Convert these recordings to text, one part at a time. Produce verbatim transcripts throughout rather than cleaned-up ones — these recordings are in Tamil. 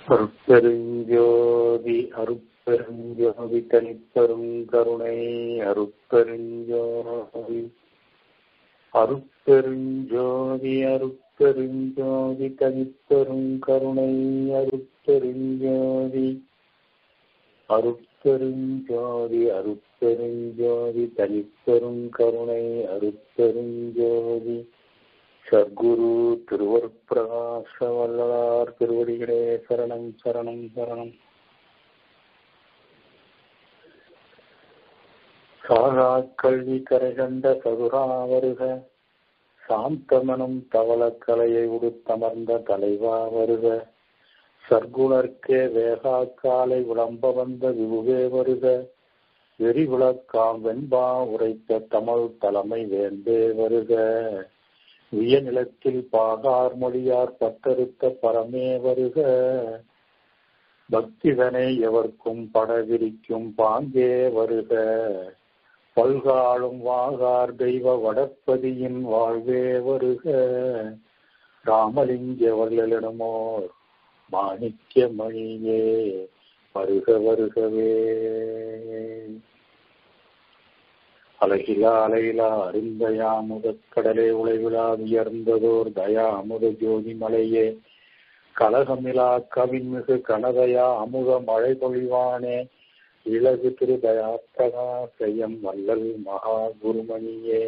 அருட்பெருஞ்சோதி அருட்பெருஞ்சோதி தனிப்பெரும் கருணை அருட்பெருஞ்சோதி அருட்பெருஞ்சோதி அருட்பெருஞ்சோதி தனிப்பெரும் கருணை அருட்பெருஞ்சோதி அருட்பெருஞ்சோதி அருட்பெருஞ்சோதி தனிப்பெரும் கருணை அருட்பெருஞ்சோதி சத்குரு திருவருட்பிரகாச வல்லலார் திருவடிகளே சரணம் சரணம் சரணம். சாகா கல்வி கரை கண்ட சதுரா வருக, சாந்தமனும் தவள கலையை உடுத்தமர்ந்த தலைவா வருக, சர்க்குணர்க்கே வேகா காலை விளம்ப வந்த விபுவே வருக, வெறி விளக்காம் வெண்பா உரைத்த தமிழ் தலைமை வேந்தே வருக, உயர்நிலத்தில் பாகார் மொழியார் பட்டறுத்த பரமே வருக, பக்திதனை எவர்க்கும் படவிரிக்கும் பாங்கே வருக, பல்காலும் வாகார் தெய்வ வடப்பதியின் வாழ்வே வருக, ராமலிங்க வள்ளலிடமோர் மாணிக்க மணியே வருக வருகவே. அழகிலா அலையிலா அருந்தயா முதற்கடலே உழைவிழா உயர்ந்ததோர் தயா அமுத ஜோதி மலையே, கலகமிலா கவின்மிகு கனதயா அமுத மழை பொழிவானே, இலகு திரு தயா பிரகாசயம் வல்லல் மகா குருமணியே.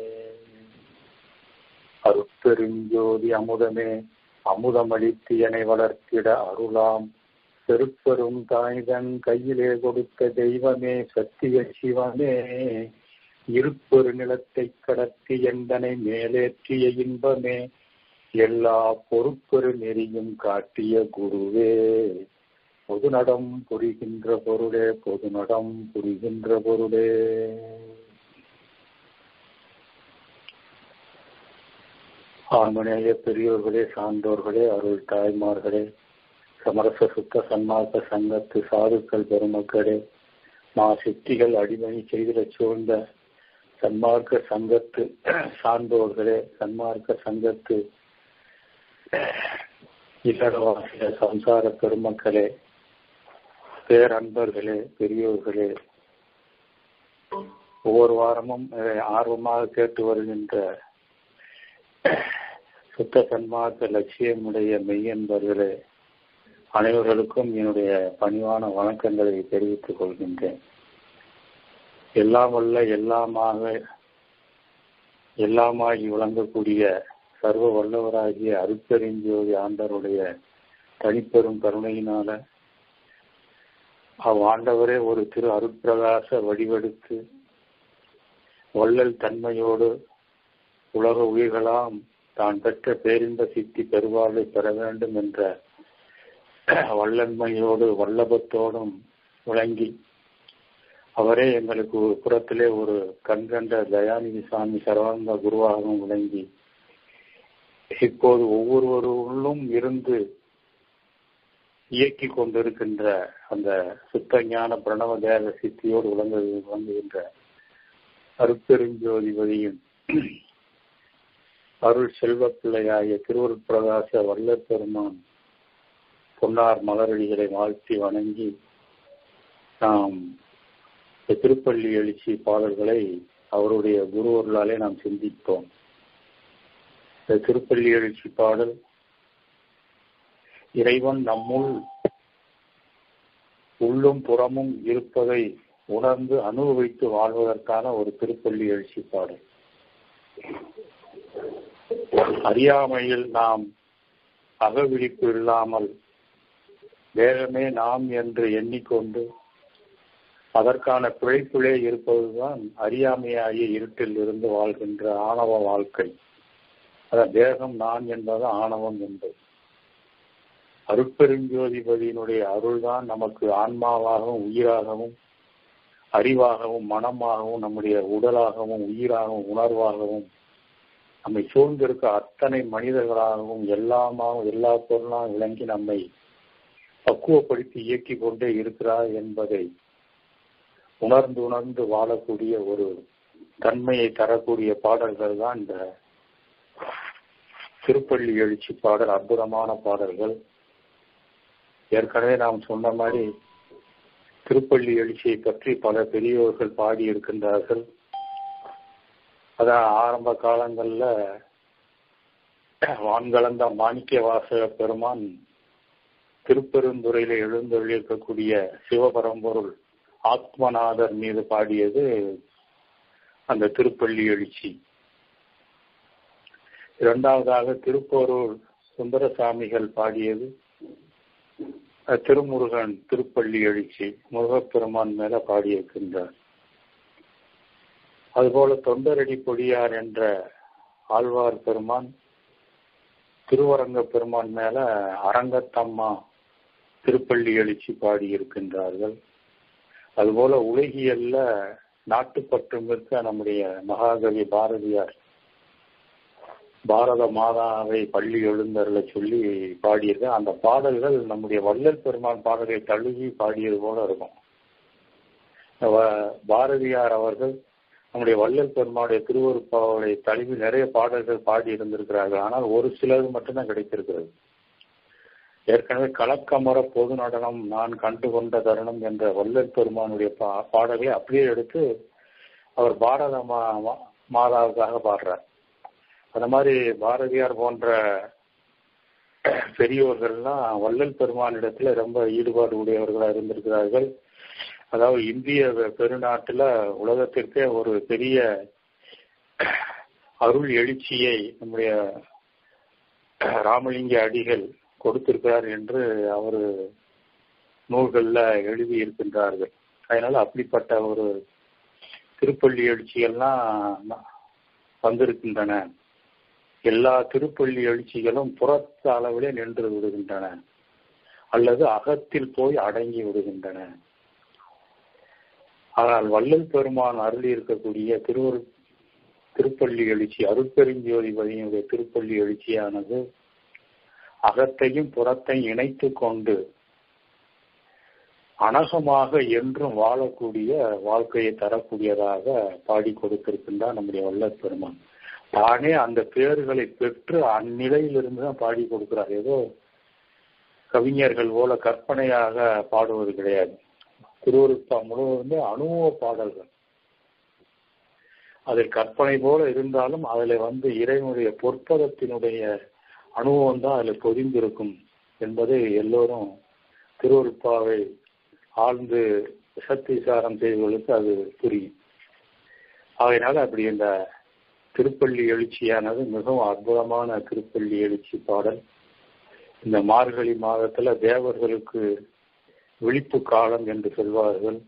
அருட்பெருஞ்சோதி அமுதமே அமுதமளித்து எனை வளர்த்திட அருளாம், பெருப்பெரும் தாய்தன் கையிலே கொடுத்த தெய்வமே சத்திய சிவமே, இருப்பொரு நிலத்தை கடத்தி எந்தனை மேலேற்றிய இன்பமே, எல்லா பொறுப்பொரு நெறியும் காட்டிய குருவே, பொது நடம் புரிகின்ற பொருளே பொது நடம் புரிகின்ற பொருளே. ஆன்மநேய பெரியோர்களே, சான்றோர்களே, அருள் தாய்மார்களே, சமரச சுத்த சன்மார்க்க சங்கத்து சாதுக்கள் பெருமக்களே, மா சித்திகள் அடிமணி செய்திட சூழ்ந்த சன்மார்க்க சங்கத்து சான்றோர்களே, சன்மார்க்க சங்கத்து இல்லறவாசிய சம்சார பெருமக்களே, பேரன்பர்களே, பெரியோர்களே, ஒவ்வொரு வாரமும் ஆர்வமாக கேட்டு வருகின்ற சுத்த சன்மார்க்க லட்சியமுடைய மெய்யன்பர்களே, அனைவர்களுக்கும் என்னுடைய பணிவான வணக்கங்களை தெரிவித்துக் கொள்கின்றேன். எல்லாம் வல்ல எல்லாமாக எல்லாமாகி விளங்கக்கூடிய சர்வ வல்லவராகிய அருட்பெருஞ்சோதி ஆண்டவருடைய தனிப்பெரும் கருணையினால அவ்வாண்டவரே ஒரு திரு அருட்பிரகாச வடிவெடுத்து வள்ளல் தன்மையோடு உலக உயிர்களாம் தான் பெற்ற பேரின்ப சித்தி பெருவாழ்வை பெற வேண்டும் என்ற வல்லன்மையோடு வல்லபத்தோடும் விளங்கி அவரே எங்களுக்கு ஒரு புறத்திலே ஒரு கண்கண்ட தயாநிதி சாமி சரவானந்த குருவாகவும் விளங்கி இப்போது ஒவ்வொருவருள்ளும் இருந்து இயக்கி கொண்டிருக்கின்ற அந்த சுத்த ஞான பிரணவ தேவ சித்தியோடு விளங்கு விளங்குகின்ற அருட்பெருஞ்சோதிபதியின் அருள் செல்வ பிள்ளையாகிய திருவருட்பிரகாச வல்லற் பெருமான் பொன்னார் மலரடிகளை வாழ்த்தி வணங்கி நாம் திருப்பள்ளி எழுச்சி பாடல்களை அவருடைய குருவர்களாலே நாம் சிந்தித்தோம். இந்த திருப்பள்ளி எழுச்சி பாடல் இறைவன் நம்முள் உள்ளும் புறமும் இருப்பதை உணர்ந்து அனுபவித்து வாழ்வதற்கான ஒரு திருப்பள்ளி எழுச்சி பாடல். அறியாமையில் நாம் அகவிழிப்பு இல்லாமல் வேகமே நாம் என்று எண்ணிக்கொண்டு அதற்கான பிழைப்புள்ளே இருப்பதுதான் அறியாமையாகிய இருட்டில் இருந்து வாழ்கின்ற ஆணவ வாழ்க்கை. அதான் தேகம் நான் என்பது ஆணவம் என்பது. அருட்பெருஞ்சோதிபதியினுடைய அருள்தான் நமக்கு ஆன்மாவாகவும் உயிராகவும் அறிவாகவும் மனமாகவும் நம்முடைய உடலாகவும் உயிராகவும் உணர்வாகவும் நம்மை சூழ்ந்திருக்க அத்தனை மனிதர்களாகவும் எல்லாமாகவும் எல்லா பொருளாகவும் விளங்கி நம்மை பக்குவப்படுத்தி இயக்கி கொண்டே இருக்கிறார் என்பதை உணர்ந்து உணர்ந்து வாழக்கூடிய ஒரு தன்மையை தரக்கூடிய பாடல்கள் தான் இந்த திருப்பள்ளி எழுச்சி பாடல். அற்புதமான பாடல்கள். ஏற்கனவே நாம் சொன்ன மாதிரி திருப்பள்ளி எழுச்சியை பற்றி பல பெரியோர்கள் பாடி இருக்கின்றார்கள். அதான் ஆரம்ப காலங்கள்ல வான்கலந்த மாணிக்க வாசக பெருமான் திருப்பெருந்துறையில எழுந்தருளியிருக்கக்கூடிய சிவபரம்பொருள் ஆத்மநாதர் மீது பாடியது அந்த திருப்பள்ளி எழுச்சி. இரண்டாவதாக திருப்போரூர் சுந்தரசாமிகள் பாடியது திருமுருகன் திருப்பள்ளி எழுச்சி, முருகப்பெருமான் மேல பாடியிருக்கின்றார். அதுபோல தொண்டரடி பொடியார் என்ற ஆழ்வார் பெருமான் திருவரங்க பெருமான் மேல அரங்கத்தம்மா திருப்பள்ளி எழுச்சி பாடியிருக்கின்றார்கள். அதுபோல உலகியல்ல நாட்டுப்பற்று மிக்க நம்முடைய மகாகவி பாரதியார் பாரத மாதாவை பள்ளி எழுந்தருளை சொல்லி பாடியிருக்க அந்த பாடல்கள் நம்முடைய வள்ளல் பெருமான் பாடலை தழுவி பாடியது போல இருக்கும். பாரதியார் அவர்கள் நம்முடைய வள்ளல் பெருமானுடைய திருவருப்பாவை தழுவி நிறைய பாடல்கள் பாடி இருந்திருக்கிறார்கள். ஆனால் ஒரு சிலது மட்டும்தான் கிடைத்திருக்கிறது. ஏற்கனவே கலக்கமர பொது நடனம் நான் கண்டு கொண்ட தருணம் என்ற வள்ளல் பெருமானுடைய பா பாடலை அப்படியே எடுத்து அவர் பாரத மா மாதாவுக்காக பாடுறார். அந்த மாதிரி பாரதியார் போன்ற பெரியோர்கள்லாம் வள்ளல் பெருமானிடத்துல ரொம்ப ஈடுபாடு உடையவர்களாக இருந்திருக்கிறார்கள். அதாவது இந்திய பெருநாட்டுல உலகத்திற்கே ஒரு பெரிய அருள் எழுச்சியை நம்முடைய ராமலிங்க அடிகள் கொடுத்திருக்கிறார் என்று அவர் நூல்கள்ல எழுதி இருக்கின்றார்கள். அதனால அப்படிப்பட்ட ஒரு திருப்பள்ளி எழுச்சிகள்லாம் வந்திருக்கின்றன. எல்லா திருப்பள்ளி எழுச்சிகளும் புறத்த அளவிலே நின்று விடுகின்றன அல்லது அகத்தில் போய் அடங்கி விடுகின்றன. ஆனால் வள்ளல் பெருமான் அருளி இருக்கக்கூடிய திருவரு திருப்பள்ளி எழுச்சி அருட்பெருஞ்சோதிபதியினுடைய திருப்பள்ளி எழுச்சியானது அகத்தையும் புறத்தையும் இணைத்து கொண்டு அனகமாக என்றும் வாழக்கூடிய வாழ்க்கையை தரக்கூடியதாக பாடி கொடுத்திருக்கின்றார் நம்முடைய வள்ளல் பெருமான். தானே அந்த பேர்களை பெற்று அந்நிலையிலிருந்து தான் பாடி கொடுக்கிறார். ஏதோ கவிஞர்கள் போல கற்பனையாக பாடுவது கிடையாது. திருவருட்பா முழுவதுமே அனுபவ பாடல்கள். அதில் கற்பனை போல இருந்தாலும் அதில் வந்து இறைவனுடைய பொற்பதத்தினுடைய அனுபவம் தான் அதில் பொதிந்திருக்கும் என்பதை எல்லோரும் திருவருட்பாவை ஆழ்ந்து சக்தி விசாரம் செய்வர்களுக்கு அது புரியும். ஆகையினால அப்படி இந்த திருப்பள்ளி எழுச்சியானது மிகவும் அற்புதமான திருப்பள்ளி எழுச்சி பாடல். இந்த மார்கழி மாதத்துல தேவர்களுக்கு விழிப்பு காலம் என்று சொல்வார்கள்,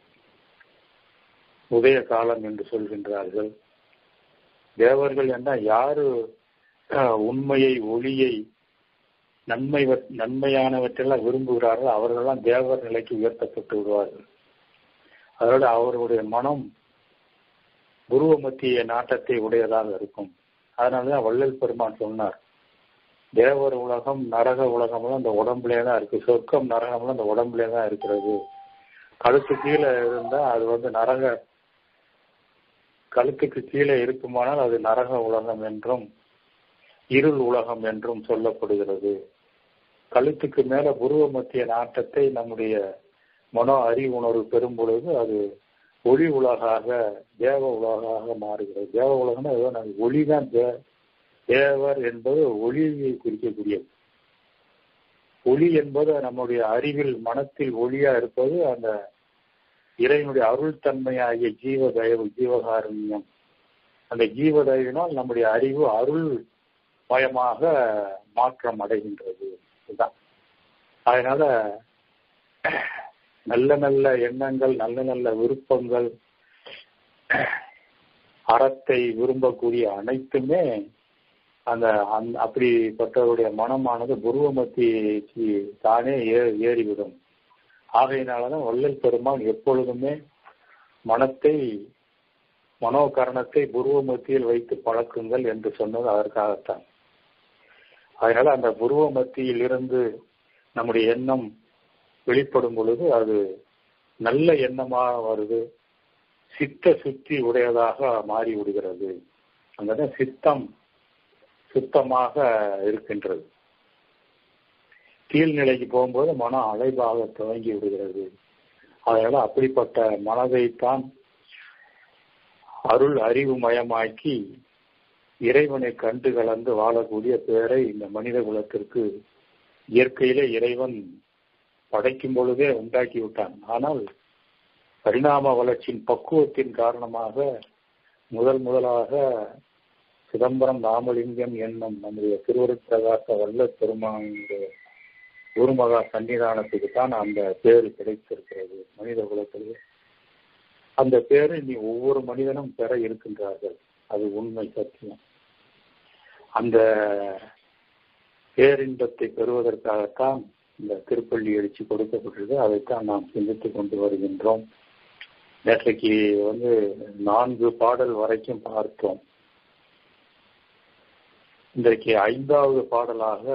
உதய காலம் என்று சொல்கின்றார்கள். தேவர்கள் என்ன யாரு உண்மையை ஒளியை நன்மை நன்மையானவற்றெல்லாம் விரும்புகிறார்கள் அவர்களெல்லாம் தேவர் நிலைக்கு உயர்த்தப்பட்டு விடுவார்கள். அதோட அவர்களுடைய மனம் குருவ மத்திய நாட்டத்தை உடையதாக இருக்கும். அதனாலதான் வள்ளல் பெருமான் சொன்னார், தேவர் உலகம் நரக உலகம்லாம் அந்த உடம்புலே தான் இருக்கு, சொர்க்கம் நரகம்லாம் அந்த உடம்புலே தான் இருக்கிறது. கழுத்து கீழே இருந்தா அது வந்து நரக, கழுத்துக்கு கீழே இருக்குமானால் அது நரக உலகம் என்றும் இருள் உலகம் என்றும் சொல்லப்படுகிறது. கழுத்துக்கு மேல குருவ மத்திய நாட்டத்தை நம்முடைய மனோ அறிவுணர்வு பெறும் பொழுது அது ஒளி உலகாக தேவ உலகாக மாறுகிறது. தேவ உலகம்னா ஏதோ ஒளிதான். தே தேவர் என்பது ஒளியை குறிக்கக்கூடியது. ஒளி என்பது நம்முடைய அறிவில் மனத்தில் ஒளியா இருப்பது அந்த இறைவனுடைய அருள் தன்மையாகிய ஜீவ தயவு ஜீவகாருண்யம். அந்த ஜீவ தயவினால் நம்முடைய அறிவு அருள் மயமாக மாற்றம் அடைகின்றது. இதுதான். அதனால நல்ல நல்ல எண்ணங்கள், நல்ல நல்ல விருப்பங்கள், அறத்தை விரும்பக்கூடிய அனைத்துமே அந்த அப்படிப்பட்டவருடைய மனமானது குருவ மத்திக்கு தானே ஏ ஏறிவிடும். ஆகையினாலதான் வள்ளல் பெருமான் எப்பொழுதுமே மனத்தை மனோகரணத்தை புருவ மத்தியில் வைத்து பழக்குங்கள் என்று சொன்னது அதற்காகத்தான். அதனால அந்த புருவ மத்தியில் இருந்து நம்முடைய எண்ணம் வெளிப்படும் பொழுது அது நல்ல எண்ணமாக வருது, சித்த சுத்தி உடையதாக மாறி விடுகிறது. அங்கதான் சித்தம் சுத்தமாக இருக்கின்றது. கீழ்நிலைக்கு போகும்போது மனம் அலைபாக துவங்கி விடுகிறது. அதனால அப்படிப்பட்ட மனதைத்தான் அருள் அறிவு மயமாக்கி இறைவனை கண்டு கலந்து வாழக்கூடிய பேரை இந்த மனித குலத்திற்கு இயற்கையிலே இறைவன் படைக்கும் பொழுதே உண்டாக்கி விட்டான். ஆனால் பரிணாம வளர்ச்சியின் பக்குவத்தின் காரணமாக முதல் முதலாக சிதம்பரம் ராமலிங்கம் என்னும் நம்முடைய திருவருட்பிரகாச வல்ல பெருமானுடைய குருமகா சன்னிதானத்துக்கு தான் அந்த பேரு கிடைத்திருக்கிறது மனித குலத்திலே. அந்த பேரை நீ ஒவ்வொரு மனிதனும் பெற இருக்கின்றார்கள். அது உண்மை, சத்தியம். அந்த பேரின்பத்தை பெறுவதற்காகத்தான் இந்த திருப்பள்ளி எழுச்சி கொடுக்கப்பட்டது. அதைத்தான் நாம் சிந்தித்துக் கொண்டு வருகின்றோம். நேற்றைக்கு வந்து நான்கு பாடல் வரைக்கும் பார்த்தோம். இன்றைக்கு ஐந்தாவது பாடலாக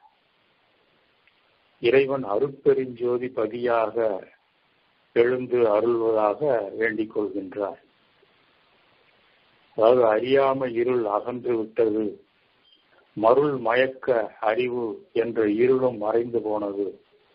இறைவன் அருட்பெருஞ்சோதி பதியாக எழுந்து அருள்வதாக வேண்டிக் கொள்கின்றார். அதாவது அறியாம இருள் அகன்று விட்டது, மருள் மயக்க அறிவு என்ற இருளும் மறைந்து போனது,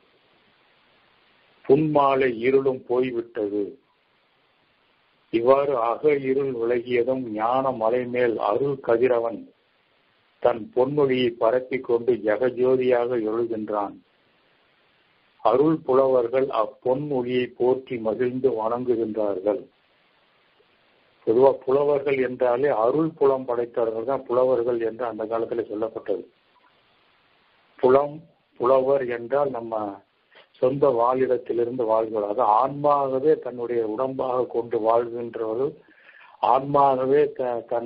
புன்மாலை இருளும் போய்விட்டது. இவ்வாறு அக இருள் விலகியதும் ஞான மலை மேல் அருள் கதிரவன் தன் பொன்மொழியை பரப்பிக் கொண்டு ஜெகஜோதியாக எழுகின்றான். அருள் புலவர்கள் அப்பொன்மொழியை போற்றி மகிழ்ந்து வணங்குகின்றார்கள். பொதுவாக புலவர்கள் என்றாலே அருள் புலம் படைத்தவர்கள் தான் புலவர்கள் என்று அந்த காலத்தில் சொல்லப்பட்டது. புலம் புலவர் என்றால் நம்ம சொந்த வாழிடத்திலிருந்து வாழ்கிறார். அது ஆன்மாகவே தன்னுடைய உடம்பாக கொண்டு வாழ்கின்றவர்கள், ஆன்மாகவே தன்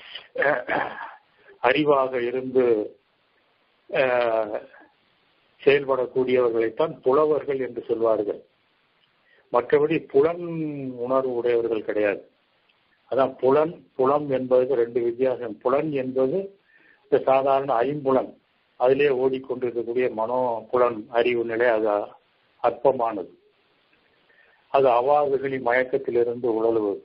அறிவாக இருந்து செயல்படக்கூடியவர்களைத்தான் புலவர்கள் என்று சொல்வார்கள். மற்றபடி புலன் உணர்வு உடையவர்கள் கிடையாது. அதான் புலன் புலம் என்பது ரெண்டு வித்தியாசம். புலன் என்பது இந்த சாதாரண ஐம்புலன், அதிலே ஓடிக்கொண்டிருக்கக்கூடிய மனோ புலன் அறிவு நிலை, அது அற்பமானது. அது அவாவுகளின் மயக்கத்திலிருந்து உழலுவது.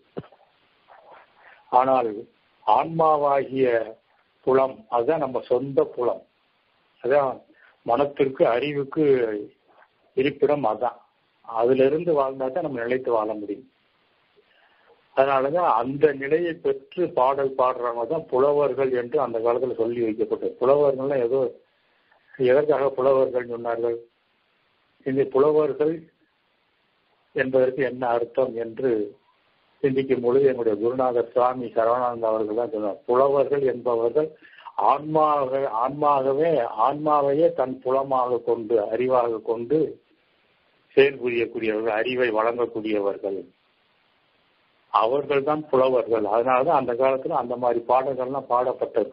ஆனால் ஆன்மாவாகிய புலம் அதுதான் நம்ம சொந்த புலம். அதான் மனத்திற்கு அறிவுக்கு இருப்பிடம். அதான் அதுல இருந்து வாழ்ந்தா தான் நம்ம நிலைத்து வாழ முடியும். அதனாலதான் அந்த நிலையை பெற்று பாடல் பாடுறவங்க தான் புலவர்கள் என்று அந்த காலத்துல சொல்லி வைக்கப்பட்டது. புலவர்கள்லாம் ஏதோ எதற்காக புலவர்கள் சொன்னார்கள், இந்த புலவர்கள் என்பதற்கு என்ன அர்த்தம் என்று சிந்திக்கும் பொழுது என்னுடைய குருநாதர் சுவாமி சரவணானந்த அவர்கள் தான் சொன்னார். புலவர்கள் என்பவர்கள் ஆன்மாக ஆன்மாகவே ஆன்மாவையே தன் புலமாக கொண்டு அறிவாக கொண்டு செயல் புரியக்கூடியவர்கள், அறிவை வழங்கக்கூடியவர்கள், அவர்கள் தான் புலவர்கள். அதனாலதான் அந்த காலத்துல அந்த மாதிரி பாடல்கள்லாம் பாடப்பட்டது.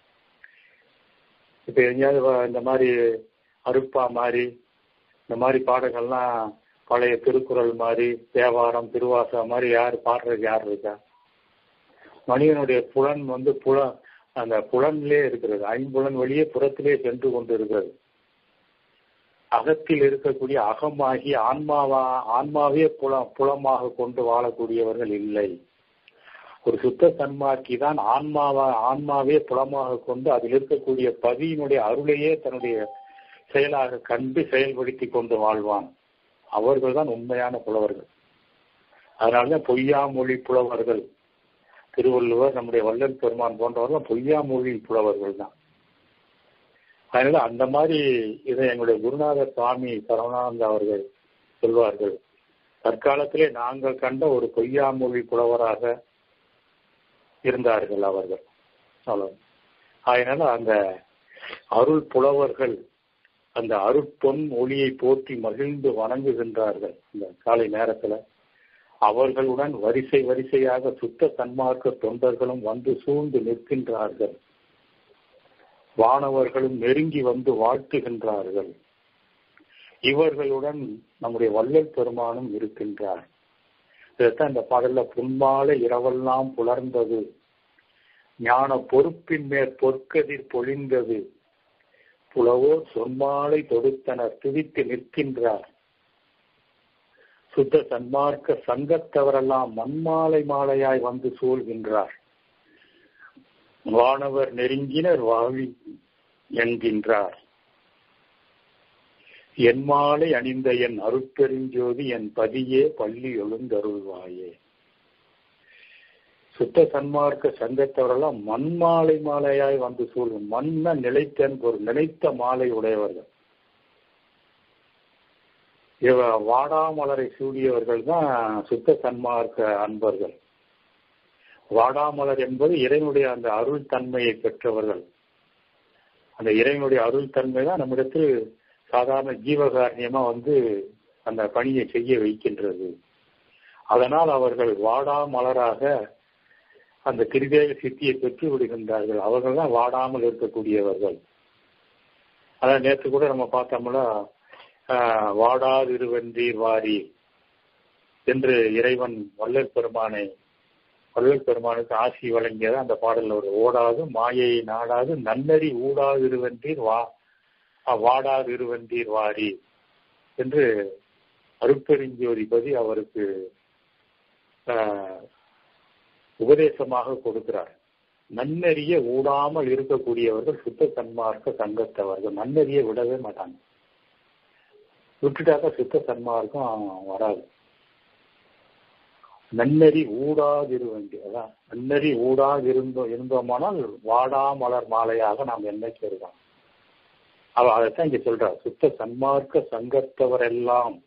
இப்ப எங்கேயாவது இந்த மாதிரி அருப்பா மாதிரி இந்த மாதிரி பாடல்கள்லாம் பழைய திருக்குறள் மாதிரி தேவாரம் திருவாசா மாதிரி யார் பாடுறது யார் இருக்கா? மனிதனுடைய புலன் வந்து புல அந்த புலனிலே இருக்கிறது. ஐம்புலன் வழியே புறத்திலே சென்று கொண்டு இருக்கிறது. அகத்தில் இருக்கக்கூடிய அகமாகி ஆன்மாவா ஆன்மாவே புல புலமாக கொண்டு வாழக்கூடியவர்கள் இல்லை. ஒரு சுத்த சன்மார்க்கி தான் ஆன்மாவா ஆன்மாவே புலமாக கொண்டு அதில் இருக்கக்கூடிய பதியினுடைய அருளையே தன்னுடைய செயலாக கண்டு செயல்படுத்தி கொண்டு வாழ்வான். அவர்கள் தான் உண்மையான புலவர்கள். அதனாலதான் பொய்யாமொழி புலவர்கள், திருவள்ளுவர், நம்முடைய வள்ளல் பெருமான் போன்றவர்கள் பொய்யாமொழி புலவர்கள் தான். அதனால அந்த மாதிரி இதை எங்களுடைய குருநாதர் சுவாமி சரவணானந்த அவர்கள் சொல்வார்கள். தற்காலத்திலே நாங்கள் கண்ட ஒரு பொய்யாமொழி புலவராக இருந்தார்கள் அவர்கள். அதனால அந்த அருள் புலவர்கள் அந்த அருட்பொன் ஒளியை போற்றி மகிழ்ந்து வணங்குகின்றார்கள். இந்த காலை நேரத்துல அவர்களுடன் வரிசை வரிசையாக சுத்த தன்மார்க்க தொண்டர்களும் வந்து சூழ்ந்து நிற்கின்றார்கள். வானவர்களும் நெருங்கி வந்து வாழ்த்துகின்றார்கள். இவர்களுடன் நம்முடைய வள்ளல் பெருமானும் இருக்கின்றார். இதைத்தான் இந்த பாடல்ல புன்மாலை இரவெல்லாம் புலர்ந்தது, ஞான பொறுப்பின் மேற் பொற்கதிர் பொழிந்தது, புலவோர் சொன்மாலை தொடுத்தனர் துதித்து நிற்கின்றார். சுத்த சன்மார்க்க சங்கத்தவரெல்லாம் மண்மாலை மாலையாய் வந்து சூழ்கின்றார். வானவர் நெருங்கினர் வாழி என்கின்றார். என் மாலை அணிந்த என் அருட்பெருஞ்சோதி என் பதியே பள்ளி எழுந்தருள்வாயே. சுத்த சன்மார்க்க சங்கத்தவரெல்லாம் மண் மாலை மாலையாய் வந்து சூழும். மண்ண நிலைத்தன் ஒரு நினைத்த மாலை உடையவர்கள். இவ வாடாமலரை சூடியவர்கள் தான் சுத்த சன்மார்க்க அன்பர்கள். வாடாமலர் என்பது இறைவனுடைய அந்த அருள் தன்மையை பெற்றவர்கள். அந்த இறைவனுடைய அருள் தன்மை தான் நம்மிடத்தில் சாதாரண ஜீவகாரணியமா வந்து அந்த பணியை செய்ய வைக்கின்றது. அதனால் அவர்கள் வாடாமலராக அந்த கிருதேக சித்தியை பெற்று விடுகின்றார்கள். அவர்கள் தான் வாடாமல் இருக்கக்கூடியவர்கள். அதான் நேற்று கூட நம்ம பார்த்தோம்னா வாடாதிருவென்றீர் வாரி என்று இறைவன் வள்ளல் பெருமானை வள்ளல் பெருமானுக்கு ஆசி வழங்கியது அந்த பாடல்ல ஒரு ஓடாது மாயையை நாடாது நன்னறி ஊடாதிருவென்றீர் வா வாடாதிருவென்றீர் வாரி என்று அருட்பெருஞ்சோதிபதி அவருக்கு உபதேசமாக கொடுக்கிறார். நன்னறிய ஊடாமல் இருக்கக்கூடியவர்கள் சுத்த சன்மார்க்க சங்கத்தவர்கள். நன்னறிய விடவே மாட்டாங்க. விட்டுட்டாக்க சுத்த சன்மார்க்கம் வராது. நன்னறி ஊடாதிருவண்டி அதான் நன்னறி ஊடாதிருந்தோ இருந்தோமானால் வாடாமலர் மாலையாக நாம் என்னைக்கு இருக்கோம். அவ அதைத்தான் இங்க சொல்றார். சுத்த சன்மார்க்க சங்கத்தவரெல்லாம்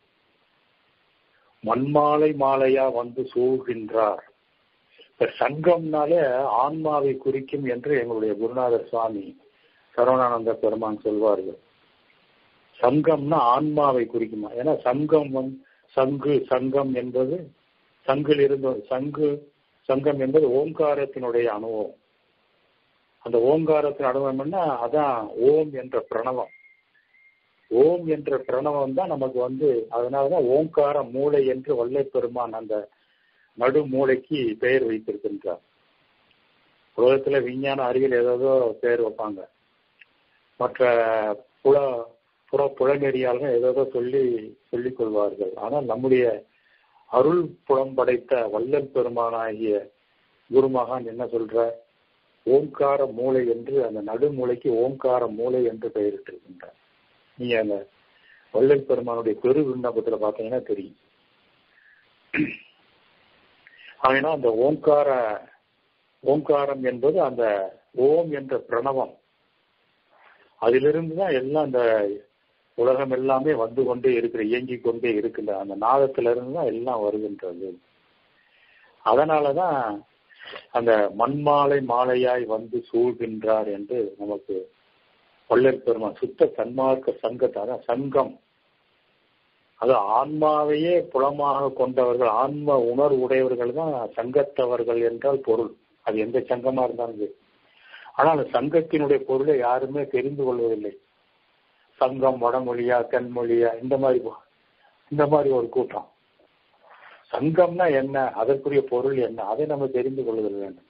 மண்மாலை மாலையா வந்து சூழ்கின்றார். சங்கம்னாலே ஆன்மாவை குறிக்கும் என்று எங்களுடைய குருநாதர் சுவாமி சரவணானந்த பெருமான் சொல்வார்கள். சங்கம்னா ஆன்மாவை குறிக்குமா? ஏன்னா சங்கம் வந்து சங்கு சங்கம் என்பது சங்கில் இருந்த சங்கு சங்கம் என்பது ஓங்காரத்தினுடைய அனுபவம். அந்த ஓங்காரத்தின் அனுபவம்னா அதான் ஓம் என்ற பிரணவம். ஓம் என்ற பிரணவம் தான் நமக்கு வந்து அதனாலதான் ஓங்கார மூளை என்று வள்ளை பெருமான் அந்த நடு மூளைக்கு பெயர் வைத்திருக்கின்றார். உலகத்துல விஞ்ஞான அறிவியல் ஏதோ பெயர் வைப்பாங்க. மற்ற புல புற புலநெறியாளர்கள் ஏதோ சொல்லி சொல்லிக் கொள்வார்கள். ஆனால் நம்முடைய அருள் புலம் படைத்த வள்ளல் பெருமானாகிய குருமகான் என்ன சொல்ற? ஓங்கார மூளை என்று அந்த நடுமூளைக்கு ஓங்கார மூளை என்று பெயரிட்டிருக்கின்றார். நீங்க அந்த வள்ளல் பெருமானுடைய பெரு விண்ணப்பத்துல பாத்தீங்கன்னா தெரியும். ஆனா அந்த ஓங்கார ஓங்காரம் என்பது அந்த ஓம் என்ற பிரணவம். அதிலிருந்துதான் எல்லாம் அந்த உலகம் எல்லாமே வந்து கொண்டே இருக்கிற இயங்கிக் கொண்டே இருக்கின்ற அந்த நாதத்திலிருந்து தான் எல்லாம் வருகின்றது. அதனாலதான் அந்த மண்மாலை மாலையாய் வந்து சூழ்கின்றார் என்று நமக்கு வள்ளல் பெருமான் சுத்த சன்மார்க்க சங்கத்தான சங்கம். அது ஆன்மாவையே புலமாக கொண்டவர்கள், ஆன்ம உணர்வு உடையவர்கள் தான் சங்கத்தவர்கள் என்றால் பொருள். அது எந்த சங்கமா இருந்தாலும். ஆனால் அந்த சங்கத்தினுடைய பொருளை யாருமே தெரிந்து கொள்வதில்லை. சங்கம் வடமொழியா தென்மொழியா இந்த மாதிரி இந்த மாதிரி ஒரு கூட்டம். சங்கம்னா என்ன, அதற்குரிய பொருள் என்ன, அதை நம்ம தெரிந்து கொள்வது வேண்டும்.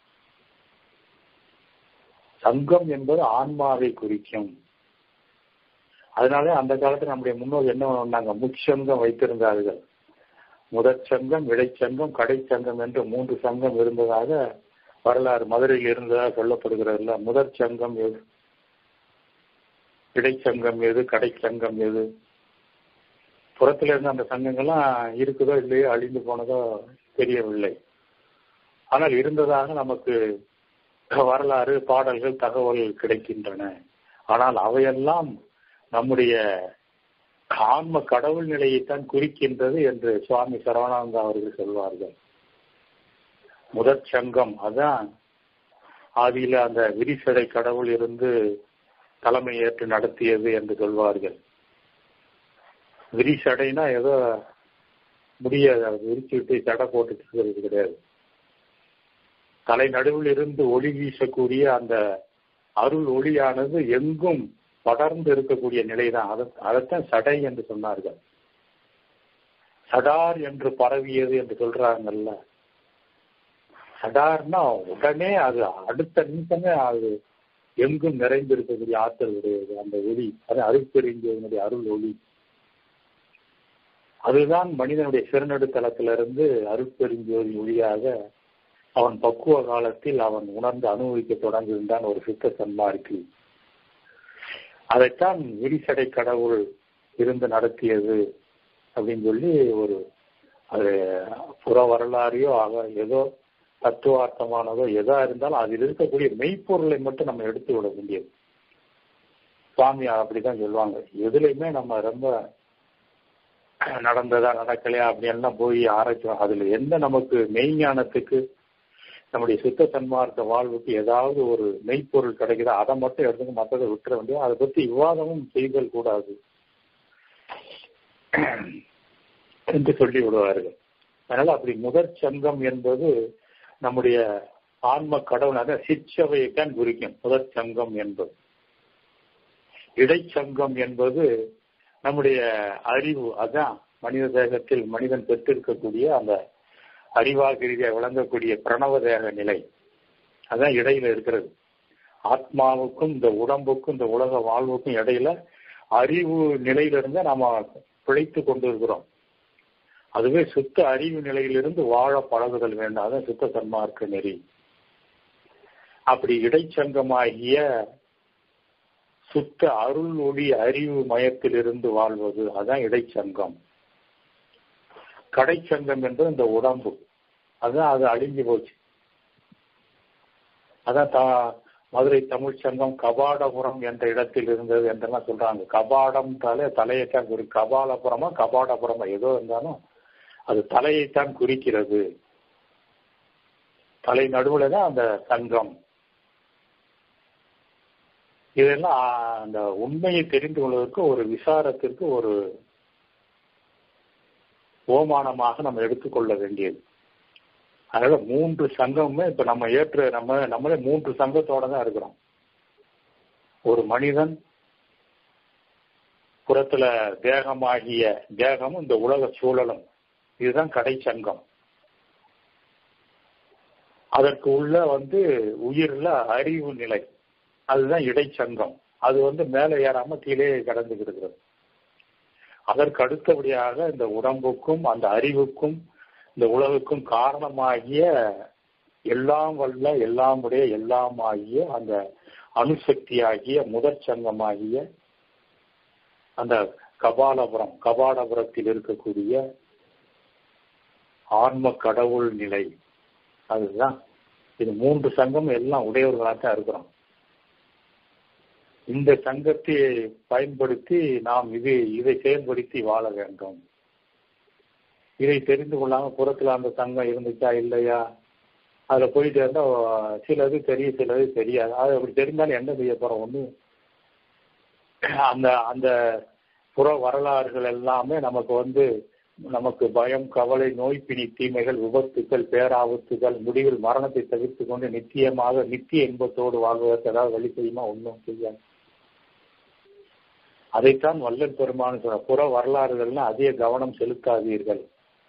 சங்கம் என்பது ஆன்மாவை குறிக்கும். அதனால அந்த காலத்துல நம்முடைய முன்னோர் என்ன பண்ணாங்க? முச்சங்கம் வைத்திருந்தார்கள். முதற் சங்கம், இடைச்சங்கம், கடைச்சங்கம் என்று மூன்று சங்கம் இருந்ததாக வரலாறு மதுரையில் இருந்ததாக சொல்லப்படுகிறதுல. முதற் சங்கம் எது, இடைச்சங்கம் எது, கடைச்சங்கம் எது? புறத்துல இருந்த அந்த சங்கங்கள்லாம் இருக்குதோ இல்லையோ, அழிந்து போனதோ தெரியவில்லை. ஆனால் இருந்ததாக நமக்கு வரலாறு, பாடல்கள், தகவல்கள் கிடைக்கின்றன. ஆனால் அவையெல்லாம் நம்முடைய ஆன்ம கடவுள் நிலையைத்தான் குறிக்கின்றது என்று சுவாமி சரவணானந்தா அவர்கள் சொல்வார்கள். முதற் சங்கம் அதான் ஆதியில அந்த விரிசடை கடவுள் இருந்து தலைமை ஏற்று நடத்தியது என்று சொல்வார்கள். விரிசடைனா ஏதோ முடியாது, விரிச்சு விட்டு சடை போட்டு இருக்கிறது கிடையாது. தலை நடுவில் இருந்து ஒளி வீசக்கூடிய அந்த அருள் ஒளியானது எங்கும் படர்ந்து இருக்கக்கூடிய நிலைதான். அதை அதைத்தான் சடை என்று சொன்னார்கள். சடார் என்று பரவியது என்று சொல்றாங்கல்ல. சடார்னா உடனே அது அடுத்த நிமிஷமே அது எங்கும் நிறைந்திருக்கக்கூடிய ஆற்றல் உடையது அந்த ஒளி. அது அருட்பெருஞ்சோதியினுடைய அருள் ஒளி. அதுதான் மனிதனுடைய சிறுநடுத்தலத்திலிருந்து அருட்பெருஞ்சோதி ஒளியாக அவன் பக்குவ காலத்தில் அவன் உணர்ந்து அனுபவிக்க தொடங்குகின்றான் ஒரு சுத்த சன்மார்க்கி. அதைத்தான் விரிசடை கடவுள் இருந்து நடத்தியது அப்படின்னு சொல்லி ஒரு அது புற வரலாறையோ ஆக ஏதோ தத்துவார்த்தமானதோ எதா இருந்தாலும் அதில் இருக்கக்கூடிய மெய்ப்பொருளை மட்டும் நம்ம எடுத்து விட வேண்டியது. சுவாமி அப்படிதான் சொல்லுவாங்க. எதுலையுமே நம்ம ரொம்ப நடந்ததா நடக்கலையா அப்படியெல்லாம் போய் ஆராய்ச்சோம். அதுல எந்த நமக்கு மெய்ஞானத்துக்கு நம்முடைய சுத்த சன்மார்க்க வாழ்வுக்கு ஏதாவது ஒரு மெய்ப்பொருள் கிடைக்குதா அதை மட்டும் எடுத்துக்க, மற்றதை விட்டுற வேண்டியது. அதை பற்றி விவாதமும் செய்தல் கூடாது என்று சொல்லி விடுவார்கள். அதனால அப்படி முதற் சங்கம் என்பது நம்முடைய ஆன்ம கடவுளாக சிற்சபையைத்தான் குறிக்கும். முதற் சங்கம் என்பது. இடைச்சங்கம் என்பது நம்முடைய அறிவு. அதான் மனித தேகத்தில் மனிதன் பெற்றிருக்கக்கூடிய அந்த அறிவாக ரீதியாக விளங்கக்கூடிய பிரணவ தேக நிலை. அதான் இடையில இருக்கிறது. ஆத்மாவுக்கும் இந்த உடம்புக்கும் இந்த உலக வாழ்வுக்கும் இடையில அறிவு நிலையிலிருந்து நாம பிழைத்து கொண்டு இருக்கிறோம். அதுவே சுத்த அறிவு நிலையிலிருந்து வாழ பழகுதல் வேண்டும். அதான் சுத்த சன்மார்க்க நெறி. அப்படி இடைச்சங்கமாகிய சுத்த அருள் ஒளி அறிவு மயத்தில் இருந்து வாழ்வது அதான் இடைச்சங்கம். கடைச்சங்கம் என்பது இந்த உடம்பு. அதான் அது அழிஞ்சு போச்சு. அதான் மதுரை தமிழ் சங்கம் கபாடபுரம் என்ற இடத்தில் இருந்தது என்றெல்லாம் சொல்றாங்க. கபாடம் தலை தலையைத்தான் குறி கபாலபுரமா கபாடபுரமா ஏதோ இருந்தாலும் அது தலையைத்தான் குறிக்கிறது. தலை நடுவுல தான் அந்த சங்கம். இதெல்லாம் அந்த உண்மையை தெரிந்து கொள்வதற்கு ஒரு விசாரத்திற்கு ஒரு ஓமானமாக நம்ம எடுத்துக்கொள்ள வேண்டியது. அதனால மூன்று சங்கமுமே இப்ப நம்ம ஏற்று நம்ம நம்மளே மூன்று சங்கத்தோட தான் இருக்கிறோம். ஒரு மனிதன் புறத்துல தேகமாகிய தேகமும் இந்த உலக சூழலும் இதுதான் கடை சங்கம். அதற்கு உள்ள வந்து உயிர்ல அறிவு நிலை அதுதான் இடைச்சங்கம். அது வந்து மேலே ஏறாம கீழே கடந்துகிறது. அதற்கு அடுத்தபடியாக இந்த உடம்புக்கும் அந்த அறிவுக்கும் இந்த உலகுக்கும் காரணமாகிய எல்லாம் வல்ல எல்லாம் உடைய எல்லாம் ஆகிய அந்த அணுசக்தியாகிய முதற் சங்கமாகிய அந்த கபாலபுரம் கபாடபுரத்தில் இருக்கக்கூடிய ஆன்ம கடவுள் நிலை. அதுதான் இது மூன்று சங்கம் எல்லாம் உடையவர்களாகத்தான் இருக்கிறோம். இந்த சங்கத்தை பயன்படுத்தி நாம் இது இதை செயல்படுத்தி வாழ வேண்டும். இதை தெரிந்து கொள்ளாம புறத்துல அந்த சங்கம் இருந்துச்சா இல்லையா அதுல போயிட்டு இருந்தா சிலது தெரியும் சிலது தெரியாது. அது அப்படி தெரிந்தாலும் என்ன செய்ய போறோம்? ஒண்ணு அந்த அந்த புற வரலாறுகள் எல்லாமே நமக்கு வந்து நமக்கு பயம் கவலை நோய் பிணி தீமைகள் விபத்துக்கள் பேராபத்துகள் முடிவில் மரணத்தை தவிர்த்து கொண்டு நித்தியமாக நித்திய இன்பத்தோடு வாழ்வதற்கு ஏதாவது வழி செய்யுமா? ஒன்றும் செய்யாது. அதைத்தான் வள்ளல் பெருமான் சொல்ற புற வரலாறுகள்னா அதிக கவனம் செலுத்தாதீர்கள்.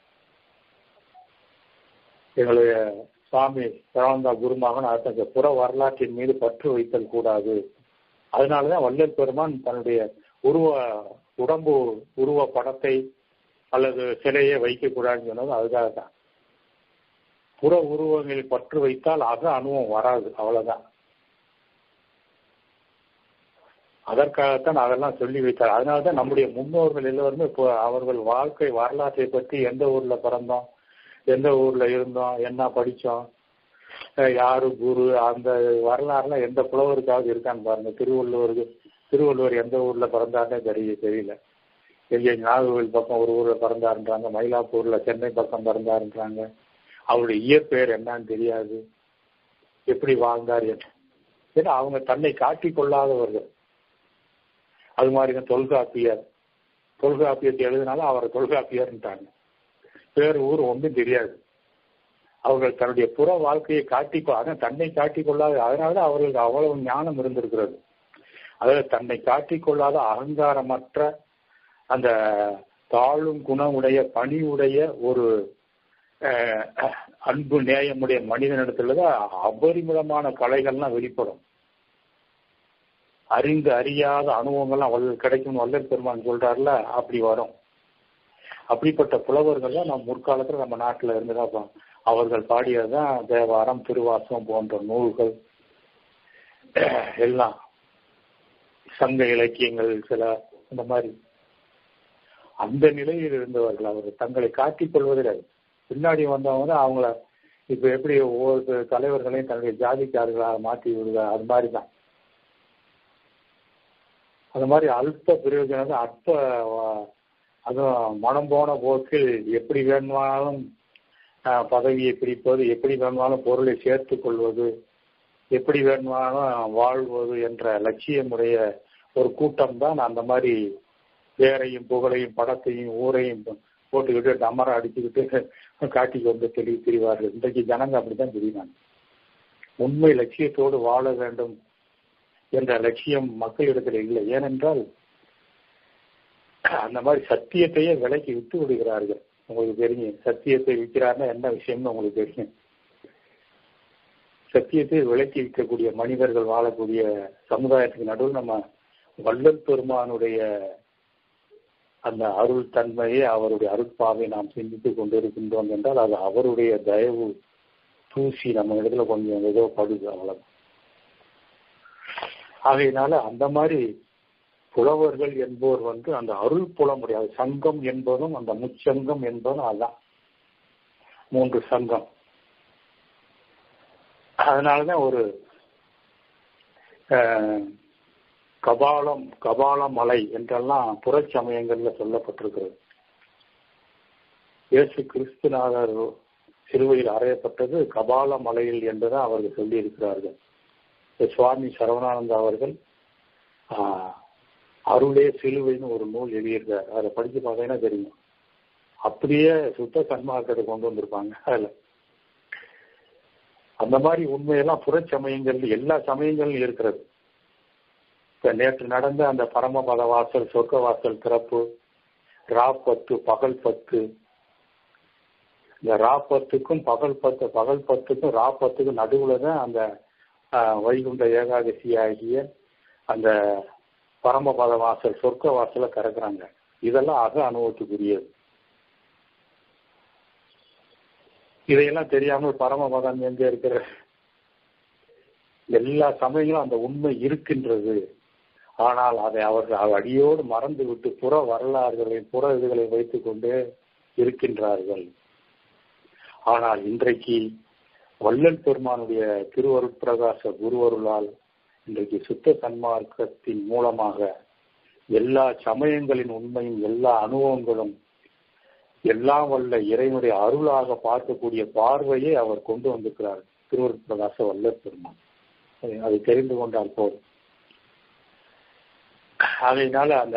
எங்களுடைய சுவாமி சரவணா குருமகன் அர்த்த புற வரலாற்றின் மீது பற்று வைத்தல் கூடாது. அதனாலதான் வள்ளல் பெருமான் தன்னுடைய உருவ உடம்பு உருவ படத்தை அல்லது சிலையை வைக்க கூடாதுன்னு சொன்னது அதுக்காக தான். புற உருவங்களில் பற்று வைத்தால் அக அனுபவம் வராது. அவ்வளவுதான். அதற்காகத்தான் அதெல்லாம் சொல்லி வைத்தார். அதனாலதான் நம்முடைய முன்னோர்கள் எல்லோருமே இப்போ அவர்கள் வாழ்க்கை வரலாற்றை பற்றி எந்த ஊர்ல பிறந்தோம், எந்த ஊர்ல இருந்தோம், என்ன படிச்சோம், யாரு குரு, அந்த வரலாறுலாம் எந்த புலவருக்காவது இருக்கான்னு பாருங்க. திருவள்ளுவருக்கு திருவள்ளுவர் எந்த ஊர்ல பிறந்தாருன்னே தெரிய தெரியல. எங்க நாகர்கோவில் பக்கம் ஒரு ஊர்ல பிறந்தாருன்றாங்க, மயிலாப்பூர்ல சென்னை பக்கம் பிறந்தாருன்றாங்க. அவருடைய இயற்பெயர் என்னன்னு தெரியாது, எப்படி வாழ்ந்தார் ஏன்னா அவங்க தன்னை காட்டிக் கொள்ளாதவர்கள். அது மாதிரி தொல்காப்பியர் தொல்காப்பியத்தை எழுதினாலும் அவரை தொல்காப்பியர்ன்ட்டாங்க. பேர் ஊர் ஒன்றும் தெரியாது. அவர்கள் தன்னுடைய புற வாழ்க்கையை காட்டிக்கொ அதான் தன்னை காட்டிக் கொள்ளாத. அதனால அவர்களுக்கு அவ்வளவு ஞானம் இருந்திருக்கிறது. அதாவது தன்னை காட்டிக்கொள்ளாத அகங்காரமற்ற அந்த தாழும் குணமுடைய பணிவுடைய ஒரு அன்பு நேயமுடைய மனிதனிடத்துலதான் அபரிமிதமான கலைகள்லாம் வெளிப்படும். அறிந்து அறியாத அனுபவங்கள்லாம் வல்லல் கிடைக்கும் வள்ளல் பெருமான் சொல்றாருல, அப்படி வரும். அப்படிப்பட்ட புலவர்கள்லாம் நம்ம முற்காலத்துல நம்ம நாட்டுல இருந்துதான் அவர்கள் பாடியதுதான் தேவாரம் திருவாசகம் போன்ற நூல்கள் எல்லாம் சங்க இலக்கியங்கள் சில இந்த மாதிரி அந்த நிலையில் இருந்தவர்கள் அவர் தங்களை காட்டிக் கொள்வதில் பின்னாடி வந்தவங்க அவங்கள இப்ப எப்படி ஒவ்வொரு தலைவர்களையும் தன்னுடைய ஜாதிக்காரர்களாக மாற்றி விடுவார், அது மாதிரிதான். அது மாதிரி அல்ப பிரயோஜனம், அற்ப அதுவும் மனம் போன போக்கில் எப்படி வேணுமானாலும் பதவியை பிடிப்பது, எப்படி வேணுமானாலும் பொருளை சேர்த்துக் கொள்வது, எப்படி வேணுமானாலும் வாழ்வது என்ற லட்சியமுடைய ஒரு கூட்டம் தான் அந்த மாதிரி பேரையும் புகழையும் படத்தையும் ஊரையும் போட்டுக்கிட்டு டமரை அடிச்சுக்கிட்டு காட்டிக்கு வந்து தெளி திரிவார்கள். இன்றைக்கு ஜனங்க அப்படித்தான் தெரியுறாங்க. உண்மை லட்சியத்தோடு வாழ வேண்டும் என்ற லட்சியம் மக்களிடத்தில் இல்லை. ஏனென்றால் அந்த மாதிரி சத்தியத்தையே விலைக்கு விட்டு விடுகிறார்கள். உங்களுக்கு தெரியும், சத்தியத்தை விற்கிறாருன்னா என்ன விஷயம்னு உங்களுக்கு தெரியும். சத்தியத்தை விலைக்கு விற்கக்கூடிய மனிதர்கள் வாழக்கூடிய சமுதாயத்துக்கு நடுவில் நம்ம வள்ளல் பெருமானுடைய அந்த அருள் தன்மையை, அவருடைய அருட்பாவை நாம் சிந்தித்துக் கொண்டிருக்கின்றோம் என்றால் அது அவருடைய தயவு தூசி நம்ம இடத்துல கொஞ்சம் ஏதோ படுது, அவ்வளவு. ஆகையினால அந்த மாதிரி புலவர்கள் என்போர் வந்து அந்த அருள் புல முடியாது. சங்கம் என்பதும் அந்த முச்சங்கம் என்பதும் அதான் மூன்று சங்கம். அதனாலதான் ஒரு கபாலம் கபால மலை என்றெல்லாம் புறச்சமயங்கள்ல சொல்லப்பட்டிருக்கிறது. இயேசு கிறிஸ்துநாதர் சிலுவையில் அறையப்பட்டது கபால மலையில் என்றுதான் அவர்கள் சொல்லி இருக்கிறார்கள். சுவாமி சரவணானந்தா அவர்கள் ஆஹ் அருளே சிலுவைன்னு ஒரு நூல் எழுதியிருக்கார். அதை படிச்சு பார்த்தீங்கன்னா தெரியும். அப்படியே சுத்த சன்மார்க்கத்தை கொண்டு வந்திருப்பாங்க அதுல. அந்த மாதிரி உண்மையெல்லாம் புறச்சமயங்கள் எல்லா சமயங்களும் இருக்கிறது. இப்ப நேற்று நடந்த அந்த பரமபத வாசல், சொர்க்க வாசல் திறப்பு, ரா பத்து பகல் பத்து, இந்த ரா பத்துக்கும் பகல் பத்து பகல் பத்துக்கும் ரா பத்துக்கும் நடுவுல தான் அந்த வைகுண்ட ஏகாதசி ஆகிய அந்த பரமபத வாசல் சொர்க்க வாசல திறக்கிறாங்க. இதெல்லாம் அக அனுபவத்துக்குரியது. இதையெல்லாம் தெரியாமல் பரமபதம் எங்க இருக்கிற எல்லா சமயங்களும் அந்த உண்மை இருக்கின்றது. ஆனால் அதை அவர்கள் அடியோடு மறந்து விட்டு புற வரலாறுகளை புற இதுகளை வைத்துக் கொண்டே இருக்கின்றார்கள். ஆனால் இன்றைக்கு வள்ளல் பெருமானுடைய திருவருட்பிரகாச குருவருளால் இன்றைக்கு சுத்த சன்மார்க்கத்தின் மூலமாக எல்லா சமயங்களின் உண்மையும் எல்லா அனுபவங்களும் எல்லாம் வல்ல இறைவனுடைய அருளாக பார்க்கக்கூடிய பார்வையை அவர் கொண்டு வந்திருக்கிறார் திருவருட்பிரகாச வள்ளல் பெருமான். அதை தெரிந்து கொண்டால் போதும். அதனால அந்த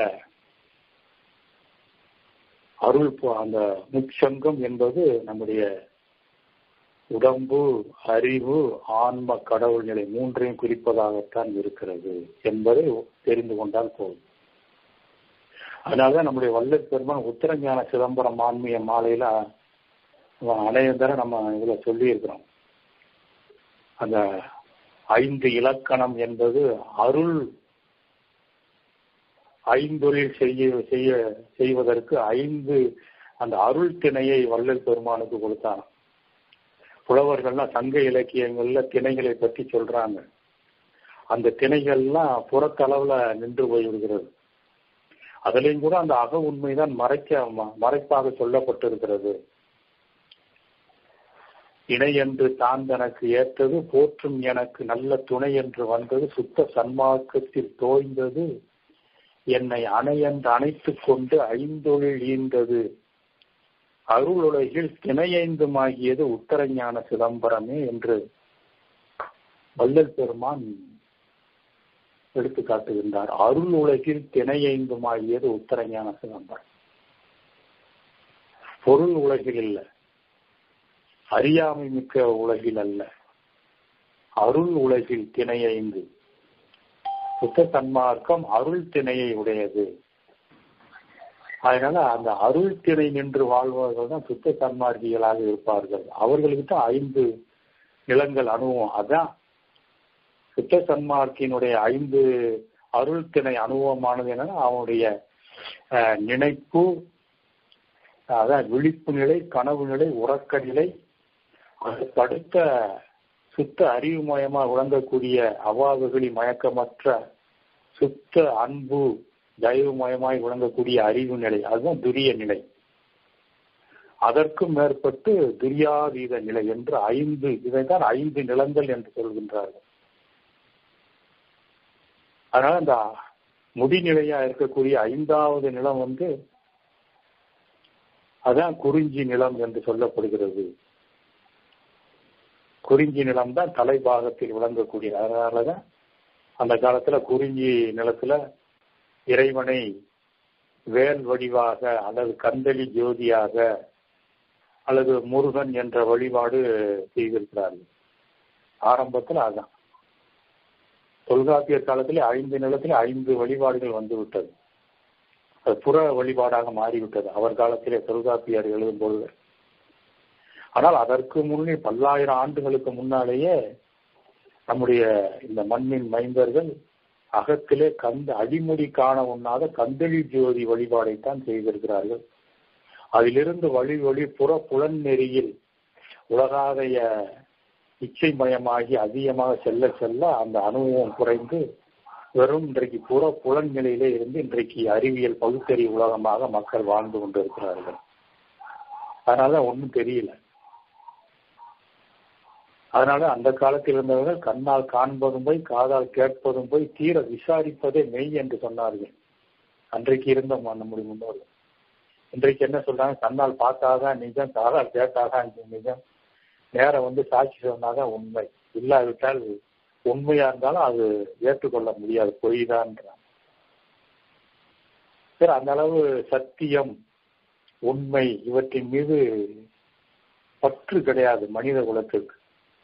அருள் அந்த முச்சங்கம் என்பது நம்முடைய உடம்பு, அறிவு, ஆன்ம, கடவுள் நிலை மூன்றையும் குறிப்பதாகத்தான் இருக்கிறது என்பதை தெரிந்து கொண்டால் போதும். அதனாலதான் நம்முடைய வள்ளல் பெருமான் உத்தரஞான சிதம்பரம் ஆன்மீக மாலையில அநேகம் தர நம்ம இதுல சொல்லி இருக்கிறோம். அந்த ஐந்து இலக்கணம் என்பது அருள் ஐந்தொழில் செய்ய செய்ய செய்வதற்கு ஐந்து அந்த அருள் திணையை வள்ளல் பெருமானுக்கு கொடுத்தாங்க. புலவர்கள்லாம் சங்க இலக்கியங்கள்ல திணைகளை பற்றி சொல்றாங்க. அந்த திணைகள்லாம் புறத்தளவுல நின்று போய்விடுகிறது. அதுலயும் கூட அந்த அக உண்மைதான் மறைக்க மறைப்பாக சொல்லப்பட்டிருக்கிறது. இணை என்று தான் தனக்கு ஏற்றது, போற்றும் எனக்கு நல்ல துணை என்று வந்தது, சுத்த சன்மார்க்கத்தில் தோய்ந்தது, என்னை அணையன்று அணைத்துக் கொண்டு ஐந்தொழில் ஈந்தது, அருள் உலகில் திணையைந்துமாகியது உத்தரஞான சிதம்பரமே என்று வள்ளல் பெருமான் எடுத்து காட்டுகின்றார். அருள் உலகில் திணையைந்துமாகியது உத்தரஞான சிதம்பரம். பொருள் உலகில் இல்ல, அறியாமை மிக்க உலகில் அல்ல, அருள் உலகில் திணையைந்து. சுத்த சன்மார்க்கம் அருள் திணையை உடையது. அதனால அந்த அருள் திணை நின்று வாழ்பவர்கள் தான் சுத்த சன்மார்க்கிகளாக இருப்பார்கள். அவர்களுக்கு தான் ஐந்து நிலங்கள் அனுபவம். அதான் சுத்த சன்மார்க்கினுடைய ஐந்து அருள் திணை அனுபவமானது என்னன்னா அவனுடைய நினைப்பு, அதான் விழிப்பு நிலை, கனவு நிலை, உறக்க நிலை, அதுக்கு அடுத்த சுத்த அறிவுமயமாக விளங்கக்கூடிய அவாவுகளி மயக்கமற்ற சுத்த அன்பு தயவுமயமாய் விளங்கக்கூடிய அறிவு நிலை, அதுதான் துரிய நிலை. அதற்கும் மேற்பட்டு துரியாதீத நிலை என்று ஐந்து, இதைத்தான் ஐந்து நிலங்கள் என்று சொல்கின்றார்கள். அதனால இந்த முடிநிலையா இருக்கக்கூடிய ஐந்தாவது நிலம் வந்து அதான் குறிஞ்சி நிலம் என்று சொல்லப்படுகிறது. குறிஞ்சி நிலம் தான் தலைபாகத்தில் விளங்கக்கூடிய. அதனாலதான் அந்த காலத்துல குறிஞ்சி நிலத்துல இறைவனை வேல் வடிவாக அல்லது கந்தளி ஜோதியாக அல்லது முருகன் என்ற வழிபாடு செய்திருக்கிறார்கள். ஆரம்பத்தில் அதான் தொல்காப்பியர் காலத்திலே ஐந்து நிலத்திலே ஐந்து வழிபாடுகள் வந்துவிட்டது. அது புற வழிபாடாக மாறிவிட்டது அவர் காலத்திலே தொல்காப்பியர் எழுதும் பொழுது. ஆனால் அதற்கு முன்னே பல்லாயிரம் ஆண்டுகளுக்கு முன்னாலேயே நம்முடைய இந்த மண்ணின் மைந்தர்கள் அகத்திலே கந்த அடிமுடி காண உண்ணாத கந்தளி ஜோதி வழிபாடைத்தான் செய்திருக்கிறார்கள். அதிலிருந்து வழி வழி புற புலன் நெறியில் உலகாதைய இச்சைமயமாகி அதிகமாக செல்ல செல்ல அந்த அனுபவம் குறைந்து வெறும் இன்றைக்கு புற புலன் நிலையிலே இருந்து இன்றைக்கு அறிவியல் பகுத்தறி உலகமாக மக்கள் வாழ்ந்து கொண்டிருக்கிறார்கள். அதனால ஒன்றும் தெரியல. அதனால அந்த காலத்தில் இருந்தவர்கள் கண்ணால் காண்பதும் போய் காதால் கேட்பதும் போய் தீர விசாரிப்பதே மெய் என்று சொன்னார்கள். அன்றைக்கு இருந்த நம்முடைய முன்னோர்கள். இன்றைக்கு என்ன சொல்றாங்க? கண்ணால் பார்த்தாதான் நிஜம், காதால் கேட்டாதான் நிஜம், நேரம் வந்து சாட்சி சொன்னாதான் உண்மை, இல்லாவிட்டால் உண்மையா இருந்தாலும் அது ஏற்றுக்கொள்ள முடியாது, பொய் தான். சரி, அந்த அளவு சத்தியம் உண்மை இவற்றின் மீது பற்று கிடையாது மனித குலத்திற்கு.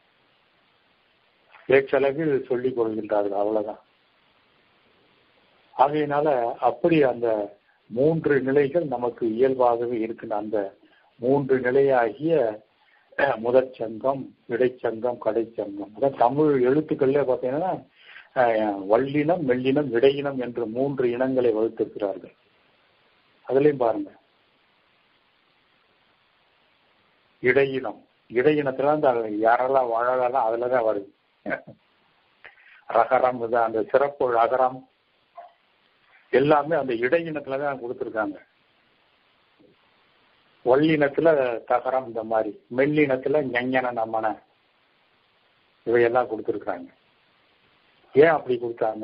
பேச்சளவில் சொல்லிக் கொள்கின்றார்கள், அவ்வளவுதான். ஆகையினால அப்படி அந்த மூன்று நிலைகள் நமக்கு இயல்பாகவே இருக்கின்ற அந்த மூன்று நிலையாகிய முதற் சங்கம், இடைச்சங்கம், கடைச்சங்கம், அதான் தமிழ் எழுத்துக்கள்ல பார்த்தீங்கன்னா வல்லினம், மெல்லினம், இடையினம் என்று மூன்று இனங்களை வகுத்திருக்கிறார்கள். அதுலயும் பாருங்க, இடையினம், இடையினத்துல அந்த யாரெல்லாம் வாழலாம் அதுலதான் வருது. ரகரம், அந்த சிறப்பு அகரம் எல்லாமே அந்த இடையினத்துலதான் கொடுத்திருக்காங்க. வல்லினத்துல தகரம், இந்த மாதிரி மெல்லினத்துல ஞஞன நமன இவையெல்லாம் கொடுத்திருக்காங்க. ஏன் அப்படி கொடுத்தாங்க?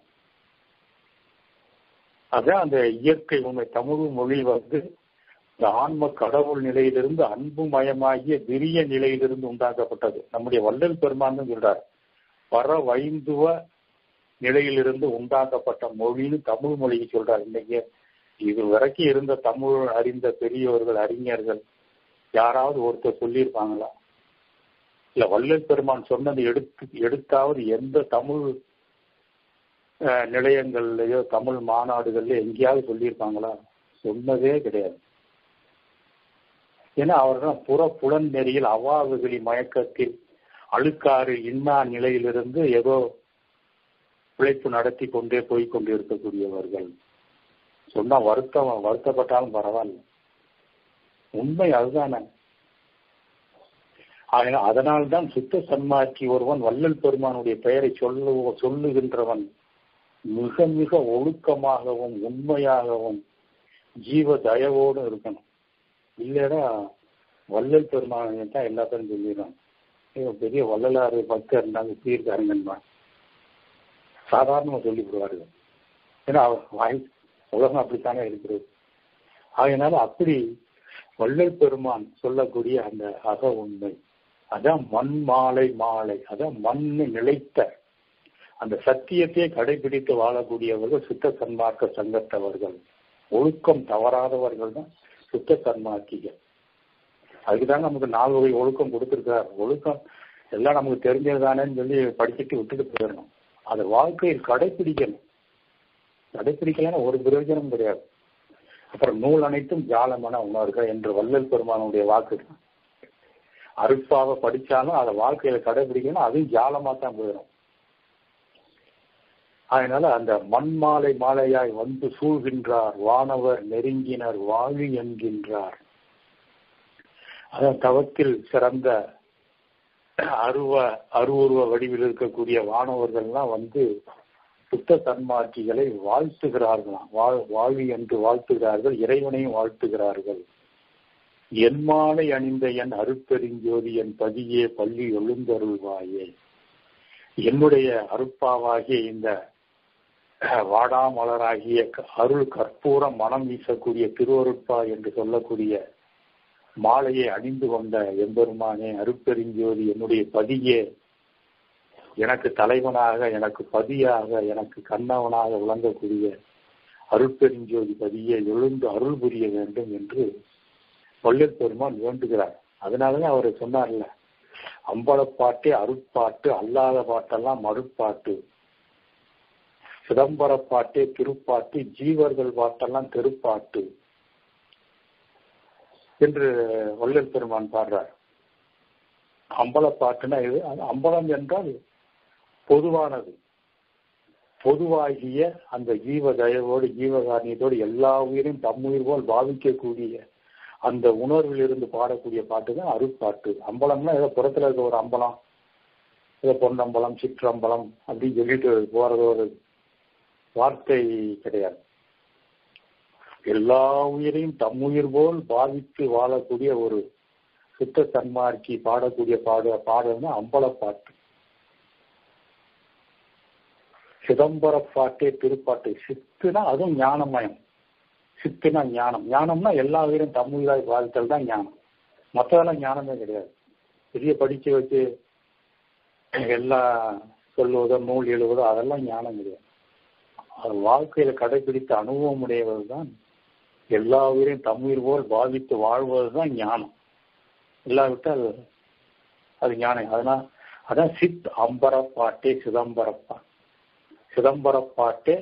அதான் அந்த இயற்கை உண்மை. தமிழ் மொழி வந்து இந்த ஆன்ம கடவுள் நிலையிலிருந்து அன்பு மயமாகிய விரிய நிலையிலிருந்து உண்டாக்கப்பட்டது. நம்முடைய வள்ளல் பெருமான் சொல்றார், பர வைந்துவ நிலையிலிருந்து உண்டாக்கப்பட்ட மொழின்னு தமிழ் மொழிக்கு சொல்றார். இன்னைக்கு இது வரைக்கும் இருந்த தமிழ் அறிந்த பெரியவர்கள், அறிஞர்கள் யாராவது ஒருத்தர் சொல்லியிருப்பாங்களா? இல்ல வள்ளல் பெருமான் சொன்னது எடுத்து எடுத்தாவது எந்த தமிழ் நிலையங்கள்லயோ தமிழ் மாநாடுகள்ல எங்கேயாவது சொல்லியிருப்பாங்களா? சொன்னதே கிடையாது. ஏன்னா அவர்கள் புற புலன் நெறியில் அவாவுகளி மயக்கத்தில் அழுக்காறு இன்னா நிலையிலிருந்து ஏதோ பிழைப்பு நடத்தி கொண்டே போய் கொண்டு இருக்கக்கூடியவர்கள். சொன்னா வருத்தம் வருத்தப்பட்டாலும் பரவாயில்ல, உண்மை அதுதானே. அதனால்தான் சுத்த சன்மார்க்கி ஒருவன் வள்ளல் பெருமானுடைய பெயரை சொல்லு சொல்லுகின்றவன் மிக மிக ஒழுக்கமாகவும் உண்மையாகவும் ஜீவ தயவோடும் இருக்கணும். இல்லைன்னா வள்ளல் பெருமானை தான் எல்லாத்தையும் சொல்லிடுறான், பெரிய வள்ளலாறு பக்தர் இருந்தாங்க தீர்க்காருங்கன்னு சாதாரணமா சொல்லி விடுவார்கள். ஏன்னா வாய் உலகம் அப்படித்தானே இருக்கிறது. அதனால அப்படி வள்ளல் பெருமான் சொல்லக்கூடிய அந்த அக உண்மை, அதான் மண் மாலை மாலை, அதான் மண்ணு நிலைத்த அந்த சத்தியத்தையே கடைபிடித்து வாழக்கூடியவர்கள் சுத்த சன்மார்க்க சங்கத்தவர்கள். ஒழுக்கம் தவறாதவர்கள் தான் சுத்த சன்மார்க்கிகள். அதுக்குதாங்க நமக்கு நாலு வகை ஒழுக்கம் கொடுத்திருக்கார். ஒழுக்கம் எல்லாம் நமக்கு தெரிஞ்சதுதானேன்னு சொல்லி படிச்சுட்டு விட்டுட்டு போயிடணும். அதை வாழ்க்கையில் கடைபிடிக்கணும். கடைபிடிக்கலன்னா ஒரு பிரயோஜனம் கிடையாது. அப்புறம் நூல் அனைத்தும் ஜாலமான உணர்க என்று வள்ளல் பெருமானுடைய வாக்கு. அருட்பாவை படிச்சாலும் அதை வாழ்க்கையில கடைபிடிக்கணும், அதுவும் ஜாலமா தான் போயிடும். அதனால அந்த மண் மாலை மாலையாய் வந்து சூழ்கின்றார், வானவர் நெருங்கினர் வாழி என்கின்றார். அதான் தவத்தில் சிறந்த அருவ அருவுருவ வடிவில் இருக்கக்கூடிய வானவர்கள்லாம் வந்து சுத்த சன்மார்க்கிகளை வாழ்த்துகிறார்களாம். வாழ் வாழ்வி என்று வாழ்த்துகிறார்கள், இறைவனையும் வாழ்த்துகிறார்கள். என் மாலை அணிந்த என் அருட்பெருஞ்சோதி என் பதியே பள்ளி எழுந்தருள்வாயே. என்னுடைய அருட்பாவாகிய இந்த வாடாமலராகிய அருள் கற்பூரம் மனம் வீசக்கூடிய திருவருட்பா என்று சொல்லக்கூடிய மாலையை அணிந்து கொண்ட எம்பெருமானே, அருட்பெருஞ்சோதி என்னுடைய பதியே, எனக்கு தலைவனாக, எனக்கு பதியாக, எனக்கு கண்ணவனாக விளங்கக்கூடிய அருட்பெருஞ்சோதி பதியை எழுந்து அருள் புரிய வேண்டும் என்று வள்ளல் பெருமான் வேண்டுகிறார். அதனாலதான் அவர் சொன்னார்ல, அம்பலப்பாட்டே அருட்பாட்டு, அல்லாத பாட்டெல்லாம் மறுப்பாட்டு, சிதம்பர பாட்டே திருப்பாட்டு, ஜீவர்கள் பாட்டெல்லாம் தெருப்பாட்டு என்று வள்ளல் பெருமான் பாடுறார். அம்பலப்பாட்டுனா இது, அம்பலம் என்றால் பொதுவானது. பொதுவாகிய அந்த ஜீவ தயவோடு ஜீவகாரணியத்தோடு எல்லா உயிரையும் தம்முயிர் போல் பாவிக்கக்கூடிய அந்த உணர்வில் இருந்து பாடக்கூடிய பாட்டு தான் அருட்பாட்டு. அம்பலம்னா ஏதோ புறத்துல இருக்க ஒரு அம்பலம், ஏதோ பொன்னம்பலம் சிற்றம்பலம் அப்படின்னு சொல்லிட்டு போறது ஒரு வார்த்தை கிடையாது. எல்லா உயிரையும் தம்முயிர் போல் பாவித்து வாழக்கூடிய ஒரு சுத்த சன்மார்க்கி பாடக்கூடிய பாட பாடல்னா அம்பலப்பாட்டு. சிதம்பர பாட்டே திருப்பாட்டு. சித்துனா அதுவும் ஞானமயம். சித்துனா ஞானம். ஞானம்னா எல்லா உயிரும் தமிழாய் வாழ்த்தல் தான் ஞானம். மற்றதெல்லாம் ஞானமே கிடையாது. பெரிய படிச்சு வச்சு எல்லாம் சொல்லுவதோ நூல் எழுவதோ அதெல்லாம் ஞானம் கிடையாது. அது வாழ்க்கையில கடைபிடித்த அனுபவம் உடையவர் தான் எல்லா உயிரையும் தமிழ் போல் பாதித்து வாழ்வது தான் ஞானம். இல்லாவிட்டால் அது ஞானம். அதனால் அதான் சித் அம்பர பாட்டே சிதம்பரப்பா. சிதம்பர பாட்டே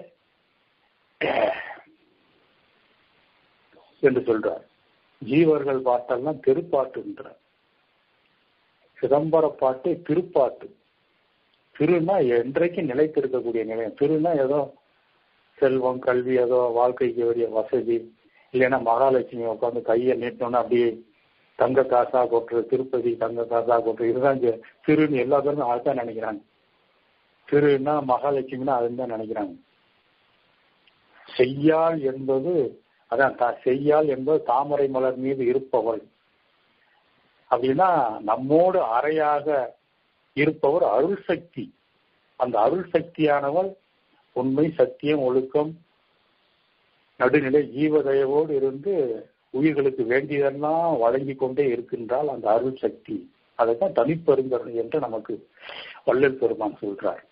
என்று சொல்றார். ஜீவர்கள் பாட்டெல்லாம் திருப்பாட்டுன்றார். சிதம்பர பாட்டு திருப்பாட்டு. திருன்னா என்றைக்கு நிலைத்திருக்கக்கூடிய நிலையம். திருன்னா ஏதோ செல்வம் கல்வி ஏதோ வாழ்க்கைக்கு வேண்டிய வசதி, இல்லைன்னா மகாலட்சுமி உட்காந்து கையை நீட்டோன்னா அப்படியே தங்க காசா கொட்டுறது, திருப்பதி தங்க காசா கொட்டுறது, இதுதான் திருன்னு எல்லா பேரும் அதுதான் நினைக்கிறாங்க. திருன்னா மகாலட்சுமின்னா அதுன்னு தான் நினைக்கிறாங்க. செய்யாள் என்பது அதான் செய்யாள் என்பது தாமரை மலர் மீது இருப்பவள் அப்படின்னா நம்மோடு அறையாக இருப்பவர் அருள் சக்தி. அந்த அருள் சக்தியானவள் உண்மை சத்தியம் ஒழுக்கம் நடுநிலை ஜீவதயவோடு இருந்து உயிர்களுக்கு வேண்டியதெல்லாம் வழங்கி கொண்டே இருக்கின்றால் அந்த அருள் சக்தி. அதைத்தான் தனிப்பெருங்கருணை என்று நமக்கு வள்ளல் பெருமான் சொல்றார்.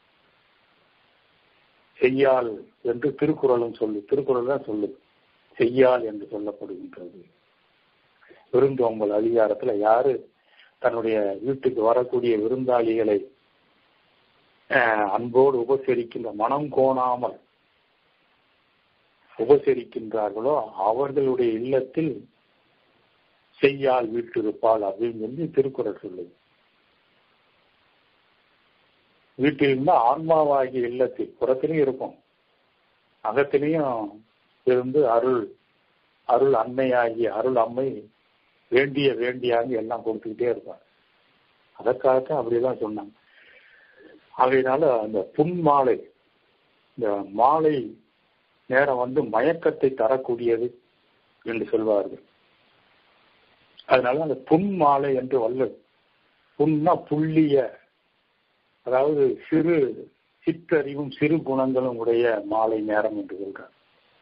செய்யாள் என்று திருக்குறளும் சொல்லு, திருக்குறள் தான் சொல்லு செய்யாள் என்று சொல்லப்படுகின்றது. விருந்தோம்பல் அதிகாரத்துல யாரு தன்னுடைய வீட்டுக்கு வரக்கூடிய விருந்தாளிகளை அன்போடு உபசரிக்கின்ற மனம் கோணாமல் உபசரிக்கின்றார்களோ அவர்களுடைய இல்லத்தில் செய்யால் வீட்டிருப்பாள் அப்படின்னு சொல்லி திருக்குறள் சொல்லுது. வீட்டில் இருந்தா ஆன்மாவாகிய இல்லத்தில் புறத்திலையும் இருக்கும், அகத்திலையும் இருந்து அருள் அருள் அன்னையாகிய அருள் அம்மை வேண்டிய வேண்டியாங்க எல்லாம் கொடுத்துக்கிட்டே இருப்பாங்க. அதற்காகத்தான் அப்படிதான் சொன்னாங்க. அதனால அந்த புன் மாலை, இந்த மாலை நேரம் வந்து மயக்கத்தை தரக்கூடியது என்று சொல்வார்கள். அதனால அந்த புன் மாலை என்று வல்லது. புன்னா புள்ளிய, அதாவது சிறு சிற்றறிவும் சிறு குணங்களும் உடைய மாலை நேரம் என்று சொல்றார்.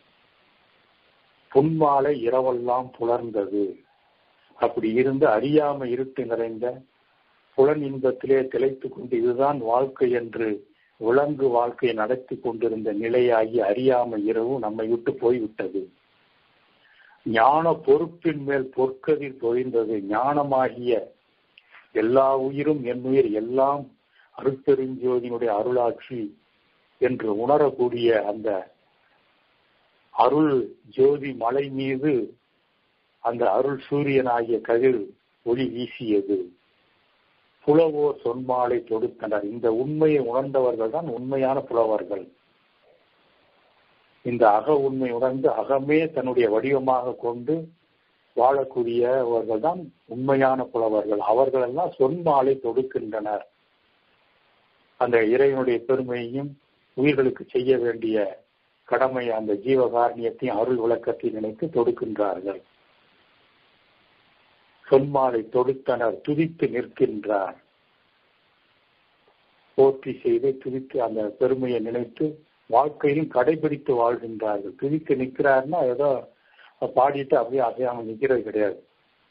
புன்மாலை இரவெல்லாம் புலர்ந்தது. அப்படி இருந்து அறியாம இருட்டு நிறைந்த புலன் இன்பத்திலே திளைத்துக் கொண்டு இதுதான் வாழ்க்கை என்று விலங்கு வாழ்க்கையை நடத்தி கொண்டிருந்த நிலையாகி அறியாம இரவு நம்மை விட்டு போய்விட்டது. ஞான பொறுப்பின் மேல் பொற்கதிர் பொழிந்தது. ஞானமாகிய எல்லா உயிரும் என் உயிர் எல்லாம் அருட்பெருஞ்சோதியினுடைய அருளாட்சி என்று உணரக்கூடிய அந்த அருள் ஜோதி மலை மீது அந்த அருள் சூரியனாகிய கதிர் ஒளி வீசியது. புலவோர் சொன்மாலை தொடுத்தனர். இந்த உண்மையை உணர்ந்தவர்கள் தான் உண்மையான புலவர்கள். இந்த அக உண்மை உணர்ந்து அகமே தன்னுடைய வடிவமாக கொண்டு வாழக்கூடியவர்கள் தான் உண்மையான புலவர்கள். அவர்களெல்லாம் சொன்மாலை தொடுக்கின்றனர். அந்த இறைவனுடைய பெருமையையும் உயிர்களுக்கு செய்ய வேண்டிய கடமை அந்த ஜீவகாரணியத்தையும் அருள் விளக்கத்தை நினைத்து தொடுக்கின்றார்கள். சொன்மாலை தொடுத்தனர் துதித்து நிற்கின்றார். போற்றி செய்து துதித்து அந்த பெருமையை நினைத்து வாழ்க்கையிலும் கடைபிடித்து வாழ்கின்றார்கள். துதித்து நிற்கிறாருன்னா ஏதோ பாடிட்டு அப்படியே அசையாம நிற்கிறது கிடையாது.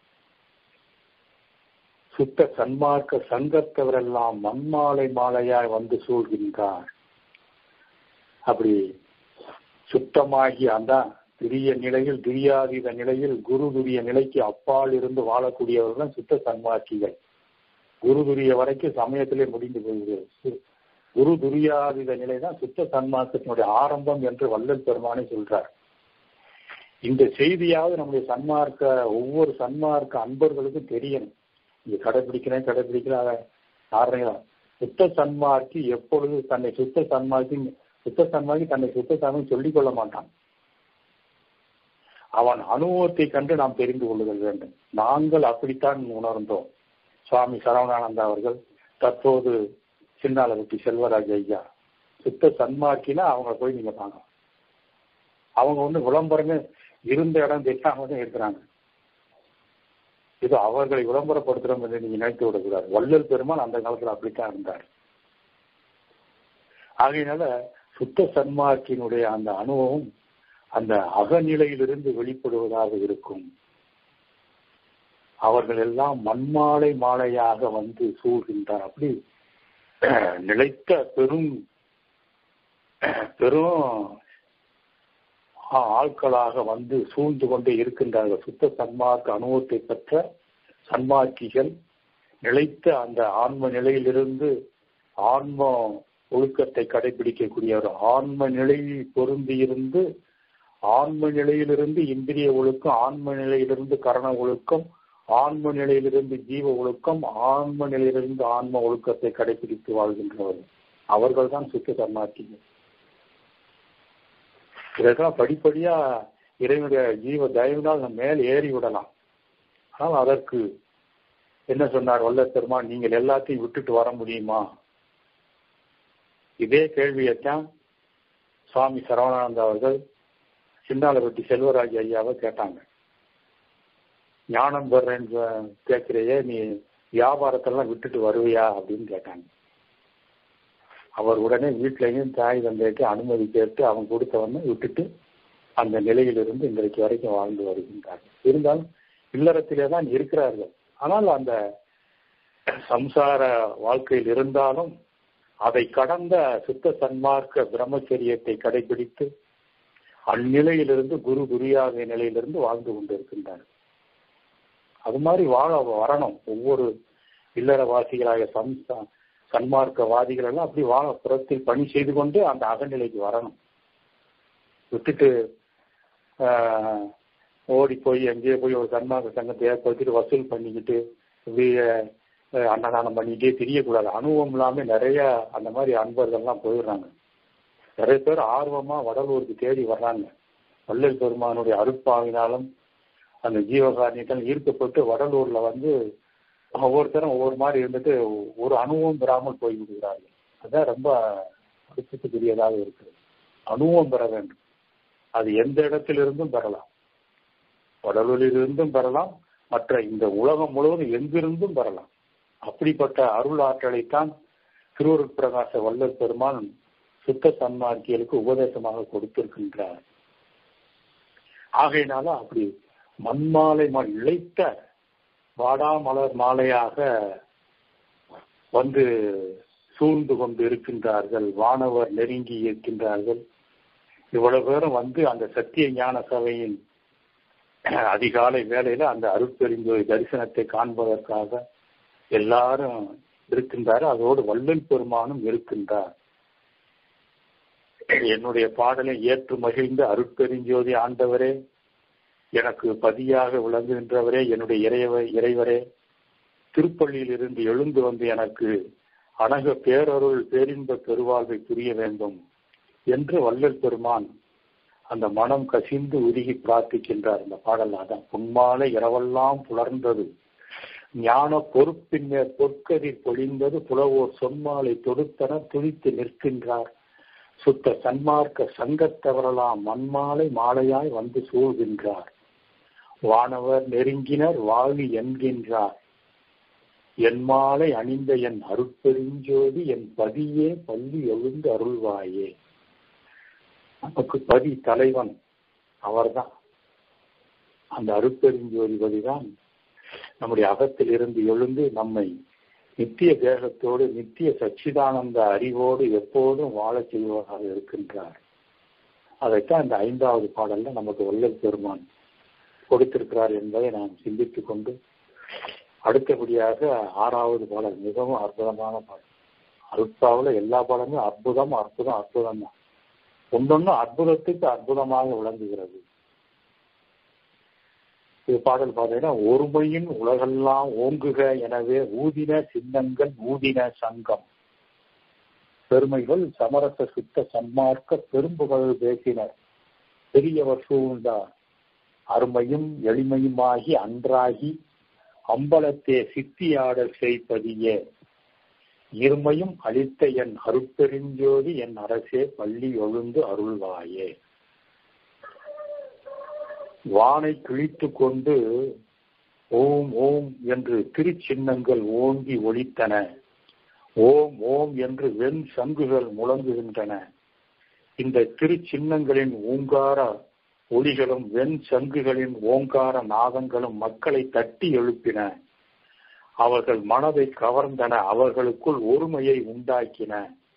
சுத்த சன்மார்க்க சங்கத்தவரெல்லாம் மண்மாலை மாலையாய் வந்து சூழ்கின்றார். அப்படி சுத்தமாகி அந்த திரிய நிலையில் திரியாதீத நிலையில் குரு துரிய நிலைக்கு அப்பால் இருந்து வாழக்கூடியவர்கள் தான் சுத்த சன்மார்க்கிகள். குரு துரிய வரைக்கும் சமயத்திலே முடிந்து போகிறது. குரு துரியாதீத நிலை தான் சுத்த சன்மார்க்கத்தினுடைய ஆரம்பம் என்று வள்ளல் பெருமானை சொல்றார். இந்த செய்தியாவது நம்முடைய சன்மார்க்க ஒவ்வொரு சன்மார்க்க அன்பர்களுக்கும் தெரியணும். இங்க கடைபிடிக்கிறேன் கடைபிடிக்கிற காரணம் சுத்த சன்மார்க்கி எப்பொழுது தன்னை சுத்த சன்மார்க்கி சுத்த சன்மார்க்கி தன்னை சுத்த சன்மார்க்கி சொல்லிக் கொள்ள மாட்டான். அவன் அனுபவத்தை கண்டு நாம் தெரிந்து கொள்ளுதல் வேண்டும். நாங்கள் அப்படித்தான் உணர்ந்தோம். சுவாமி சரவணானந்தா அவர்கள், தற்போது சின்னாலவட்டி செல்வராஜ் ஐயா, சுத்த சன்மார்க்கினா அவங்க போய் நீங்க பாங்க. அவங்க ஒண்ணு விளம்பரமே இருந்த இடம் தெரியாம தான் இருக்கிறாங்க. இது அவர்களை விளம்பரப்படுத்துறோம் என்று நீங்க நினைத்து விடக்கூடாது. வள்ளல் பெருமான் அந்த காலத்துல அப்படித்தான் இருந்தார். ஆகையினால சுத்த சன்மார்க்கினுடைய அந்த அனுபவம் அந்த அகநிலையிலிருந்து வெளிப்படுவதாக இருக்கும். அவர்கள் எல்லாம் மண்மாலை மாலையாக வந்து சூழ்கின்றார். அப்படி நிலைத்த பெரும் பெரும் ஆட்களாக வந்து சூழ்ந்து கொண்டே இருக்கின்றார்கள். சுத்த சன்மார்க்க அனுபவத்தை பெற்ற சன்மார்க்கிகள் நிலைத்த அந்த ஆன்ம நிலையிலிருந்து ஆன்ம ஒழுக்கத்தை கடைபிடிக்கக்கூடிய ஒரு ஆன்ம நிலையில் பொருந்தியிருந்து ஆன்ம நிலையிலிருந்து இந்திரிய ஒழுக்கம், ஆன்ம நிலையிலிருந்து கரண ஒழுக்கம், ஆன்ம நிலையிலிருந்து ஜீவ ஒழுக்கம், ஆன்ம நிலையிலிருந்து ஆன்ம ஒழுக்கத்தை கடைபிடித்து வாழ்கின்றவர்கள் அவர்கள் தான் சுத்த சன்மார்க்கிகள். இதற்கெல்லாம் படிப்படியா இறைவனுடைய ஜீவ தயவினால் நம்ம மேல் ஏறி விடலாம். ஆனால் அதற்கு என்ன சொன்னார் வள்ளல் பெருமான், நீங்கள் எல்லாத்தையும் விட்டுட்டு வர முடியுமா? இதே கேள்வியைத்தான் சுவாமி சரவணானந்தா அவர்கள் சின்னாலவட்டி செல்வராஜ் ஐயாவை கேட்டாங்க. ஞானம் பெறேன்னு கேட்கிறையே, நீ வியாபாரத்தெல்லாம் விட்டுட்டு வருவியா அப்படின்னு கேட்டாங்க. அவர் உடனே வீட்டிலையும் தாய் தந்தைக்கு அனுமதி கேட்டு அவங்க கொடுத்தவன்னு விட்டுட்டு அந்த நிலையிலிருந்து இன்றைக்கு வரைக்கும் வாழ்ந்து வருகின்றார்கள். இருந்தாலும் இல்லறத்திலே தான் இருக்கிறார்கள். ஆனால் அந்த சம்சார வாழ்க்கையில் இருந்தாலும் அதை கடந்த சுத்த சன்மார்க்க பிரம்மச்சரியத்தை கடைபிடித்து அந்நிலையிலிருந்து குரு குரியாத நிலையிலிருந்து வாழ்ந்து கொண்டிருக்கின்றார்கள். அது மாதிரி வாழ வரணும். ஒவ்வொரு இல்லறவாசிகளாக சம்சா சன்மார்க்கவாதிகள் எல்லாம் அப்படி வாழ புறத்தில் பணி செய்து கொண்டு அந்த அகநிலைக்கு வரணும். விட்டுட்டு ஆஹ் ஓடி போய் எங்கேயோ போய் ஒரு சன்மார்க்க சங்கத்தை ஏற்படுத்திட்டு வசூல் பண்ணிக்கிட்டு இப்படி அன்னதானம் பண்ணிக்கிட்டே தெரியக்கூடாது. அனுபவம் இல்லாம நிறைய அந்த மாதிரி அன்பர்கள்லாம் போயிடுறாங்க. நிறைய பேர் ஆர்வமா வடலூருக்கு தேடி வர்றாங்க. வள்ளல் பெருமானுடைய அருட்பாவினாலும் அந்த ஜீவகாரணியத்தால் ஈர்க்கப்பட்டு வடலூர்ல வந்து ஒவ்வொருத்தரும் ஒவ்வொரு மாதிரி இருந்துட்டு ஒரு அனுபவம் பெறாமல் போய் விடுகிறார்கள். அதான் ரொம்ப அடிச்சத்துக்குரியதாக இருக்குது. அனுபவம் பெற வேண்டும். அது எந்த இடத்திலிருந்தும் பெறலாம். வடலூரிலிருந்தும் பெறலாம், மற்ற இந்த உலகம் முழுவதும் எங்கிருந்தும் பெறலாம். அப்படிப்பட்ட அருள் ஆற்றலைத்தான் திருவருட்பிரகாச வள்ளல் பெருமான் சுத்த சன்மார்க்கியலுக்கு உபதேசமாக கொடுத்திருக்கின்றார். ஆகையினால அப்படி மண்மாலை இழைத்த வாடாமலர் மாலையாக வந்து சூழ்ந்து கொண்டு இருக்கின்றார்கள். வானவர் நெருங்கி இருக்கின்றார்கள். இவ்வளவு பேரும் வந்து அந்த சத்திய ஞான சபையின் அதிகாலை வேளையில அந்த அருட்பெருஞ்சோதி தரிசனத்தை காண்பதற்காக எல்லாரும் இருக்கின்றார். அதோடு வள்ளல் பெருமானும் இருக்கின்றார். என்னுடைய பாடலை ஏற்று மகிழ்ந்த அருட்பெருஞ்சோதி ஆண்டவரே, எனக்கு பதியாக விளங்குகின்றவரே, என்னுடைய இறைவ இறைவரே, திருப்பள்ளியில் இருந்து எழுந்து வந்து எனக்கு அனக பேரருள் பேரின்ப பெருவாழ்வை புரிய வேண்டும் என்று வள்ளல் பெருமான் அந்த மனம் கசிந்து உருகி பிரார்த்திக்கின்றார். இந்த பாடல் அதான். பொன்மாலை இரவெல்லாம் புலர்ந்தது, ஞான பொறுப்பின் மேற் பொற்கதிர் பொழிந்தது, புலவோர் சொன்மாலை தொடுத்தன துடித்து நிற்கின்றார், சுத்த சன்மார்க்க சங்கத்தவரெல்லாம் மண்மாலை மாலையாய் வந்து சூழ்கின்றார். வானவர் நெருங்கினர் வாழி என்கின்றார். என் மாலை அணிந்த என் அருட்பெருஞ்சோதி என் பதியே பள்ளி எழுந்து அருள்வாயே. நமக்கு பதி தலைவன் அவர்தான். அந்த அருட்பெருஞ்சோதி பதிதான் நம்முடைய அகத்தில் இருந்து எழுந்து நம்மை நித்திய தேகத்தோடு நித்திய சச்சிதானந்த அறிவோடு எப்போதும் வாழ செய்வதாக இருக்கின்றார். அதைத்தான் இந்த ஐந்தாவது பாடல்ல நமக்கு வள்ளல் பெருமான் கொடுத்திருக்கிறார் என்பதை நாம் சிந்தித்துக் கொண்டு அடுத்தபடியாக ஆறாவது பாடல் மிகவும் அற்புதமான பாடல். அருட்பாவுல எல்லா பாடலும் அற்புதம் அற்புதம் அற்புதம் தான். ஒன்றொன்னு அற்புதத்துக்கு அற்புதமாக விளங்குகிறது. இது பாடல் பார்த்தீங்கன்னா, ஒருமையின் உலகெல்லாம் ஓங்குக எனவே ஊதின சின்னங்கள் ஊதின சங்கம் பெருமைகள் சமரச சுத்த சன்மார்க்க பெரும்புகழ் பேசினர் பெரியவர் சூழ்ந்தார். அருமையும் எளிமையுமாகி அன்றாகி அம்பலத்தே சித்தியாடல் செய்பதியே இருமையும் அளித்த என் அருட்பெருஞ்சோதி என் அரசே பள்ளி எழுந்து அருள்வாயே. வானை கிழித்து கொண்டு ஓம் ஓம் என்று திருச்சின்னங்கள் ஓங்கி ஒலித்தன. ஓம் ஓம் என்று வெண் சங்குகள் முழங்குகின்றன. இந்த திருச்சின்னங்களின் ஓங்கார ஒளிகளும் வெண் சங்குகளின் ஓங்கார நாதங்களும் மக்களை தட்டி எழுப்பின. அவர்கள் மனதை கவர்ந்தன. அவர்களுக்குள் ஒருமையை உண்டாக்கின.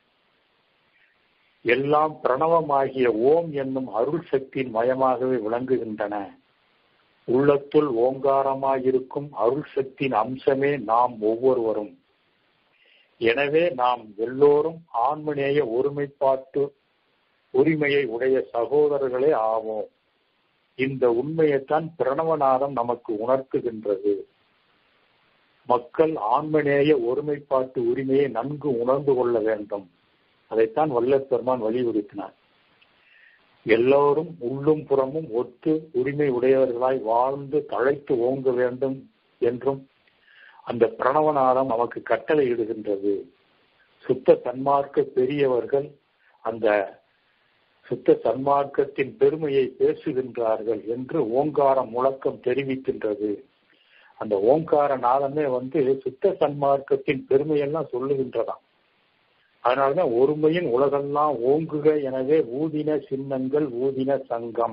எல்லாம் பிரணவமாகிய ஓம் என்னும் அருள் சக்தியின் மயமாகவே விளங்குகின்றன. உள்ளத்துள் ஓங்காரமாயிருக்கும் அருள் சக்தியின் அம்சமே நாம் ஒவ்வொருவரும். எனவே நாம் எல்லோரும் ஆன்மநேய ஒருமைப்பாட்டு உரிமையை உடைய சகோதரர்களே ஆவோம். இந்த உண்மையைத்தான் பிரணவநாதம் நமக்கு உணர்த்துகின்றது. மக்கள் ஆன்மநேய ஒருமைப்பாட்டு உரிமையை நன்கு உணர்ந்து கொள்ள வேண்டும். அதைத்தான் வள்ளல் பெருமான் வலியுறுத்தினார். எல்லோரும் உள்ளும் புறமும் ஒத்து உரிமை உடையவர்களாய் வாழ்ந்து தழைத்து ஓங்க வேண்டும் என்றும் அந்த பிரணவநாதம் நமக்கு கட்டளை இடுகின்றது. சுத்த சன்மார்க்க பெரியவர்கள் அந்த சுத்த சன்மார்க்கத்தின் பெருமையை பேசுகின்றார்கள் என்று ஓங்கார முழக்கம் தெரிவிக்கின்றது. அந்த ஓங்கார நாதமே வந்து சுத்த சன்மார்க்கத்தின் பெருமையெல்லாம் சொல்லுகின்றதாம். அதனாலதான் ஒருமையின் உலகெல்லாம் ஓங்குக எனவே ஊதின சின்னங்கள் ஊதின சங்கம்.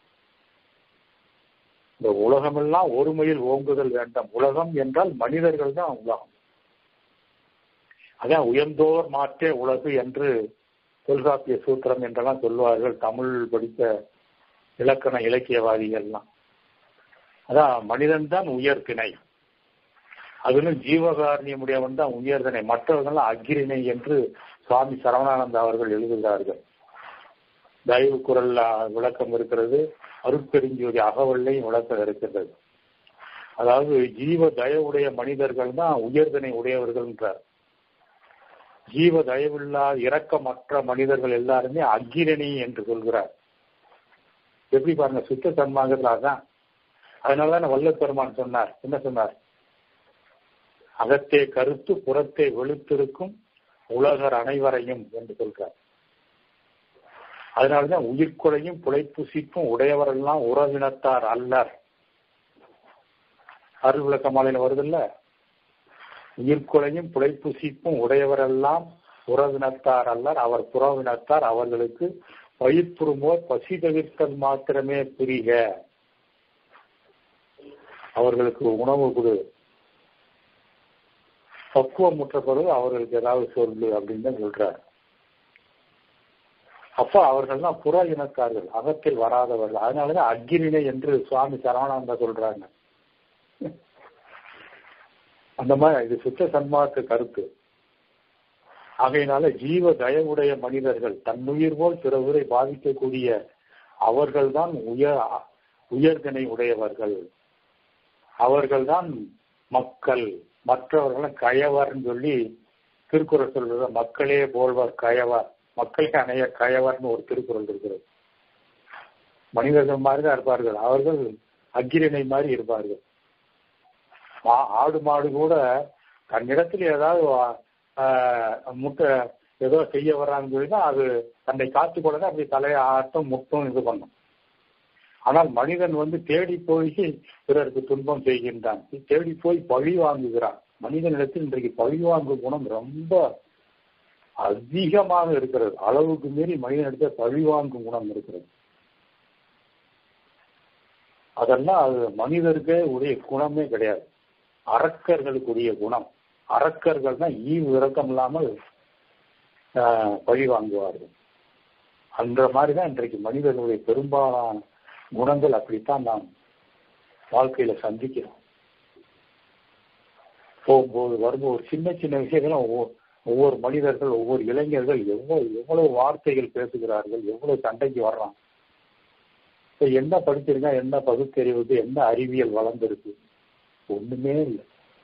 இந்த உலகமெல்லாம் ஒருமையில் ஓங்குதல் வேண்டும். உலகம் என்றால் மனிதர்கள் தான் உலகம். அதான் உயர்ந்தோர் மாற்றே உலகு என்று தொல்காப்பிய சூத்திரம் என்றெல்லாம் சொல்லுவார்கள் தமிழ் படித்த இலக்கண இலக்கியவாதிகள்லாம். அதான் மனிதன் தான் உயர்திணை. அதிலும் ஜீவகாரணியமுடையவன் தான் உயர்திணை. மற்றவர்கள் அக்கிரிணை என்று சுவாமி சரவணானந்தா அவர்கள் எழுதுகிறார்கள். தயவு குரல் விளக்கம் இருக்கிறது. அருட்பெருஞ்சோதி அகவல்லையும் விளக்கம் இருக்கிறது. அதாவது ஜீவ தயவுடைய மனிதர்கள் தான் உயர்திணை உடையவர்கள் என்றார். ஜீவ தயவில்லாத இரக்கமற்ற மனிதர்கள் எல்லாருமே அக்கிரணி என்று சொல்கிறார். எப்படி பாருங்க, சுத்த சன்மார்க்கத்தில் அதான். அதனாலதான் வள்ளல் பெருமான் சொன்னார். என்ன சொன்னார்? அகத்தே கருத்து புறத்தே வெளுத்திருக்கும் உலகர் அனைவரையும் என்று சொல்றார். அதனாலதான் உயிர்கொலையும் புழைப்புசிக்கும் உடையவரெல்லாம் உறவினத்தார் அல்லர். அருள் விளக்க மாலையில வருதுல்ல, உயிர்கொலையும் புழைப்புசிக்கும் உடையவரெல்லாம் உறவினத்தார் அல்லர், அவர் புறவினத்தார், அவர்களுக்கு பயிர்ப்புறுமோர் பசி தவிர்த்தல் மாத்திரமே புரிக. அவர்களுக்கு உணவு கொடு, பக்குவம் முற்ற பிறகு அவர்களுக்கு ஏதாவது சொல்லு அப்படின்னு தான் சொல்றார். அப்ப அவர்கள் தான் புற இனத்தார்கள், அகத்தில் வராதவர்கள். அதனாலதான் அக்கிரிணை என்று சுவாமி சரவணானந்தா சொல்றாங்க. அந்த மாதிரி இது சுத்த சன்மார்க்க கருத்து. ஆகையினால ஜீவ தயவுடைய மனிதர்கள், தன்னுயிர் போல் பிற உயிரை பாதிக்கக்கூடிய அவர்கள் தான் உயர் உயர்திணை உடையவர்கள். அவர்கள்தான் மக்கள். மற்றவர்களும் கயவர்னு சொல்லி திருக்குறள் சொல்றது. மக்களே போல்வர் கயவர், மக்களே அணைய கயவர்னு ஒரு திருக்குறள் இருக்கிறது. மனிதர்கள் மாதிரிதான் இருப்பார்கள், அவர்கள் அக்கிரிணை மாதிரி இருப்பார்கள். ஆடு மாடு கூட தன்னிடத்தில் ஏதாவது முட்டை ஏதோ செய்ய வர்றாங்கன்னு சொல்லிதான் அது தன்னை காத்துக்கொள்ள அப்படி தலையை ஆட்டம் முட்டும் இது பண்ணும். ஆனால் மனிதன் வந்து தேடி போய் பிறருக்கு துன்பம் செய்கின்றான், தேடி போய் பழி வாங்குகிறான். மனிதனிடத்தில் இன்றைக்கு பழி வாங்கும் குணம் ரொம்ப அதிகமாக இருக்கிறது. அளவுக்கு மீறி மனிதனிடத்தில் பழி வாங்கும் குணம் இருக்கிறது. அதெல்லாம் அது மனிதருக்கே உரிய குணமே கிடையாது, அரக்கர்களுக்குரிய குணம். அரக்கர்கள்னா ஈவு இரக்கம் இல்லாமல் பழி வாங்குவார்கள். அந்த மாதிரிதான் இன்றைக்கு மனிதர்களுடைய பெரும்பாலான குணங்கள் அப்படித்தான் நாம் வாழ்க்கையில சந்திக்கிறோம். போகும்போது வரும்போது ஒரு சின்ன சின்ன விஷயங்களும் ஒவ்வொரு ஒவ்வொரு மனிதர்கள் ஒவ்வொரு இளைஞர்கள் எவ்வளவு எவ்வளவு வார்த்தைகள் பேசுகிறார்கள், எவ்வளவு சண்டைக்கு வர்றான். என்ன படிச்சிருக்கா, என்ன பகுத்தறிவுக்கு, என்ன அறிவியல் வளர்ந்திருக்கு, ஒண்ணுமே இல்லை.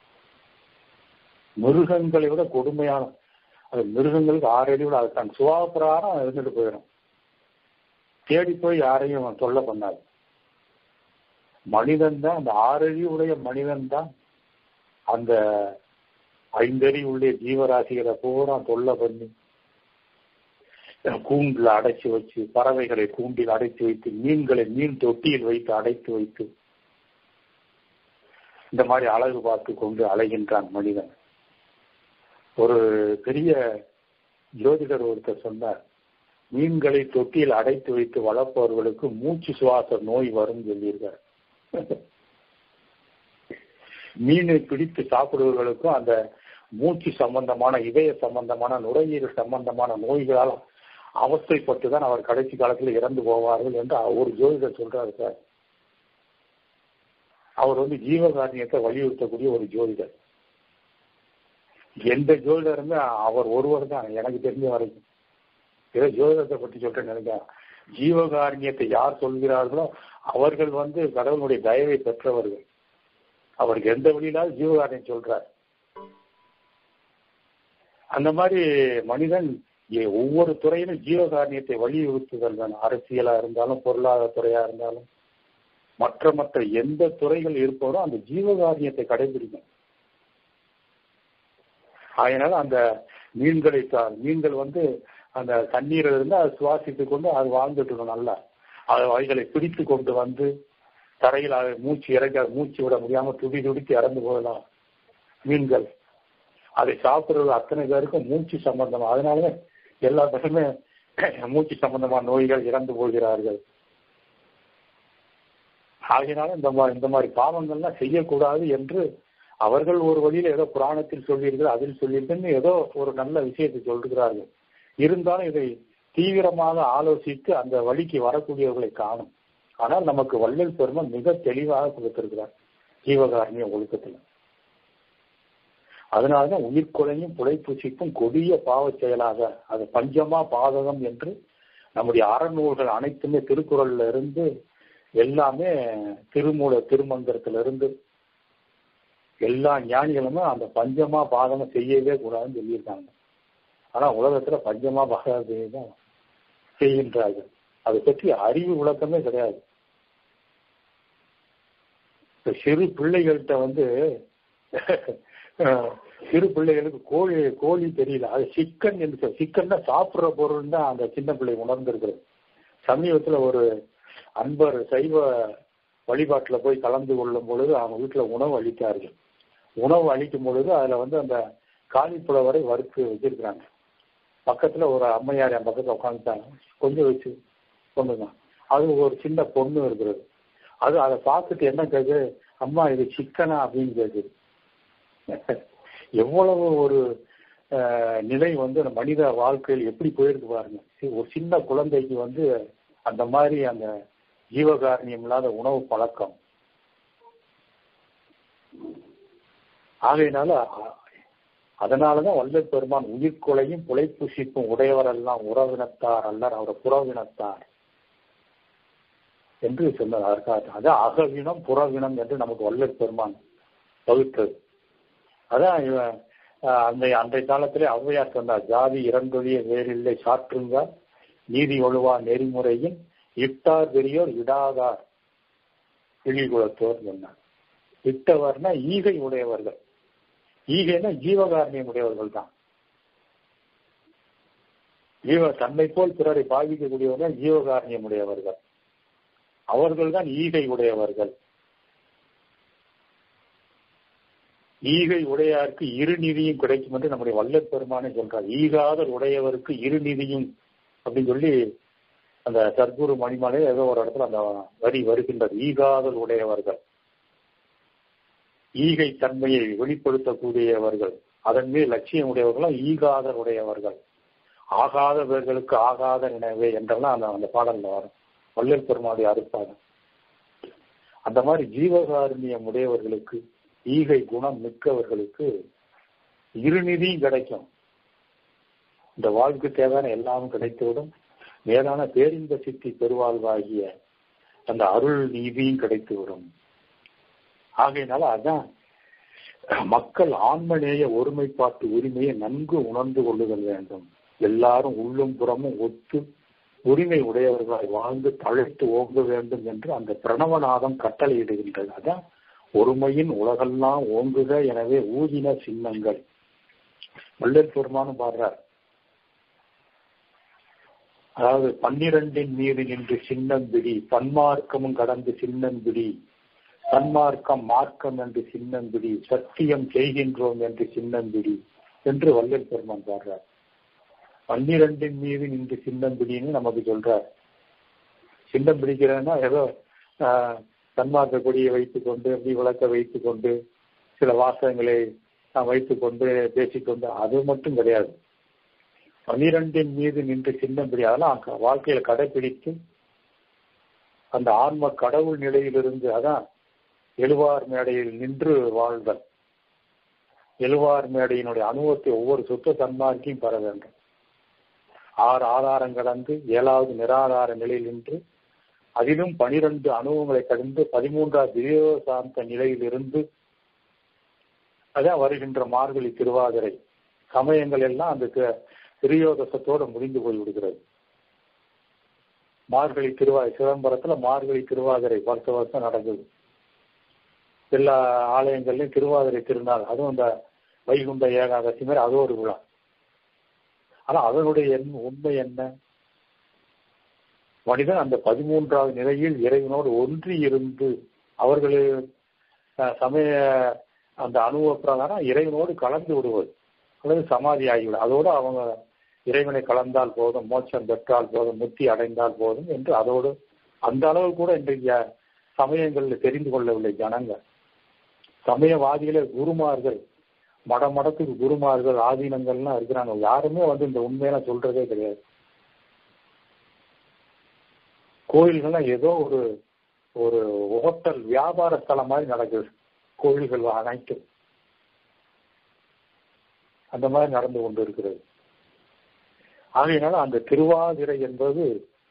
மிருகங்களை விட கொடுமையான அது மிருகங்களுக்கு ஆறறிவுல அது தன் சுபாவ பிரகாரம் இருந்துட்டு போயிடும், தேடி போய் யாரையும் தொல்லை பண்ணாது. மனிதன் தான், அந்த ஆறறிவுடைய மனிதன் தான் அந்த ஐந்தறிவுடைய ஜீவராசிகளை பூரா தொல்லை பண்ணி கூண்டில் அடைச்சு வச்சு, பறவைகளை கூண்டில் அடைத்து வைத்து, மீன்களை மீன் தொட்டியில் வைத்து அடைத்து வைத்து இந்த மாதிரி அழகு பார்த்து கொண்டு அலைகின்றான் மனிதன். ஒரு பெரிய ஜோதிடர் ஒருத்தர் சொன்னார், மீன்களை தொட்டியில் அடைத்து வைத்து வளர்ப்பவர்களுக்கு மூச்சு சுவாச நோய் வரும் சொல்லியிருக்கார். மீனை பிடித்து சாப்பிடுவர்களுக்கும் அந்த மூச்சு சம்பந்தமான, இதய சம்பந்தமான, நுரையீரல் சம்பந்தமான நோய்களால் அவஸ்தைப்பட்டுதான் அவர் கடைசி காலத்தில் இறந்து போவார்கள் என்று ஒரு ஜோதிடர் சொல்றாரு சார். அவர் வந்து ஜீவகாருண்யத்தை வலியுறுத்தக்கூடிய ஒரு ஜோதிடர். எந்த ஜோதிடருமே அவர் ஒருவர் தான் எனக்கு தெரிஞ்ச வரைக்கும். ஏதோ ஜோதிடத்தை பற்றி சொல்றேன்னு நினைக்கிறேன். ஜீவகாருண்யத்தை யார் சொல்கிறார்களோ அவர்கள் வந்து கடவுளுடைய தயவை பெற்றவர்கள். அவருக்கு எந்த வழியிலாவது ஜீவகாருண்யம் சொல்றார். அந்த மாதிரி மனிதன் ஒவ்வொரு துறையிலும் ஜீவகாருண்யத்தை வலியுறுத்துதல் தான். அரசியலா இருந்தாலும், பொருளாதார துறையா இருந்தாலும், மற்ற மற்ற எந்த துறைகள் இருப்பதோ அந்த ஜீவகாருண்யத்தை கடைபிடிக்கும். அதனால அந்த மீன்களை மீன்கள் வந்து அந்த தண்ணீரில் இருந்து அதை சுவாசித்துக் கொண்டு அது வாழ்ந்துட்டு இருக்கணும். நல்லா அது அவைகளை பிடித்து கொண்டு வந்து தரையில் அதை மூச்சு இறக்க மூச்சு விட முடியாம துடி துடித்து இறந்து போகலாம் மீன்கள். அதை சாப்பிடுறது அத்தனை பேருக்கும் மூச்சு சம்பந்தமா, அதனால எல்லா பேருமே மூச்சு சம்பந்தமான நோய்கள் இறந்து போகிறார்கள். ஆகையினால இந்த மாதிரி இந்த மாதிரி பாவங்கள்லாம் செய்யக்கூடாது என்று அவர்கள் ஒரு வழியில ஏதோ புராணத்தில் சொல்லியிருக்கிறார், அதில் சொல்லியிருக்குன்னு ஏதோ ஒரு நல்ல விஷயத்தை சொல்கிறார்கள். இருந்தாலும் இதை தீவிரமாக ஆலோசித்து அந்த வழிக்கு வரக்கூடியவர்களை காணும். ஆனால் நமக்கு வள்ளல் பெருமான் மிக தெளிவாக கொடுத்திருக்கிறார் ஜீவகாருண்ய ஒழுக்கத்தில். அதனால்தான் உயிர்கொலையும் புழைப்புசிப்பும் கொடிய பாவ செயலாக அது பஞ்சமா பாதகம் என்று நம்முடைய அறநூல்கள் அனைத்துமே திருக்குறள்ல இருந்து எல்லாமே திருமூல திருமந்திரத்திலிருந்து எல்லா ஞானிகளுமே அந்த பஞ்சமா பாதகம் செய்யவே கூடாதுன்னு சொல்லியிருக்காங்க. ஆனா உலகத்துல பஞ்சமா பாதகம் தான் செய்கின்றார்கள். அதை பற்றி அறிவு விளக்கமே கிடையாது. சிறு பிள்ளைகள்கிட்ட வந்து சிறு பிள்ளைகளுக்கு கோழி கோழி தெரியல, அது சிக்கன் என்று சிக்கன்னா சாப்பிட்ற பொருள் தான் அந்த சின்ன பிள்ளை உணர்ந்திருக்கிறது. சமீபத்துல ஒரு அன்பர் சைவ வழிபாட்டுல போய் கலந்து கொள்ளும் பொழுது அவங்க வீட்டுல உணவு அளித்தார்கள். உணவு அளிக்கும் பொழுது அதுல வந்து அந்த காலிப்புலவரை வறுத்து வச்சிருக்கிறாங்க. பக்கத்துல ஒரு அம்மையார் என் பக்கத்துல உட்காந்துட்டாங்க, கொஞ்சம் வச்சு கொண்டுதான். அது ஒரு சின்ன பொண்ணு இருக்கிறது. அது அதை பார்த்துட்டு என்ன கேக்குது, அம்மா இது சிக்கனா அப்படின்னு கேக்குது. எவ்வளவு ஒரு நிலை வந்து மனித வாழ்க்கையில் எப்படி போயிருக்கு பாருங்க. ஒரு சின்ன குழந்தைக்கு வந்து அந்த மாதிரி அந்த ஜீவகாருண்யம் இல்லாத உணவு பழக்கம். ஆகையினால அதனாலதான் வள்ளல் பெருமான் உயிர்கொலையும் புழைப்புசிப்பும் உடையவரெல்லாம் உறவினத்தார் அல்லர் அவரை புறவினத்தார் என்று சொன்னார். அதற்காக அதான் அகவினம் புறவினம் என்று நமக்கு வள்ளல் பெருமான் பகுத்தது. அதான் இவன் அந்த அன்றைய காலத்திலே ஔவையார் சொன்னார், ஜாதி இரண்டொழிய வேறில்லை சாற்றுங்க நீதி ஒழுவா நெறிமுறையின் இட்டார் பெரியோர் இடாதார் இழிகுலத்தோர் சொன்னார். இட்டவர்னா ஈகை உடையவர்கள், ஈகைனா ஜீவகாருண்யம் உடையவர்கள் தான். ஜீவ தன்னை போல் பிறரை பாதிக்கக்கூடியவர்கள் ஜீவகாரண்யம் உடையவர்கள், அவர்கள் தான் ஈகை உடையவர்கள். ஈகை உடையாருக்கு இரு நிதியும் கிடைக்கும் என்று நம்முடைய வல்லற் பெருமானே சொல்றார். ஈகாத உடையவருக்கு இரு நிதியும் அப்படின்னு சொல்லி அந்த சத்குரு மணிமலை ஏதோ ஒரு இடத்துல அந்த வரி வருகின்றது. ஈகாதல் உடையவர்கள், ஈகை தன்மையை வெளிப்படுத்தக்கூடியவர்கள், அதன் மீது லட்சியம் உடையவர்களும் ஈகாதல் உடையவர்கள். ஆகாதவர்களுக்கு ஆகாத நினைவே என்றெல்லாம் அந்த அந்த பாடல்ல வரும், வள்ளல் பெருமாளுடைய அருட்பாடல். அந்த மாதிரி ஜீவகாருண்யம் உடையவர்களுக்கு, ஈகை குணம் மிக்கவர்களுக்கு இருநிதியும் கிடைக்கும். இந்த வாழ்க்கை தேவையான எல்லாமும் கிடைத்துவிடும். மேலான பேரின்ப சித்தி பெருவாழ்வாகிய அந்த அருள் நீதியும் கிடைத்துவிடும். ஆகையினால அதான் மக்கள் ஆன்மநேய ஒருமைப்பாட்டு உரிமையை நன்கு உணர்ந்து கொள்ளுதல் வேண்டும். எல்லாரும் உள்ளும் புறமும் ஒத்து உரிமை உடையவர்களாய் வாழ்ந்து தழைத்து ஓங்க வேண்டும் என்று அந்த பிரணவநாதம் கட்டளையிடுகின்றது. அதான் ஒருமையின் உலகெல்லாம் ஓங்குக, எனவே ஊதின சின்னங்கள். வள்ளல் பெருமானும் பாடுறார். அதாவது பன்னிரண்டின் மீது நின்று சின்னம்பிடி, பன்மார்க்கமும் கடந்து சின்னம்பிடி, சன்மார்க்கம் மார்க்கம் என்று சின்னம்பிடி, சத்தியம் செய்கின்றோம் என்று சின்னம்பிடி என்று வள்ளல் பெருமான் பாடுறார். பன்னிரண்டின் மீது நின்று சின்னம்பிடின்னு நமக்கு சொல்றார். சின்னம் பிடிக்கிறேன்னா ஏதோ ஆஹ் சன்மார்க்க கொடியை வைத்துக் கொண்டு அப்படி விளக்க வைத்துக் கொண்டு சில வாசகங்களை வைத்துக் கொண்டு பேசிக்கொண்டு அது மட்டும் கிடையாது. பன்னிரண்டின் மீது நின்று சின்னம்பிடி, அதெல்லாம் வாழ்க்கையில கடைபிடித்து அந்த ஆன்ம கடவுள் நிலையிலிருந்து, அதான் எழுவார் மேடையில் நின்று வாழ்தல். எழுவார் மேடையினுடைய அனுபவத்தை ஒவ்வொரு சுத்த சன்மார்க்கையும் பெற வேண்டும். ஆறு ஆதாரம் கடந்து ஏழாவது நிராதார நிலையில் நின்று அதிலும் பனிரெண்டு அனுபவங்களை கடந்து பதிமூன்றாவது திவ்யோசாந்த நிலையிலிருந்து அதான் வருகின்ற மார்கழி திருவாதிரை சமயங்கள் எல்லாம் அந்த திரியோதசத்தோடு முடிந்து போய்விடுகிறது. மார்கழி திருவாதிரை சிதம்பரத்துல மார்கழி திருவாதிரை வருஷ வருஷம் நடக்குது. எல்லா ஆலயங்கள்லயும் திருவாதிரை திருநாள், அதுவும் அந்த வைகுண்ட ஏகாதசி மாதிரி அது ஒரு விழா. ஆனா அதனுடைய உண்மை என்ன? மனிதன் அந்த பதிமூன்றாவது நிலையில் இறைவனோடு ஒன்றி இருந்து அவர்களே சமய அந்த அனுபவ பிரகாரம் இறைவனோடு கலந்து விடுவது அல்லது சமாதி ஆகிவிடும். அதோடு அவங்க இறைவனை கலந்தால் போதும், மோட்சம் பெற்றால் போதும், முக்தி அடைந்தால் போதும் என்று அதோடு அந்த அளவு கூட இன்றைய சமயங்களில் தெரிந்து கொள்ளவில்லை ஜனங்கள். சமயவாதிகளே குருமார்கள், மட மடத்துக்கு குருமார்கள் ஆதீனங்கள்லாம் இருக்கிறாங்க. யாருமே வந்து இந்த உண்மையெல்லாம் சொல்றதே கிடையாது. கோயில்கள்லாம் ஏதோ ஒரு ஒரு ஹோட்டல் வியாபார ஸ்தலம் மாதிரி நடக்குது. கோயில்கள் அனைத்து அந்த மாதிரி நடந்து கொண்டு இருக்கிறது. ஆகையினால அந்த திருவாதிரை என்பது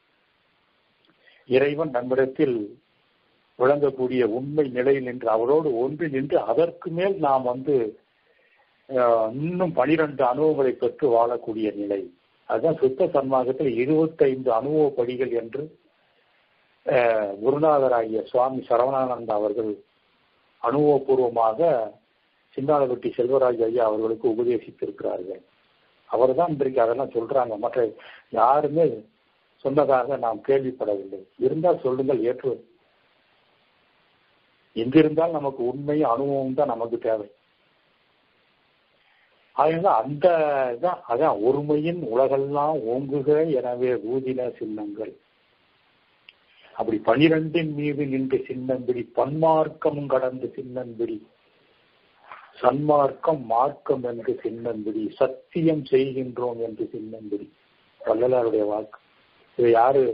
இறைவன் நம்மிடத்தில் விளங்கக்கூடிய உண்மை நிலையில் நின்று அவரோடு ஒன்று நின்று அதற்கு மேல் நாம் வந்து இன்னும் பனிரெண்டு அனுபவங்களை பெற்று வாழக்கூடிய நிலை. அதுதான் சுத்த சன்மார்க்கத்தில் இருபத்தி ஐந்து அனுபவ படிகள் என்று குருநாதராகிய சுவாமி சரவணானந்தா அவர்கள் அனுபவபூர்வமாக சின்னாலப்பட்டி செல்வராஜ் ஐயா அவர்களுக்கு உபதேசித்திருக்கிறார்கள். அவர் தான் இன்றைக்கு அதெல்லாம் சொல்றாங்க. மற்ற யாருமே சொன்னதாக நாம் கேள்விப்படவில்லை. இருந்தால் சொல்லுங்கள், ஏற்று. எங்கிருந்தால் நமக்கு உண்மையும் அனுபவம் தான் நமக்கு தேவை. அதனால அந்த இதான் அதான் ஒருமையின் உலகெல்லாம் ஓங்குக, எனவே ஊதின சின்னங்கள். அப்படி பனிரெண்டின் மீது நின்று சின்னம்பிடி, பன்மார்க்கமும் கடந்து சின்னம்பிடி, சன்மார்க்கம் மார்க்கம் என்று சின்னம்பிடி, சத்தியம் செய்கின்றோம் என்று சின்னம்பிடி. வள்ளலாருடைய வாக்கு. இதை யாரு,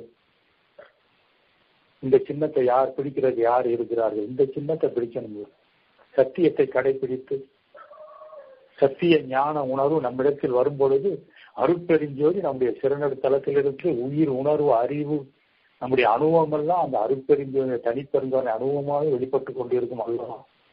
இந்த சின்னத்தை யார் பிடிக்கிறது, யார் இருக்கிறார்கள்? இந்த சின்னத்தை பிடிக்கணும். சத்தியத்தை கடைபிடித்து சத்திய ஞான உணர்வு நம்மிடத்தில் வரும் பொழுது அருட்பெருஞ்சோதி நம்முடைய சிறநடு தளத்திலிருந்து உயிர் உணர்வு அறிவு நம்முடைய அனுபவம் எல்லாம் அந்த அருட்பெருஞ்சோதி தனிப்பெருஞ்சோதி அனுபவமாக வெளிப்பட்டு கொண்டிருக்கும் அல்லவா.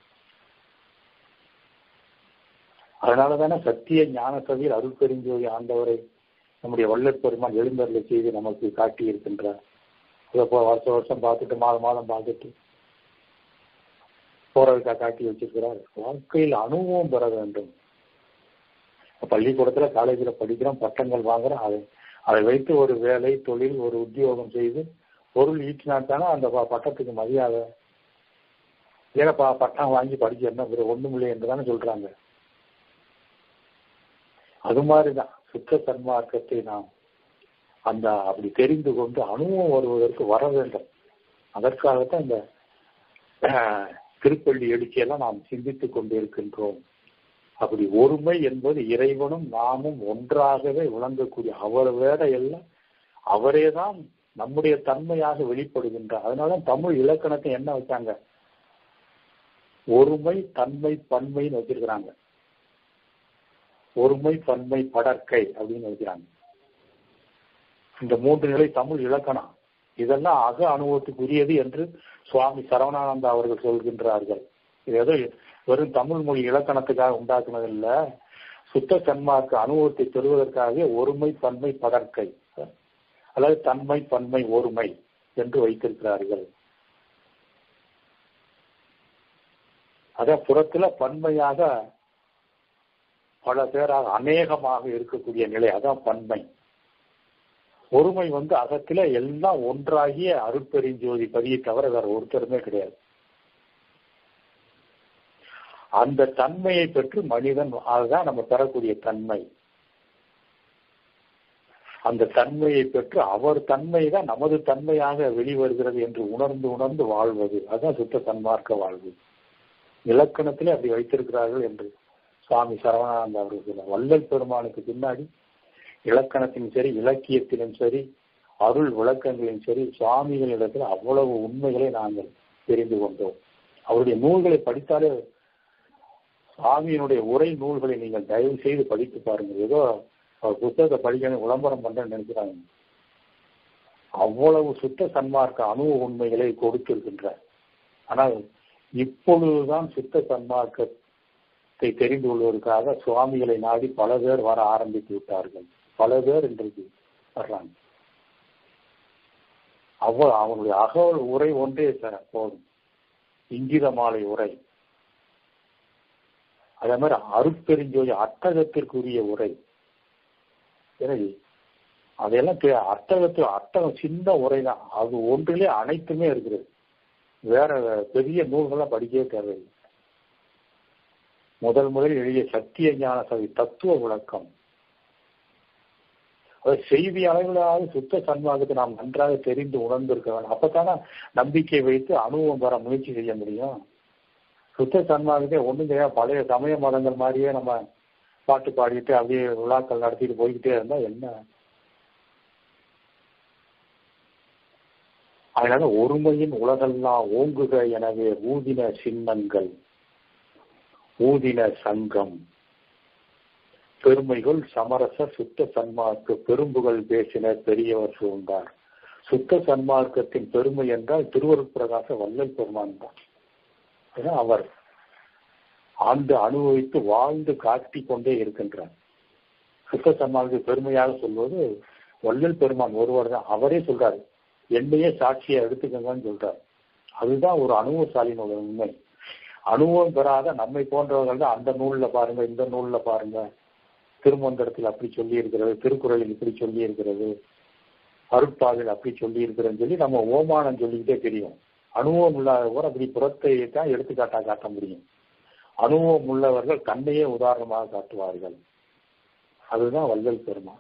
அதனாலதானே சத்திய ஞான சபையில் அருட்பெருஞ்சோதி ஆண்டவரை நம்முடைய வள்ளற் பெருமான் எழுந்தருளை செய்து நமக்கு காட்டி இருக்கின்றார். இப்போ வருஷம் வருஷம் பார்த்துட்டு மாதம் மாதம் பார்த்துட்டு போறதுக்கா காட்டி வச்சிருக்கிறார். வாழ்க்கையில் அனுபவம் பெற வேண்டும். பள்ளிக்கூடத்துல காலேஜில் படிக்கிறோம், பட்டங்கள் வாங்குறோம், அதை அதை வைத்து ஒரு வேலை, தொழில், ஒரு உத்தியோகம் செய்து பொருள் ஈட்டினாத்தானே அந்த பட்டத்துக்கு மரியாதை. ஏன்னா பட்டம் வாங்கி படிக்க என்ன ஒண்ணும் இல்லை என்றுதானே சொல்றாங்க. அது மாதிரிதான் சுத்த சன்மார்க்கத்தை நாம் அந்த அப்படி தெரிந்து கொண்டு அனுபவம் வருவதற்கு வர வேண்டும். அதற்காகத்தான் இந்த திருப்பள்ளி எழுச்சியெல்லாம் நாம் சிந்தித்துக் கொண்டிருக்கின்றோம். அப்படி ஒருமை என்பது இறைவனும் நாமும் ஒன்றாகவே விளங்கக்கூடிய அவர் வேற எல்லாம் அவரேதான் நம்முடைய தன்மையாக வெளிப்படுகின்றார். அதனால தமிழ் இலக்கணத்தை என்ன வச்சாங்க? ஒருமை, தன்மை, பன்மைன்னு வச்சிருக்கிறாங்க. ஒருமை, பன்மை, படற்கை அப்படின்னு வைக்கிறாங்க. இந்த மூன்று நிலை தமிழ் இலக்கணம். இதெல்லாம் அக அனுபவத்துக்குரியது என்று சுவாமி சரவணானந்தா அவர்கள் சொல்கின்றார்கள். இது ஏதோ வெறும் தமிழ் மொழி இலக்கணத்துக்காக உண்டாக்குனதில்லை, சுத்த சன்மார்க்க அனுபவத்தை பெறுவதற்காக ஒருமை, பன்மை, படற்கை, அதாவது தன்மை, பன்மை, ஒருமை என்று வைத்திருக்கிறார்கள். அத புறத்துல பன்மையாக பல பேராக அநேகமாக இருக்கக்கூடிய நிலை, அதான் பன்மை. ஒருமை வந்து அகத்துல எல்லாம் ஒன்றாகிய அருட்பெருஞ்சோதி பதியை தவிர வேற ஒருத்தருமே கிடையாது. அந்த தன்மையை பெற்று மனிதன், அதுதான் நம்ம பெறக்கூடிய தன்மை. அந்த தன்மையை பெற்று அவர் தன்மை தான் நமது தன்மையாக வெளிவருகிறது என்று உணர்ந்து உணர்ந்து வாழ்வது, அதுதான் சுத்த சன்மார்க்க வாழ்வு. இலக்கணத்திலே அப்படி வைத்திருக்கிறார்கள் என்று சுவாமி சரவணானந்தா அவர்கள். வள்ளல் பெருமானுக்கு பின்னாடி இலக்கணத்திலும் சரி, இலக்கியத்திலும் சரி, அருள் விளக்கங்களிலும் சரி, சுவாமிகளிடத்தில் அவ்வளவு உண்மைகளை நாங்கள் தெரிந்து கொண்டோம். அவருடைய நூல்களை படித்தாலே, சுவாமியினுடைய உரை நூல்களை நீங்கள் தயவு செய்து படித்து பாருங்கள். ஏதோ அவர் புத்தகத்தை படிக்கணும் விளம்பரம் பண்றேன்னு நினைக்கிறாங்க. அவ்வளவு சுத்த சன்மார்க்க அனுபவ உண்மைகளை கொடுத்திருக்கின்றார். ஆனால் இப்பொழுதுதான் சுத்த சன்மார்க்கத்தை தெரிந்து கொள்வதற்காக சுவாமிகளை நாடி பல பேர் வர ஆரம்பித்து விட்டார்கள். பல பேர் இன்றைக்கு வர்றாங்க. அவ்வளவு அவனுடைய அகவல் உரை ஒன்றே போதும். இங்கித மாலை உரை, அதே மாதிரி அருட்பெருஞ்சோதி அட்டகத்திற்குரிய உரை. எனவே அதெல்லாம் அட்டகத்தில் அட்டகம் சின்ன உரை தான். அது ஒன்றிலே அனைத்துமே இருக்கிறது. வேற பெரிய நூல்கள்லாம் படிக்கவே தேவையில்லை. முதல் முதலில் எழுதிய சத்திய ஞான சபை தத்துவ விளக்கம், அது செய்தி அளவிலாவது சுத்த சன்மார்க்கத்தை நாம் நன்றாக தெரிந்து உணர்ந்திருக்க வேண்டும். அப்பதானே நம்பிக்கை வைத்து அனுபவம் பெற முயற்சி செய்ய முடியும். சுத்த சன்மார்க்கத்தை ஒண்ணும் தெரியாது, பழைய சமய மதங்கள் மாதிரியே நம்ம பாட்டு பாடிட்டு அப்படியே விழாக்கள் நடத்திட்டு போய்கிட்டே இருந்தா என்ன? அதனால ஒருமையின் உலகெல்லாம் ஓங்குக எனவே ஊதின சின்னங்கள், ஊதின சங்கம், பெருமைகள் சமரச சுத்த சன்மார்க்க பெரும்புகள் பேசின பெரியவர் சூழ்ந்தார். சுத்த சன்மார்க்கத்தின் பெருமை என்றால் திருவருட்பிரகாச வள்ளல் பெருமான் தான். ஏன்னா அவர் ஆண்டு அனுபவித்து வாழ்ந்து காட்டி கொண்டே இருக்கின்றார். சுத்த சன்மார்க்க பெருமையாக சொல்வது வள்ளல் பெருமான் ஒருவர் தான். அவரே சொல்றாரு, என்னையே சாட்சியை எடுத்துக்கங்கன்னு சொல்றாரு. அதுதான் ஒரு அனுபவசாலினோட உண்மை. அனுபவம் பெறாத நம்மை போன்றவர்கள் தான் அந்த நூல்ல பாருங்க, இந்த நூல்ல பாருங்க, திருமந்திரத்தில் அப்படி சொல்லி இருக்கிறது, திருக்குறளில் இப்படி சொல்லி இருக்கிறது, அருட்பாவில் அப்படி சொல்லி இருக்கிறதுன்னு சொல்லி நம்ம ஓமானம் சொல்லிக்கிட்டே தெரியும். அனுபவம் இல்லாதவர் அப்படி புறத்தை தான் எடுத்துக்காட்டா காட்ட முடியும். அனுபவம் உள்ளவர்கள் தன்னையே உதாரணமாக காட்டுவார்கள். அதுதான் வள்ளல் பெருமான்.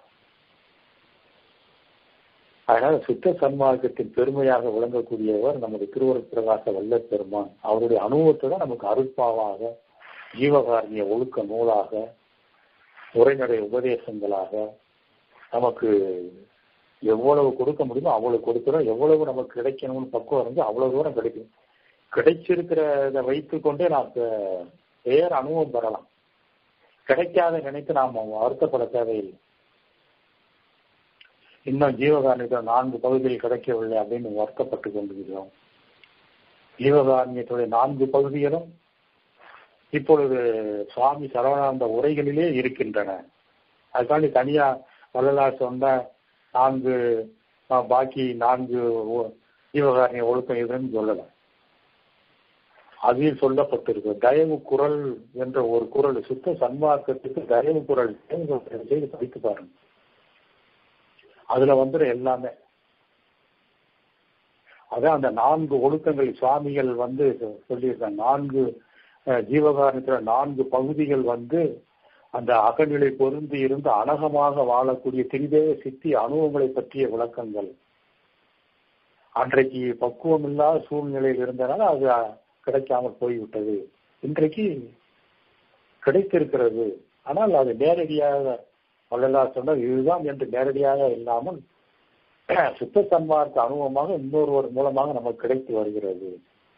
அதனால சுத்த சன்மார்க்கத்தின் பெருமையாக விளங்கக்கூடியவர் நமது திருவருட்பிரகாச வள்ளல் பெருமான். அவருடைய அனுபவத்தை தான் நமக்கு அருட்பாவாக, ஜீவகாரணிய ஒழுக்க நூலாக, உரைநடை உபதேசங்களாக நமக்கு எவ்வளவு கொடுக்க முடியுமோ அவ்வளவு கொடுக்கிறோம். எவ்வளவு நமக்கு கிடைக்கணும்னு பக்குவம் இருந்து அவ்வளவு தூரம் கிடைக்கும். கிடைச்சிருக்கிறத வைத்து கொண்டே நாம் வேற அனுபவம் பெறலாம். கிடைக்காத நினைத்து நாம் வருத்தப்பட தேவையில்லை. இன்னும் ஜீவகாரணியத்தில் நான்கு பகுதிகள் கிடைக்கவில்லை அப்படின்னு வருத்தப்பட்டு கொண்டிருக்கிறோம். ஜீவகாரணியத்துடைய நான்கு பகுதிகளும் இப்பொழுது சுவாமி சரவணானந்த உரைகளிலே இருக்கின்றன. அதுக்காண்டி தனியா வள்ளலார் சொன்ன நான்கு பாக்கி நான்கு ஜீவகாரணிய ஒழுக்கம் இதுன்னு சொல்லல. அதில் சொல்லப்பட்டிருக்கு தயவு குரல் என்ற ஒரு குரல். சுத்த சன்மார்க்கத்துக்கு தயவு குரல் செய்து படித்து பாருங்க. அதுல வந்துடும் எல்லாமே. அதான் அந்த நான்கு ஒழுக்கங்கள் சுவாமிகள் வந்து சொல்லியிருக்காங்க. நான்கு ஜீவகாரணத்துல நான்கு பகுதிகள் வந்து அந்த அகநிலை பொருந்தி இருந்து அனகமாக வாழக்கூடிய திரிதேவ சித்தி அனுபவங்களை பற்றிய விளக்கங்கள். அன்றைக்கு பக்குவம் இல்லாத சூழ்நிலையில் இருந்தனால அது கிடைக்காமல் போய்விட்டது. இன்றைக்கு கிடைத்திருக்கிறது. ஆனால் அது நேரடியாக வள்ளலார் சொன்னால் இதுதான் என்று நேரடியாக இல்லாமல் சுத்த சன்மார்க்க அனுபவமாக இன்னொருவர் மூலமாக நமக்கு கிடைத்து வருகிறது.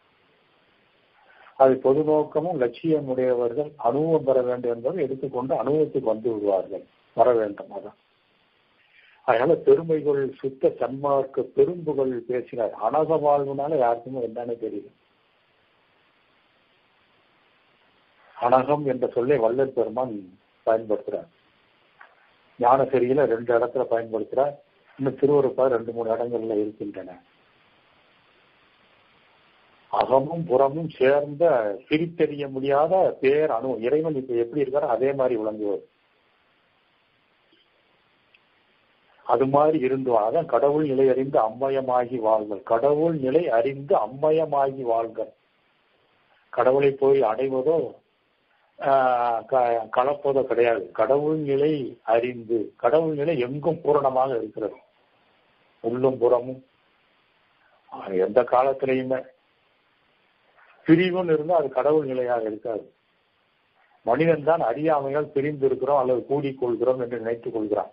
அது பொது நோக்கமும் லட்சியம் உடையவர்கள் அனுபவம் பெற வேண்டும் என்பதை எடுத்துக்கொண்டு அனுபவத்துக்கு வந்து விடுவார்கள், வர வேண்டும். அதான் அதனால பெருமைகள் சுத்த சன்மார்க்க பெரும்புகள் பேசினார். அனக வாழ்வுனால யாருக்குமே என்னன்னு தெரியும். அனகம் என்ற சொல்லை வள்ளல் பெருமான் பயன்படுத்துறார். ஞானசரியில ரெண்டு இடத்துல பயன்படுத்துறார். இன்னும் திருவருப்பாக ரெண்டு மூணு இடங்கள்ல இருக்கின்றன. அகமும் புறமும் சேர்ந்த பிரித்தெறிய முடியாத பேர் அணு இறைவன் இப்ப எப்படி இருக்காரோ அதே மாதிரி விளங்குவது. அது மாதிரி இருந்து அதான் கடவுள் நிலை அறிந்து அம்மயமாகி வாழ்கள். கடவுள் நிலை அறிந்து அம்மயமாகி வாழ்கள். கடவுளை போய் அடைவதோ கலப்பதோ கிடையாது. கடவுள் நிலை அறிந்து, கடவுள் நிலை எங்கும் பூரணமாக இருக்கிறது, உள்ளும் புறமும். எந்த காலத்திலையுமே பிரிவுன்னு இருந்தால் அது கடவுள் நிலையாக இருக்காது. மனிதன் தான் அறியாமையால் பிரிந்து இருக்கிறோம் அல்லது கூடிக்கொள்கிறோம் என்று நினைத்துக் கொள்கிறான்.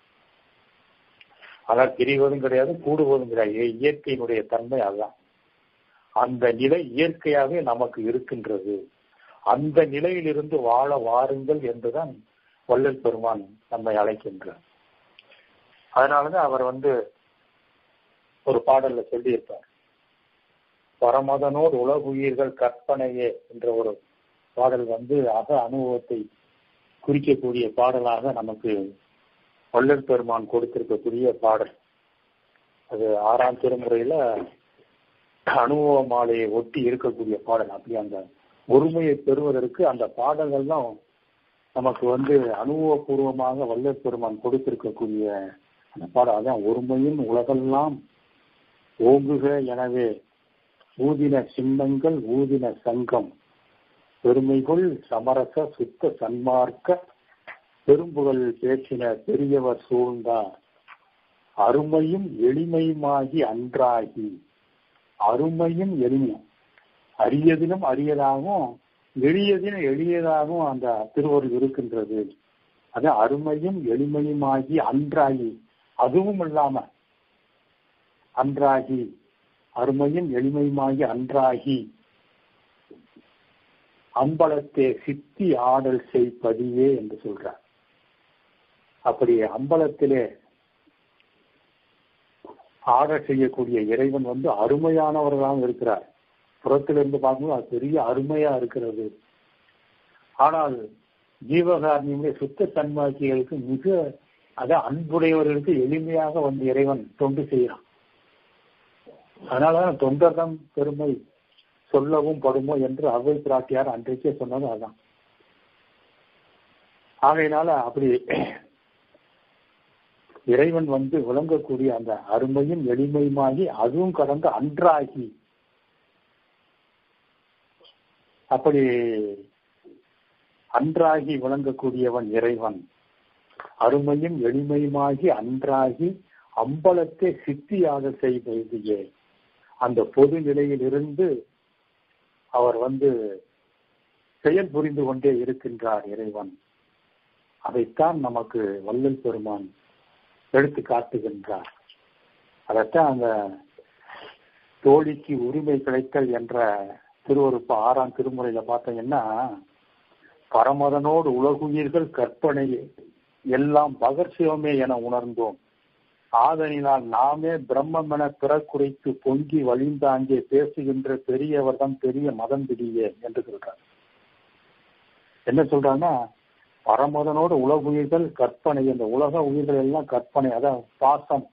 ஆனால் பிரிவதும் கிடையாது, கூடுவதும் கிடையாது. இயற்கையினுடைய தன்மை அதுதான். அந்த நிலை இயற்கையாகவே நமக்கு இருக்கின்றது. அந்த நிலையிலிருந்து வாழ வாருங்கள் என்றுதான் வள்ளல் பெருமான் நம்மை அழைக்கின்றார். அதனாலதான் அவர் வந்து ஒரு பாடல்ல சொல்லியிருப்பார், பரமதனோடு உலகுயிர்கள் கற்பனையே என்ற ஒரு பாடல் வந்து அக அனுபவத்தை குறிக்கக்கூடிய பாடலாக நமக்கு வள்ளல் பெருமான் கொடுத்திருக்கக்கூடிய பாடல். அது ஆறாம் திருமுறையில அனுபவ மாலையை ஒட்டி இருக்கக்கூடிய பாடல். அப்படி அந்த ஒருமையை பெறுவதற்கு அந்த பாடல்கள் தான் நமக்கு வந்து அனுபவபூர்வமாக வள்ளல் பெருமான் கொடுத்திருக்கக்கூடிய அந்த பாடல். அதான் ஒருமையின் உலகெல்லாம் ஓங்குக எனவே ஊதின சின்னங்கள் ஊதின சங்கம் பெருமைகள் சமரச சுத்த சன்மார்க்க பெரும்புகள் பேச்சின பெரியவர் சூழ்ந்தார் அருமையும் எளிமையுமாகி அன்றாகி. அருமையும் எளிமையும், அரியதிலும் அரியதாகவும் எளியதிலும் எளியதாகவும் அந்த திருவருள் இருக்கின்றது. அது அருமையும் எளிமையுமாகி அன்றாகி. அதுவும் இல்லாம அன்றாகி, அருமையும் எளிமையுமாகி அன்றாகி அம்பலத்தே சித்தி ஆடல் செய்பதியே என்று சொல்றார். அப்படி அம்பலத்திலே ஆடல் செய்யக்கூடிய இறைவன் வந்து அருமையானவர்களாக இருக்கிறார். புறத்திலிருந்து பார்க்கும்போது அது பெரிய அருமையா இருக்கிறது. ஆனால் ஜீவகாரணியுடைய சுத்த தன்மாக்கிகளுக்கு மிக அதான் அன்புடையவர்களுக்கு எளிமையாக வந்து இறைவன் தொண்டு செய்யறான். அதனாலதான் தொண்டர்தம் பெருமை சொல்லவும் படுமோ என்று அவை பிராட்டியார் அன்றைக்கே சொன்னது அதான். ஆகையினால அப்படி இறைவன் வந்து விளங்கக்கூடிய அந்த அருமையும் எளிமையுமாகி அதுவும் கடந்து அன்றாகி, அப்படி அன்றாகி விளங்கக்கூடியவன் இறைவன். அருமையும் எளிமையுமாகி அன்றாகி அம்பலத்தை சித்தியாக செய்வதையே அந்த பொது நிலையில் இருந்து அவர் வந்து செயல் புரிந்து கொண்டே இருக்கின்றார் இறைவன். அதைத்தான் நமக்கு வள்ளல் பெருமான் எடுத்து காட்டுகின்றார். அதைத்தான் அந்த தோழிக்கு உரிமை கிடைத்தல் என்ற திருவருப்பு ஆறாம் திருமுறையில பார்த்தீங்கன்னா, பரமதனோடு உலகுயிர்கள் கற்பனையே எல்லாம் பகற்சிவமே என உணர்ந்தோம் ஆதனினால் நாமே பிரம்மம் என பிறக்குறைத்து பொங்கி வழிந்தாங்கே பேசுகின்ற பெரியவர்தான் பெரிய மதம் பிடியே என்று சொல்றார். என்ன சொல்றாங்கன்னா, பரமதனோடு உலகுயிர்கள் கற்பனை, இந்த உலக உயிர்கள் எல்லாம் கற்பனை, அதான் பாசம்,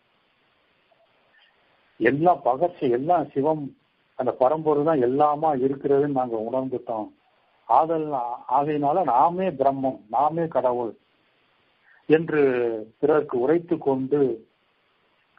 எல்லாம் பகற்சி, எல்லாம் சிவம், அந்த பரம்பொருள் தான் எல்லாமா இருக்கிறதுன்னு நாங்க உணர்ந்துட்டோம். ஆதல் ஆகையினால நாமே பிரம்மம், நாமே கடவுள் என்று பிறருக்கு உரைத்து கொண்டு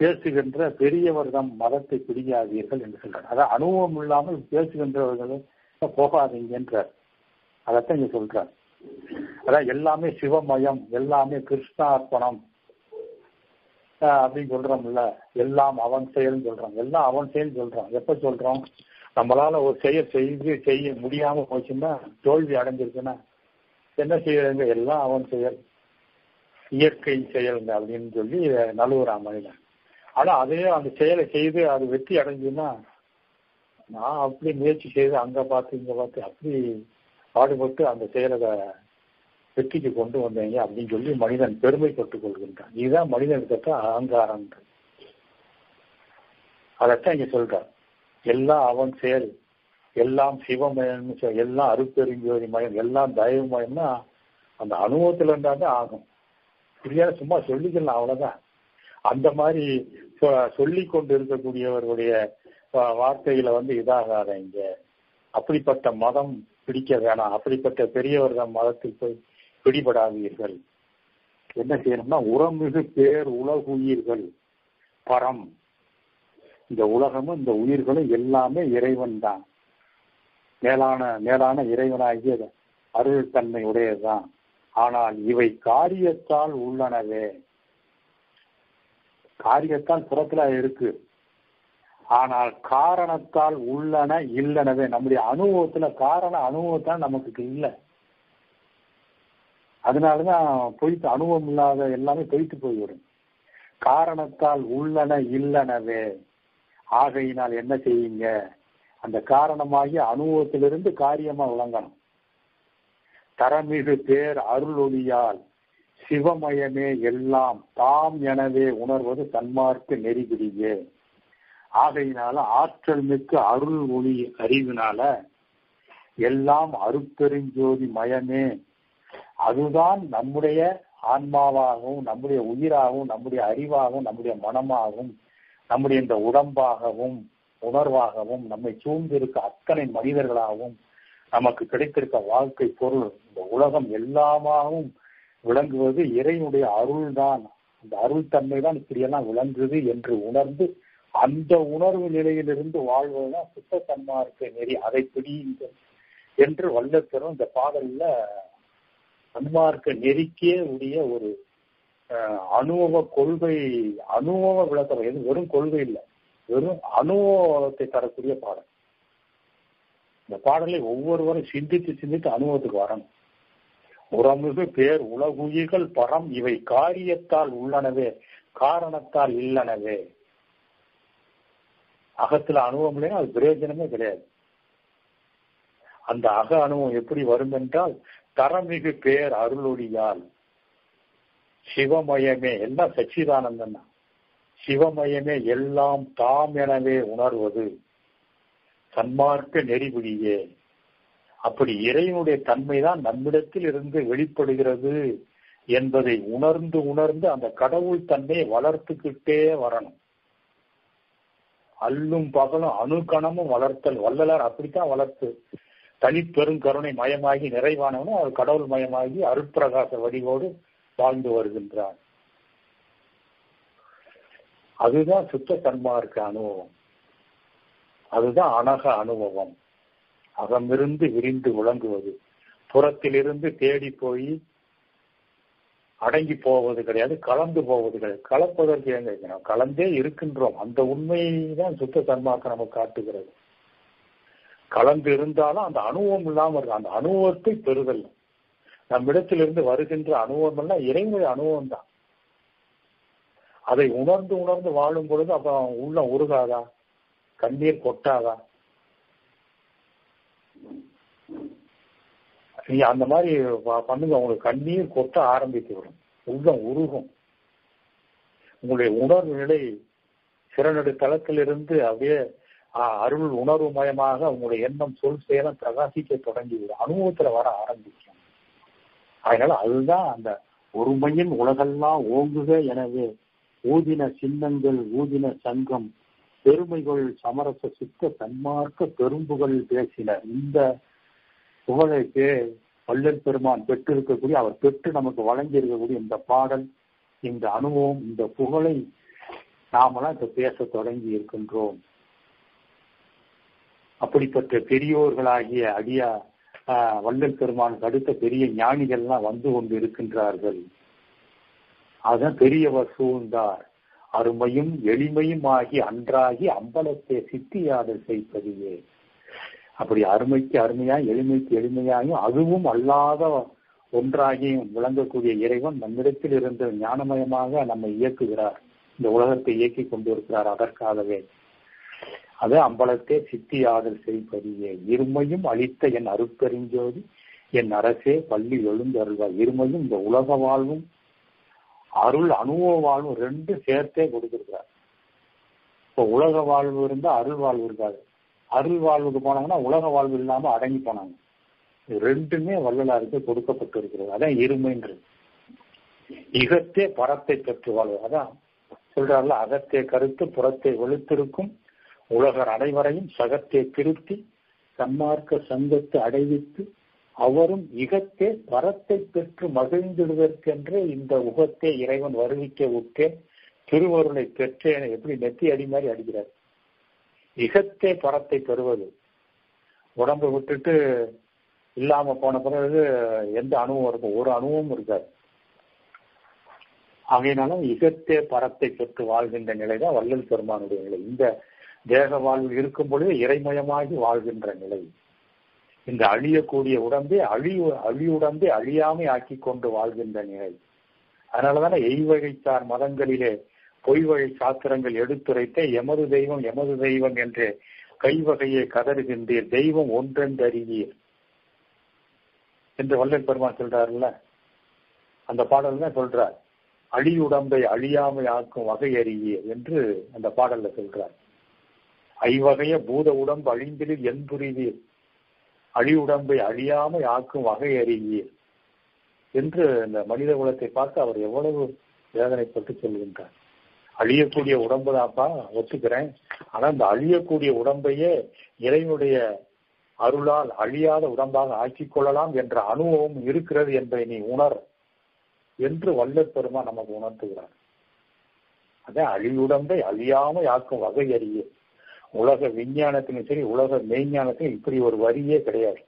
பேசுகின்ற பெரியவர் தம் மதத்தை பிடிக்காதீர்கள் என்று சொல்றார். அதான் அனுபவம் இல்லாமல் பேசுகின்றவர்களும் போகாதீங்கன்றார். அதைத்தான் இங்க சொல்றார். அதான் எல்லாமே சிவமயம், எல்லாமே கிருஷ்ணார்ப்பணம் அப்படின்னு சொல்றோம்ல, எல்லாம் அவன் செயல்னு சொல்றோம், எல்லாம் அவன் செயல் சொல்றோம். எப்ப சொல்றோம்? நம்மளால ஒரு செயல் செய்து செய்ய முடியாம போச்சுன்னா, தோல்வி அடைஞ்சிருக்குன்னா என்ன செய்யறங்க? எல்லாம் அவன் செயல், இயற்கை செயல்ங்க அப்படின்னு சொல்லி நழுவுறா மனிதன். ஆனா அதே அந்த செயலை செய்து அது வெற்றி அடைஞ்சுன்னா, நான் அப்படி முயற்சி செய்து அங்க பார்த்து இங்க பார்த்து அப்படி பாடுபட்டு அந்த செயலை வெற்றிக்கு கொண்டு வந்தீங்க அப்படின்னு சொல்லி மனிதன் பெருமைப்பட்டுக் கொள்கின்றான். இதுதான் மனிதனுக்கு அகங்காரம். அதைத்தான் இங்க சொல்றார். எல்லாம் அவன் செயல், எல்லாம் சிவமயம், எல்லாம் அருட்பெருஞ்சோதி மயம், எல்லாம் தயவுமயம்னா அந்த அனுபவத்துல இருந்தாதான் ஆகும். இல்லையா சும்மா சொல்லிக்கலாம், அவ்வளவுதான். அந்த மாதிரி சொல்லி கொண்டு இருக்கக்கூடியவர்களுடைய வார்த்தைகளை வந்து இதாகாத இங்க. அப்படிப்பட்ட மதம் பிடிக்க வேணாம், அப்படிப்பட்ட பெரியவர்கள் மதத்தில் போய் பிடிபடாதீர்கள். என்ன செய்யணும்னா, உரமிகு பேர் உலகுயிர்கள் பரம். இந்த உலகமும் இந்த உயிர்களும் எல்லாமே இறைவன் தான், மேலான மேலான இறைவனாகிய அருள் தன்மை உடையதுதான். ஆனால் இவை காரியத்தால் உள்ளனவே. காரியத்தால் புறத்துல இருக்கு, ஆனால் காரணத்தால் உள்ளன இல்லனவே. நம்முடைய அனுபவத்துல காரண அனுபவத்தால் நமக்கு இல்லை. அதனாலதான் பொய்த்து அனுபவம் இல்லாத எல்லாமே பொய்த்து போய்விடும். காரணத்தால் உள்ளன இல்லனவே. ஆகையினால் என்ன செய்யுங்க? அந்த காரணமாகிய அனுபவத்திலிருந்து காரியமா விளங்கணும். தரமிகு பேர் அருளொளியால் சிவமயமே எல்லாம் தாம் எனவே உணர்வது தன்மார்க்கு நெறிபிடியே. ஆகையினால ஆற்றல் மிக்க அருள் ஒளி அறிவினால எல்லாம் அருட்பெருஞ்சோதி மயமே, அதுதான் நம்முடைய ஆன்மாவாகவும் நம்முடைய உயிராகவும் நம்முடைய அறிவாகவும் நம்முடைய மனமாகவும் நம்முடைய இந்த உடம்பாகவும் உணர்வாகவும் நம்மை சூழ்ந்திருக்க அத்தனை மனிதர்களாகவும் நமக்கு கிடைத்திருக்க வாழ்க்கை பொருள் இந்த உலகம் எல்லாமாகவும் விளங்குவது இறைவனுடைய அருள் தான். அந்த அருள் தன்மை தான் இப்படியெல்லாம் விளங்குது என்று உணர்ந்து அந்த உணர்வு நிலையிலிருந்து வாழ்வதுதான் சுத்த சன்மார்க்க நெறி. அதை பிடியுங்கள் என்று வல்லப்பெரும் இந்த பாடல்ல சன்மார்க்க நெறிக்கே உடைய ஒரு அனுபவ கொள்கை, அனுபவ விளக்கம். எது வெறும் கொள்கை இல்லை, வெறும் அனுபவத்தை தரக்கூடிய பாடல். இந்த பாடலை ஒவ்வொருவரும் சிந்தித்து சிந்தித்து அனுபவத்துக்கு வரணும். உரமிகு பேர் உலகுயிர்கள் பரம் இவை காரியத்தால் உள்ளனவே காரணத்தால் இல்லனவே. அகத்துல அனுபவம் இல்லைன்னா அது பிரயோஜனமே கிடையாது. அந்த அக அனுபவம் எப்படி வரும் என்றால், தரமிகு பேர் அருளொளியால் சிவமயமே, எல்லாம் சச்சிதானந்தன் தான், சிவமயமே எல்லாம் தாம் எனவே உணர்வது சன்மார்க்க நெறிபிடியே. அப்படி இறைவனுடைய தன்மைதான் நம்மிடத்தில் இருந்து வெளிப்படுகிறது என்பதை உணர்ந்து உணர்ந்து அந்த கடவுள் தன்மையை வளர்த்துக்கிட்டே வரணும். அல்லும் பகலும் அணுக்கணமும் வளர்த்தல். வள்ளலார் அப்படித்தான் வளர்த்து தனிப்பெருங்கருணை மயமாகி நிறைவானவனும் அவர் கடவுள் மயமாகி அருட்பிரகாச வடிவோடு வாழ்ந்து வருகின்றார். அதுதான் சுத்த சன்மார்க்க அனுபவம், அதுதான் அனக அனுபவம். அகமிருந்து விரிந்து விளங்குவது, புறத்திலிருந்து தேடி போய் அடங்கி போவது கிடையாது, கலந்து போவது கிடையாது. கலப்பதற்கு ஏங்க கலந்தே இருக்கின்றோம். அந்த உண்மைதான் சுத்த சன்மார்க்கம் நமக்கு காட்டுகிறது. கலந்து இருந்தாலும் அந்த அனுபவம் இல்லாமல் இருக்கு. அந்த அனுபவத்தை பெறுதல், நம்மிடத்திலிருந்து வருகின்ற அனுபவம் எல்லாம் இறைவனுடைய அனுபவம் தான். அதை உணர்ந்து உணர்ந்து வாழும் பொழுது அப்ப உள்ள உருகாதா, கண்ணீர் கொட்டாதா? நீங்க அந்த மாதிரி பண்ணுங்க, உங்களுக்கு கண்ணீர் கொட்ட ஆரம்பித்து விடும், உள்ளம் உருகும். உங்களுடைய உணர்வு நிலை சிறநடு தளத்திலிருந்து அப்படியே அருள் உணர்வு மயமாக உங்களுடைய எண்ணம் சொல் செயலம் பிரகாசிக்க தொடங்கிவிடும், அனுபவத்துல வர ஆரம்பிக்கும். அதனால அதுதான் அந்த ஒருமையின் உலகெல்லாம் ஓங்குக. எனவே ஊதின சின்னங்கள் ஊதின சங்கம் பெருமைகள் சமரச சித்த சன்மார்க்க பெரும்புகள் பேசின. இந்த புகழை வள்ளல் பெருமான் பெற்றிருக்கக்கூடிய, அவர் பெற்று நமக்கு வழங்கி இருக்கக்கூடிய இந்த பாடல், இந்த அனுபவம், இந்த புகழை நாமெல்லாம் இப்ப பேச தொடங்கி இருக்கின்றோம். அப்படிப்பட்ட பெரியோர்களாகிய அடியா வள்ளல் பெருமானுக்கு அடுத்த பெரிய ஞானிகள்லாம் வந்து கொண்டு இருக்கின்றார்கள். அதான் பெரியவர் சூழ்ந்தார் அருமையும் எளிமையும் ஆகி அன்றாகி அம்பலத்தை சித்தியாதல் செய்ப்பதியே. அப்படி அருமைக்கு அருமையாய் எளிமைக்கு எளிமையாயும் அதுவும் அல்லாத ஒன்றாகியும் விளங்கக்கூடிய இறைவன் நம்மிடத்தில் இருந்த ஞானமயமாக நம்மை இயக்குகிறார், இந்த உலகத்தை இயக்கி கொண்டிருக்கிறார். அதற்காகவே அது அம்பலத்தே சித்தியாதல் செய்ப்பதியே. இருமையும் அளித்த என் அருட்பெருஞ்சோதி என் அரசே பள்ளி எழுந்தருள்வார். இருமையும் இந்த உலக வாழ்வும் அருள் அனுபவ வாழ்வும் ரெண்டு சேர்த்தே கொடுத்திருக்கிறார். இப்போ உலக வாழ்வு இருந்தா அருள் வாழ்வு இருக்காது. அருள் வாழ்வுக்கு போனாங்கன்னா உலக வாழ்வு இல்லாம அடங்கி போனாங்க. ரெண்டுமே வள்ளலாருக்கு கொடுக்கப்பட்டு இருக்கிறது. அதான் இருமைன்றது. இகத்தே பரத்தை பெற்று வாழ்வு. அதான் சொல்றாருல, அகத்தே கருத்து புறத்தை வெளுத்திருக்கும் உலகர் அனைவரையும் சகத்தை திருத்தி சன்மார்க்க சங்கத்தை அடைவித்து அவரும் இகத்தே பரத்தை பெற்று மகிழ்ந்திடுவதற்கென்றே இந்த உகத்தே இறைவன் வருவிக்க விட்டே திருவருளை பெற்றேன். எப்படி நெத்தி அடி மாதிரி அடிக்கிறார். இகத்தே பரத்தை பெறுவது, உடம்பு விட்டுட்டு இல்லாம போன பிறகு எந்த அணுவும் இருக்கும்? ஒரு அணுவும் இருக்காது. ஆகையினாலும் இகத்தே பரத்தை பெற்று வாழ்கின்ற நிலைதான் வள்ளல் பெருமானுடைய நிலை. இந்த தேக வாழ்வு இருக்கும் பொழுது இறைமயமாகி வாழ்கின்ற நிலை. இந்த அழியக்கூடிய உடம்பை அழி அழியுடம்பை அழியாமை ஆக்கி கொண்டு வாழ்கின்ற நிலை. அதனாலதானே எய்வகைத்தார் மதங்களிலே பொய்வழி சாத்திரங்கள் எடுத்துரைத்த எமது தெய்வம் எமது தெய்வம் என்று கைவகையை கதறுகின்றீர், தெய்வம் ஒன்றென்று அறிவீர் என்று வள்ளல் பெருமான் சொல்றாருல்ல. அந்த பாடல் தான் சொல்றார், அழியுடம்பை அழியாமை ஆக்கும் வகை அறிவீர் என்று அந்த பாடல்ல சொல்றார். ஐவகைய பூத உடம்பு அழிந்திலில் என்புரிவீர், அழியுடம்பை அழியாமை ஆக்கும் வகை அறிவீர் என்று இந்த மனித குலத்தை பார்த்து அவர் எவ்வளவு வேதனைப்பட்டு சொல்கின்றார். அழியக்கூடிய உடம்பு தான்ப்பா, ஒத்துக்கிறேன். ஆனா இந்த அழியக்கூடிய உடம்பையே இறைவனுடைய அருளால் அழியாத உடம்பாக ஆக்கிக் கொள்ளலாம் என்ற அனுபவம் இருக்கிறது என்பதை நீ உணர் என்று வள்ளல் பெருமான் நமக்கு உணர்த்துகிறார். அதான் அழியுடம்பை அழியாமை ஆக்கும் வகை அறிய. உலக விஞ்ஞானத்திலும் சரி உலக மெய்ஞானத்திலும் இப்படி ஒரு வரியே கிடையாது.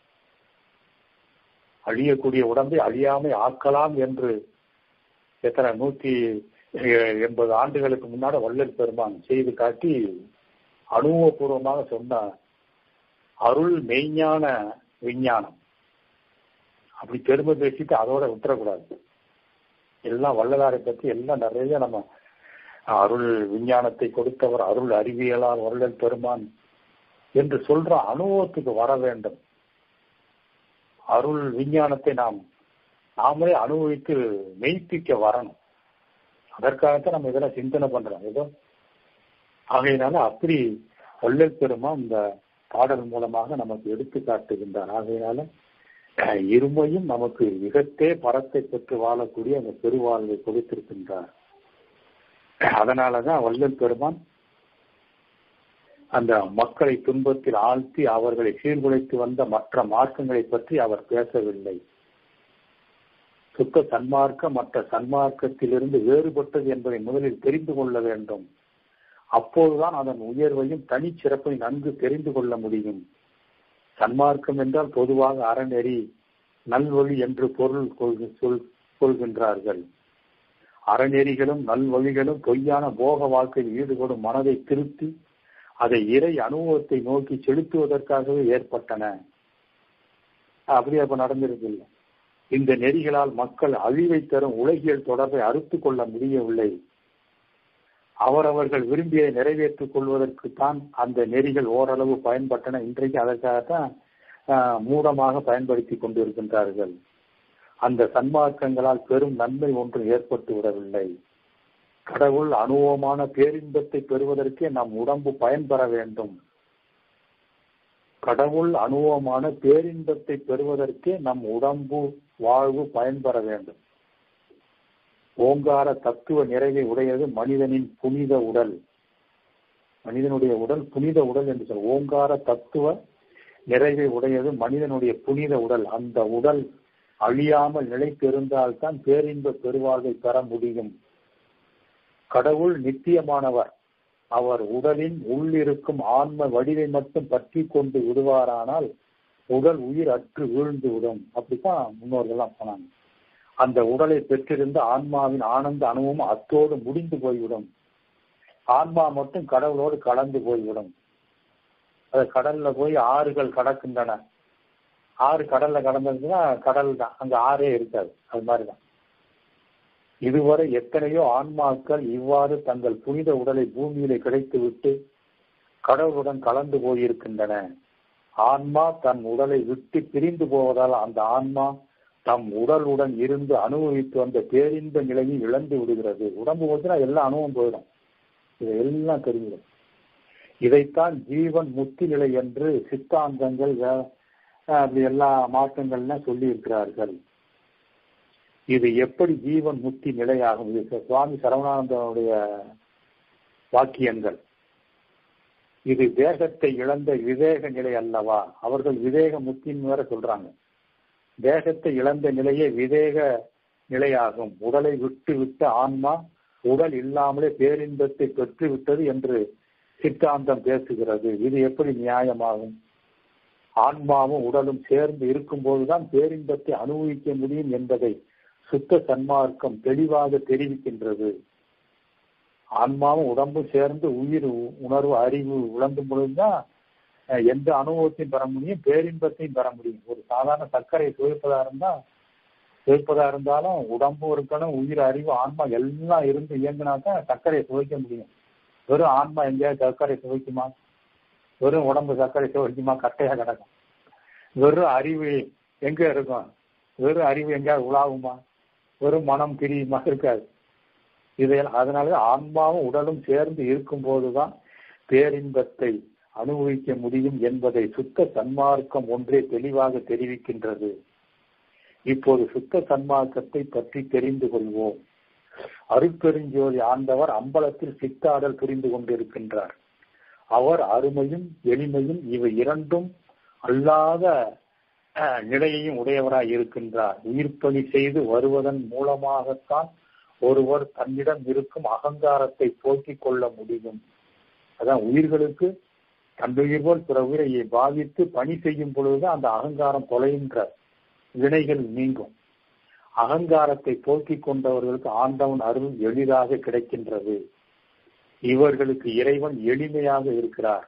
அழியக்கூடிய உடம்பை அழியாமை ஆக்கலாம் என்று எத்தனை நூத்தி எண்பது ஆண்டுகளுக்கு முன்னாடி வள்ளல் பெருமான் செய்து காட்டி அனுபவபூர்வமாக சொன்ன அருள் மெய்ஞான விஞ்ஞானம். அப்படி பெருமை பேசிட்டு அதோட விட்டுறக்கூடாது. எல்லாம் வள்ளலாரை பற்றி எல்லாம் நிறைய நம்ம அருள் விஞ்ஞானத்தை கொடுத்தவர், அருள் அறிவியலால் வள்ளல் பெருமான் என்று சொல்ற அனுபவத்துக்கு வர வேண்டும். அருள் விஞ்ஞானத்தை நாம் நாமளே அனுபவித்து மெய்ப்பிக்க வரணும். அதற்காகத்தான் நம்ம இதெல்லாம் சிந்தனை பண்றோம் ஏதோ. ஆகையினால அப்படி வள்ளல் பெருமான் இந்த பாடல் மூலமாக நமக்கு எடுத்து காட்டுகின்றார். ஆகையினால இருமையும் நமக்கு இகத்தே பரத்தை பெற்று வாழக்கூடிய அந்த பெருவாழ்வை கொடுத்திருக்கின்றார். அதனாலதான் வள்ளல் பெருமான் அந்த மக்களை துன்பத்தில் ஆழ்த்தி அவர்களை சீர்குலைத்து வந்த மற்ற மார்க்கங்களை பற்றி அவர் பேசவில்லை. சுத்த சன்மார்க்கம் மற்ற சன்மார்க்கத்திலிருந்து வேறுபட்டது என்பதை முதலில் தெரிந்து கொள்ள வேண்டும். அப்போதுதான் அதன் உயர்வையும் தனிச்சிறப்பை நன்கு தெரிந்து கொள்ள முடியும். சன்மார்க்கம் என்றால் பொதுவாக அறநெறி நல்வழி என்று பொருள் சொல் கொள்கின்றார்கள். அறநெறிகளும் நல்வழிகளும் பொய்யான போக வாழ்க்கையில் ஈடுபடும் மனதை திருத்தி அதை இறை அனுபவத்தை நோக்கி செலுத்துவதற்காகவே ஏற்பட்டன. அப்படி அப்ப நடந்திருக்கில்லை. இந்த நெறிகளால் மக்கள் அழிவை தரும் உலகியல் தொடர்பை அறுத்து கொள்ள முடியவில்லை. அவரவர்கள் விரும்பியை நிறைவேற்றிக் கொள்வதற்கு தான் அந்த நெறிகள் ஓரளவு பயன்பட்டன. இன்றைக்கு அதற்காகத்தான் மூடமாக பயன்படுத்தி கொண்டிருக்கின்றார்கள். அந்த சன்மார்க்கங்களால் பெரும் நன்மை ஒன்றும் ஏற்பட்டு விடவில்லை. கடவுள் அனுபவமான பேரின்பத்தை பெறுவதற்கே நம் உடம்பு பயன்பெற வேண்டும். கடவுள் அனுபவமான பேரின்பத்தை பெறுவதற்கே நம் உடம்பு வாழ்வு பயன்பெற வேண்டும். ஓங்கார தத்துவ நிறைவை உடையது மனிதனின் புனித உடல். மனிதனுடைய உடல் புனித உடல் என்று சொல். ஓங்கார தத்துவ நிறைவை உடையது மனிதனுடைய புனித உடல். அந்த உடல் அழியாமல் நிலைத்திருந்தால்தான் பேரின்ப பெருவாழ்வை பெற முடியும். கடவுள் நித்தியமானவர். அவர் உடலின் உள்ளிருக்கும் ஆன்ம வடிவை மட்டும் பற்றி கொண்டு விடுவாரானால் உடல் உயிர் அற்று வீழ்ந்து விடும். அப்படித்தான் முன்னோர்கள்லாம் போனாங்க. அந்த உடலை பெற்றிருந்த ஆன்மாவின் ஆனந்த அனுபவம் அத்தோடு முடிந்து போய்விடும். ஆன்மா மட்டும் கடவுளோடு கலந்து போய்விடும். அது கடல்ல போய் ஆறுகள் கடக்கின்றன. ஆறு கடல்ல கடந்ததுன்னா கடல் தான், அங்க ஆறே இருக்காது. அது மாதிரிதான் இதுவரை எத்தனையோ ஆன்மாக்கள் இவ்வாறு தங்கள் புனித உடலை பூமியிலே கிடைத்து விட்டு கடவுளுடன் கலந்து போயிருக்கின்றன. ஆன்மா தன் உடலை விட்டு பிரிந்து போவதால் அந்த ஆன்மா தம் உடலுடன் இருந்து அனுபவித்து வந்த பேரின்ப நிலையை இழந்து விடுகிறது. உடம்பு போச்சுன்னா எல்லா அனுபவம் போயிடும். இதை எல்லாம் தெரிஞ்சிடும். இதைத்தான் ஜீவன் முக்தி நிலை என்று சித்தாந்தங்கள் அப்படி எல்லா மாற்றங்கள்லாம் சொல்லி இருக்கிறார்கள். இது எப்படி ஜீவன் முக்தி நிலையாகும்? இது சுவாமி சரவணானந்தனுடைய வாக்கியங்கள். இது தேகத்தை இழந்த விவேக நிலை அல்லவா? அவர்கள் விவேக முக்தின்னு வேற சொல்றாங்க. தேகத்தை இழந்த நிலையே விவேக நிலையாகும். உடலை விட்டு விட்ட ஆன்மா உடல் இல்லாமலே பேரின்பத்தை பெற்று விட்டது என்று சித்தாந்தம் பேசுகிறது. இது எப்படி நியாயமாகும்? ஆன்மாவும் உடலும் சேர்ந்து இருக்கும் போதுதான் பேரின்பத்தை அனுபவிக்க முடியும் என்பதை சுத்த சன்மார்க்கம் தெளிவாக தெரிவிக்கின்றது. ஆன்மாவும் உடம்பும் சேர்ந்து உயிர் உணர்வு அறிவு உழந்தும் பொழுதுதான் எந்த அனுபவத்தையும் பெற முடியும், பேரின்பத்தையும் பெற முடியும். ஒரு சாதாரண சர்க்கரை சுவைப்பதா இருந்தா சுவைப்பதா இருந்தாலும் உடம்பும் இருக்கணும், உயிர் அறிவு ஆன்மா எல்லாம் இருந்து இயங்கினாதான் சர்க்கரையை சுவைக்க முடியும். வெறும் ஆன்மா எங்கேயாவது சர்க்கரை சுவைக்குமா? வெறும் உடம்பு சர்க்கரை சுவைக்குமா? கட்டையா கிடக்கும். வெறும் அறிவு எங்க இருக்கும்? வெறும் அறிவு எங்கேயாவது உலாவுமா? வெறும் மனம் பிரியுமா? இருக்காது. இதை அதனால ஆன்மாவும் உடலும் சேர்ந்து இருக்கும் போதுதான் பேரின்பத்தை அனுபவிக்க முடியும் என்பதை சுத்த சன்மார்க்கம் ஒன்றே தெளிவாக தெரிவிக்கின்றது. இப்போது சுத்த சன்மார்க்கத்தை பற்றி தெரிந்து கொள்வோம். அருட்பெருஞ்சோதி ஆண்டவர் அம்பலத்தில் சித்தாடல் புரிந்து கொண்டிருக்கின்றார். அவர் அருமையும் எளிமையும் இவை இரண்டும் அல்லாத நிலையையும் உடையவராய் இருக்கின்றார். உயிர்ப்பணி செய்து வருவதன் மூலமாகத்தான் ஒருவர் தன்னிடம் இருக்கும் அகங்காரத்தை போக்கிக் கொள்ள முடியும். அதான் உயிர்களுக்கு தன்னுயிர் போல் பிற உயிரை பாவித்து பணி செய்யும் பொழுதுதான் அந்த அகங்காரம் தொலைகின்ற வினைகள் நீங்கும். அகங்காரத்தை போக்கிக் கொண்டவர்களுக்கு ஆண்டவன் அருள் எளிதாக கிடைக்கின்றது. இவர்களுக்கு இறைவன் எளிமையாக இருக்கிறார்.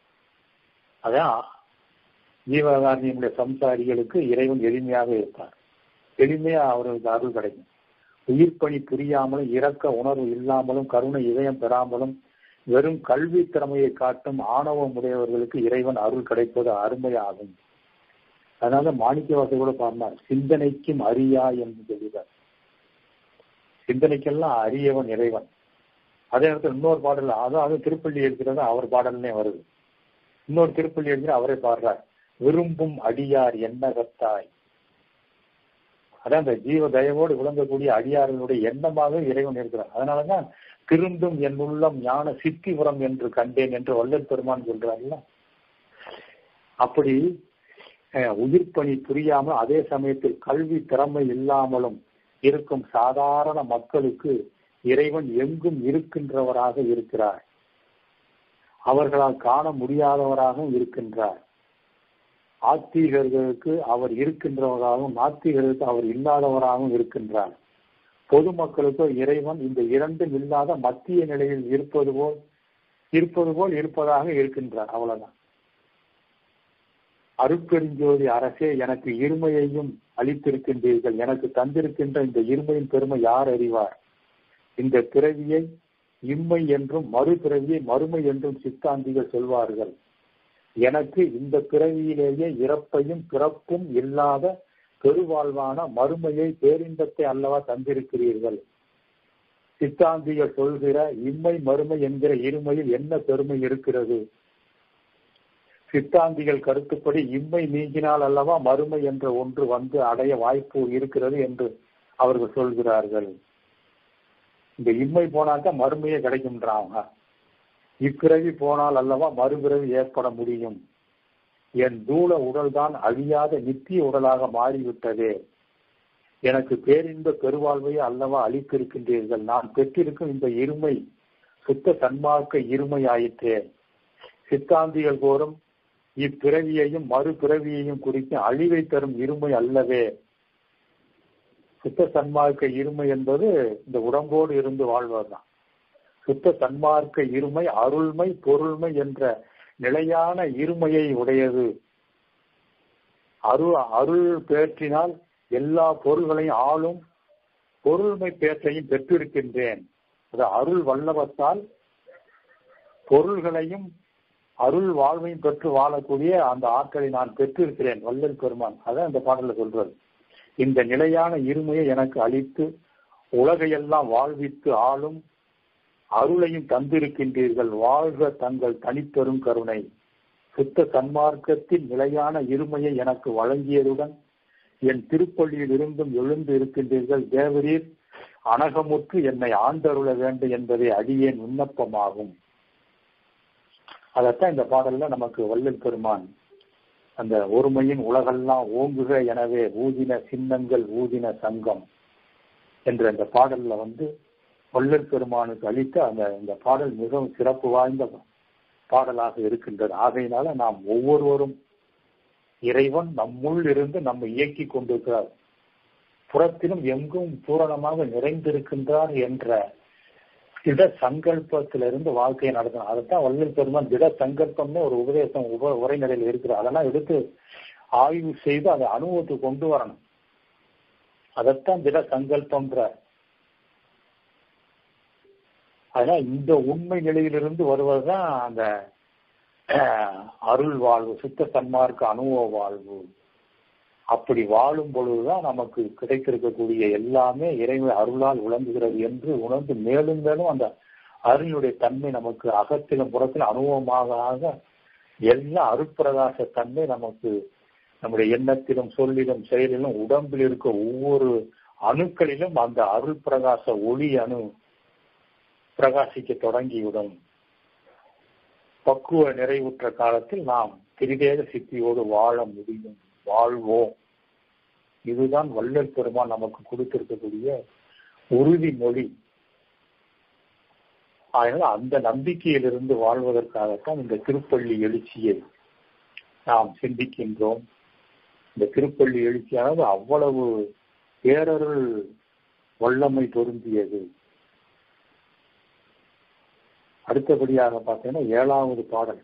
அதான் ஜீவகாரணியமுடைய சம்சாரிகளுக்கு இறைவன் எளிமையாக இருப்பார். எளிமையா அவர்களுக்கு அருள் கிடைக்கும். உயிர்ப்பணி புரியாமலும் இரக்க உணர்வு இல்லாமலும் கருணை இதயம் பெறாமலும் வெறும் கல்வி திறமையை காட்டும் ஆணவம் உடையவர்களுக்கு இறைவன் அருள் கிடைப்பது அருமையாகும். அதனால மாணிக்கவாசகர் கூட பாடினார், சிந்தனைக்கும் அறியா என்று சொல்கிறார். சிந்தனைக்கெல்லாம் அறியவன் இறைவன். அதே நேரத்தில் இன்னொரு பாடல், அதாவது திருப்பள்ளி எழுதுறது அவர் பாடல்னே வருது. இன்னொரு திருப்பள்ளி எழுதுற அவரே பாடுறார், விரும்பும் அடியார் எண்ணகத்தாய். அதான் அந்த ஜீவ தயவோடு விளங்கக்கூடிய அடியார்களுடைய எண்ணமாக இறைவன் இருக்கிறார். அதனாலதான் திருந்தும் என் உள்ளம் ஞான சித்திபுரம் என்று கண்டேன் என்று வள்ளல் பெருமான் சொல்றாங்கல்ல. அப்படி உயிர்ப்பணி புரியாமல் அதே சமயத்தில் கல்வி திறமை இல்லாமலும் இருக்கும் சாதாரண மக்களுக்கு இறைவன் எங்கும் இருக்கின்றவராக இருக்கிறார். அவர்களால் காண முடியாதவராகவும் இருக்கின்றார். ஆத்திகர்களுக்கு அவர் இருக்கின்றவராகவும் நாத்திகர்களுக்கு அவர் இல்லாதவராகவும் இருக்கின்றார். பொதுமக்களுக்கு இறைவன் இந்த இரண்டும் இல்லாத மத்திய நிலையில் இருப்பது போல் இருப்பது போல் இருப்பதாக இருக்கின்றார். அவ்வளவுதான். அருட்பெருஞ்சோதி அரசே, எனக்கு இருமையையும் அளித்திருக்கின்றீர்கள். எனக்கு தந்திருக்கின்ற இந்த இருமையின் பெருமை யார் அறிவார்? இந்த பிறவியை இம்மை என்றும் மறுபிறவியை மறுமை என்றும் சித்தாந்திகள் சொல்வார்கள். எனக்கு இந்த பிறவியிலேயே இறப்பையும் பிறப்பும் இல்லாத பெருவாழ்வான மறுமையை பேரின்பத்தை அல்லவா தந்திருக்கிறீர்கள். சித்தாந்திகள் சொல்கிற இம்மை மறுமை என்கிற இருமையில் என்ன பெருமை இருக்கிறது? சித்தாந்திகள் கருத்துப்படி இம்மை நீங்கினால் அல்லவா மறுமை என்ற ஒன்று வந்து அடைய வாய்ப்பு இருக்கிறது என்று அவர்கள் சொல்கிறார்கள். இந்த இம்மை போனாக்க மறுமையே கிடைக்கும்ன்றாங்க. இப்பிறவி போனால் அல்லவா மறுபிறவி ஏற்பட முடியும். என் தூள உடல் தான் அழியாத நித்திய உடலாக மாறிவிட்டதே. எனக்கு பேரின்ப பெருவாழ்வை அல்லவா அளித்திருக்கின்றீர்கள். நான் பெற்றிருக்கும் இந்த இருமை சுத்த சன்மார்க்க இருமை ஆயிற்றே. சித்தாந்திகள் கோரும் இப்பிறவியையும் மறுபிறவியையும் குறித்து அழிவை தரும் இருமை அல்லவே. சுத்த சன்மார்க்க இருமை என்பது இந்த உடம்போடு இருந்து வாழ்வதுதான். சுத்த சன்மார்க்க இருமை அருள்மை பொருள்மை என்ற நிலையான இருமையை உடையது. அருள் அருள் பேற்றினால் எல்லா பொருள்களையும் ஆளும் பொருள்மை பேற்றையும் பெற்றிருக்கின்றேன். அது அருள் வல்லவத்தால் பொருள்களையும் அருள் வாழ்வையும் பெற்று வாழக்கூடிய அந்த ஆற்றலை நான் பெற்றிருக்கிறேன். வள்ளல் பெருமான் அதான் இந்த பாடல சொல்றது. இந்த நிலையான இருமையை எனக்கு அளித்து உலகையெல்லாம் வாழ்வித்து ஆளும் அருளையும் தந்திருக்கின்றீர்கள். வாழ்க தங்கள் தனிப்பெரும் கருணை. சுத்த சன்மார்க்கத்தின் நிலையான இருமையை எனக்கு வழங்கியதுடன் என் திருப்பள்ளியில் இருந்தும் எழுந்து இருக்கின்றீர்கள். தேவரீர் அனகமுற்று என்னை ஆண்டருள வேண்டும் என்பதை அடியேன் விண்ணப்பமாகும். அதத்தான் இந்த பாடல்ல நமக்கு வள்ளல் பெருமான் அந்த ஒருமையின் உலகெல்லாம் ஓங்குக எனவே ஊதின சின்னங்கள் ஊதின சங்கம் என்ற இந்த பாடல்ல வந்து வள்ளல் பெருமானுக்கு அளித்த அந்த இந்த பாடல் மிகவும் சிறப்பு வாய்ந்த பாடலாக இருக்கின்றது. ஆகையினால நாம் ஒவ்வொருவரும் இறைவன் நம்முள் இருந்து நம்மை இயக்கி கொண்டிருக்கிறார், புறத்திலும் எங்கும் பூரணமாக நிறைந்திருக்கின்றார் என்ற திட சங்கல்பத்திலிருந்து வாழ்க்கையை நடத்தணும். அதைத்தான் வள்ளல் பெருமான் திட சங்கல்பம்னு ஒரு உபதேசம் உப உரைநடையில் இருக்கிற அதெல்லாம் எடுத்து ஆய்வு செய்து அதை அனுபவத்துக்கு கொண்டு வரணும். அதைத்தான் திட சங்கல்பம்ன்ற. அதனால இந்த உண்மை நிலையிலிருந்து வருவதுதான் அந்த அருள் வாழ்வு, சுத்த சன்மார்க்க அனுபவ வாழ்வு. அப்படி வாழும் பொழுதுதான் நமக்கு கிடைத்திருக்கக்கூடிய எல்லாமே இறைவன் அருளால் விளங்குகிறது என்று உணர்ந்து மேலும் மேலும் அந்த அருளுடைய தன்மை நமக்கு அகத்திலும் புறத்திலும் அனுபவமாக எல்லா அருட்பிரகாச தன்மை நமக்கு நம்முடைய எண்ணத்திலும் சொல்லிலும் செயலிலும் உடம்பில் இருக்க ஒவ்வொரு அணுக்களிலும் அந்த அருள் பிரகாச ஒளி அணு பிரகாசிக்க தொடங்கிவிடும். பக்குவ நிறைவுற்ற காலத்தில் நாம் திரிதேக சித்தியோடு வாழ முடியும், வாழ்வோம். இதுதான் வள்ளல் பெருமான் நமக்கு கொடுத்திருக்கக்கூடிய உறுதிமொழி. அதனால அந்த நம்பிக்கையிலிருந்து வாழ்வதற்காகத்தான் இந்த திருப்பள்ளி எழுச்சியை நாம் சிந்திக்கின்றோம். இந்த திருப்பள்ளி எழுச்சியானது அவ்வளவு பேரருள் வல்லமை பொருந்தியது. அடுத்தபடியாக பார்த்தீங்கன்னா ஏழாவது பாடல்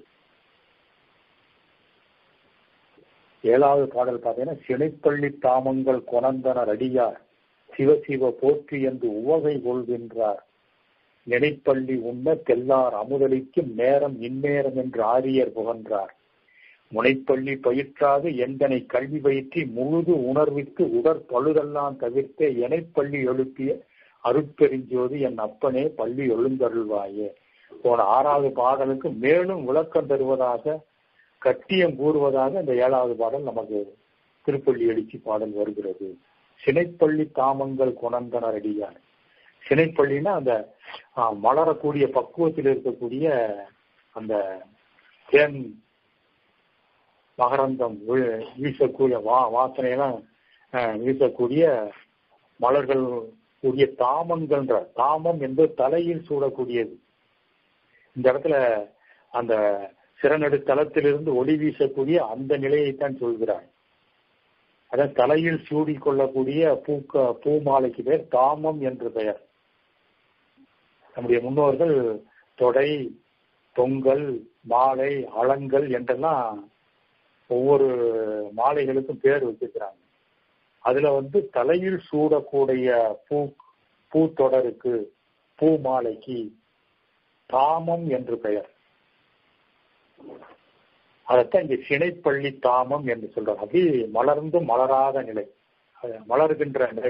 ஏழாவது பாடல் பார்த்தீங்கன்னா சினைப்பள்ளி தாமங்கள் கொணந்தனர் அடியார் சிவசிவ போற்றி என்று உவகை கொள்கின்றார். நினைப்பள்ளி உண்ண தெல்லார் அமுதளிக்கும் நேரம் இந்நேரம் என்று ஆரியர் புகன்றார். முனைப்பள்ளி பயிற்றாது எந்தனை கல்வி பயிற்றி முழுது உணர்வித்து உடற்பழுதெல்லாம் தவிர்த்தே எனைப்பள்ளி எழுப்பிய அருட்பெருஞ்சோதி என் அப்பனே பள்ளி எழுந்தருள்வாயே. போன ஆறாவது பாடலுக்கு மேலும் விளக்கம் தருவதாக கட்டியம் கூறுவதாக இந்த ஏழாவது பாடல் நமக்கு திருப்பள்ளி எழுச்சி பாடல் வருகிறது. சினைப்பள்ளி தாமங்கள் கொணந்தனர் அடியார். சினைப்பள்ளினா அந்த மலரக்கூடிய பக்குவத்தில் இருக்கக்கூடிய அந்த தேன் மகரந்தம் வீசக்கூடிய வா வாசனையெல்லாம் வீசக்கூடிய மலர்கள் கூடிய தாமங்கள்ன்ற தாமம் என்பது தலையில் சூடக்கூடியது. இந்த இடத்துல அந்த சிறநடு தளத்திலிருந்து ஒளி வீசக்கூடிய அந்த நிலையைத்தான் சொல்கிறார். அதான் தலையில் சூடி கொள்ளக்கூடிய பூக்க பூ மாலைக்கு பெயர் தாமம் என்று பெயர். நம்முடைய முன்னோர்கள் தொடை, தொங்கல், மாலை, அலங்கல் என்றெல்லாம் ஒவ்வொரு மாலைகளுக்கும் பேர் வச்சிருக்கிறாங்க. அதுல வந்து தலையில் சூடக்கூடிய பூ பூத்தொடருக்கு பூ மாலைக்கு தாமம் என்று பெயர். அதைத்தான் இங்க சினைப்பள்ளி தாமம் என்று சொல்றாங்க. அப்படி மலர்ந்தும் மலராத நிலை, மலர்கின்ற நிலை.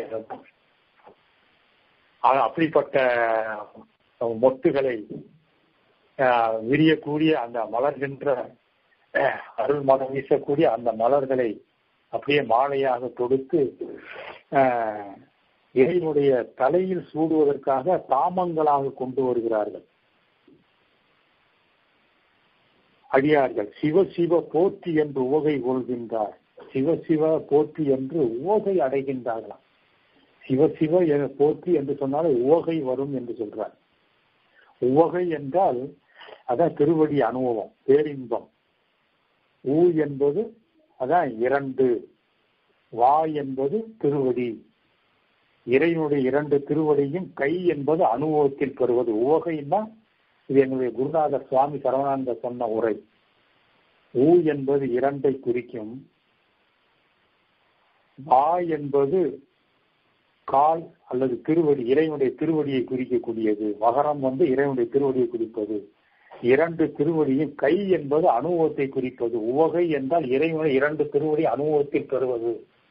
அப்படிப்பட்ட மொட்டுகளை விரியக்கூடிய அந்த மலர்கின்ற அருள் மனம் வீசக்கூடிய அந்த மலர்களை அப்படியே மாலையாக தொடுத்து இறைவனுடைய தலையில் சூடுவதற்காக தாமங்களாக கொண்டு வருகிறார்கள் அடியார்கள். சிவ சிவ போற்றி என்று உவகை கொள்கின்றார். சிவ சிவ போற்றி என்று ஓகை அடைகின்றார்களாம். சிவ சிவ போற்றி என்று சொன்னாலும் ஓகை வரும் என்று சொல்றார். உவகை என்றால் அதான் திருவடி அனுபவம், பேரின்பம். ஊ என்பது அதான் இரண்டு, வா என்பது திருவடி, இறைவனுடைய இரண்டு திருவடியும், கை என்பது அனுபவத்தில் பெறுவது. உவகைன்னா இது எங்களுடைய குருநாதர் சுவாமி சரவணானந்த சொன்ன உரை. ஊ என்பது இரண்டை குறிக்கும், வா என்பது கால் அல்லது திருவடி, இறைவனுடைய திருவடியை குறிக்கக்கூடியது. மகரம் வந்து இறைவனுடைய திருவடியை குறிப்பது. இரண்டு திருவடியும், கை என்பது அனுபவத்தை குறிப்பது. உவகை என்றால் இறைவனுடைய இரண்டு திருவடி அனுபவத்தில் பெறுவது.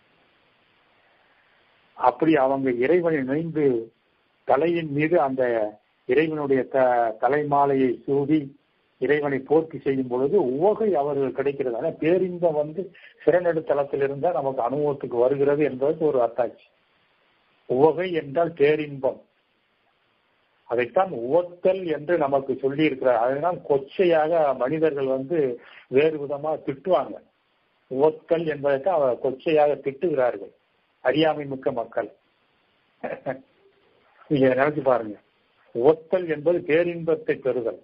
அப்படி அவங்க இறைவனை நினைந்து தலையின் மீது அந்த இறைவனுடைய த தலைமாலையை சூடி இறைவனை போற்றி செய்யும் பொழுது உவகை அவர்கள் கிடைக்கிறது. ஆனால் பேரின்பம் வந்து சிறநெடுத்தளத்தில் இருந்தால் நமக்கு அனுபவத்துக்கு வருகிறது என்பது ஒரு அத்தாட்சி. உவகை என்றால் பேரின்பம். அதைத்தான் உவத்தல் என்று நமக்கு சொல்லி இருக்கிறார். அதனால் கொச்சையாக மனிதர்கள் வந்து வேறு விதமா திட்டுவாங்க. உவத்தல் என்பதைத்தான் அவர் கொச்சையாக திட்டுகிறார்கள் அறியாமை மிக்க மக்கள். நீங்க நினைச்சு பாருங்க, உவத்தல் என்பது பேரின்பத்தை பெறுதல்.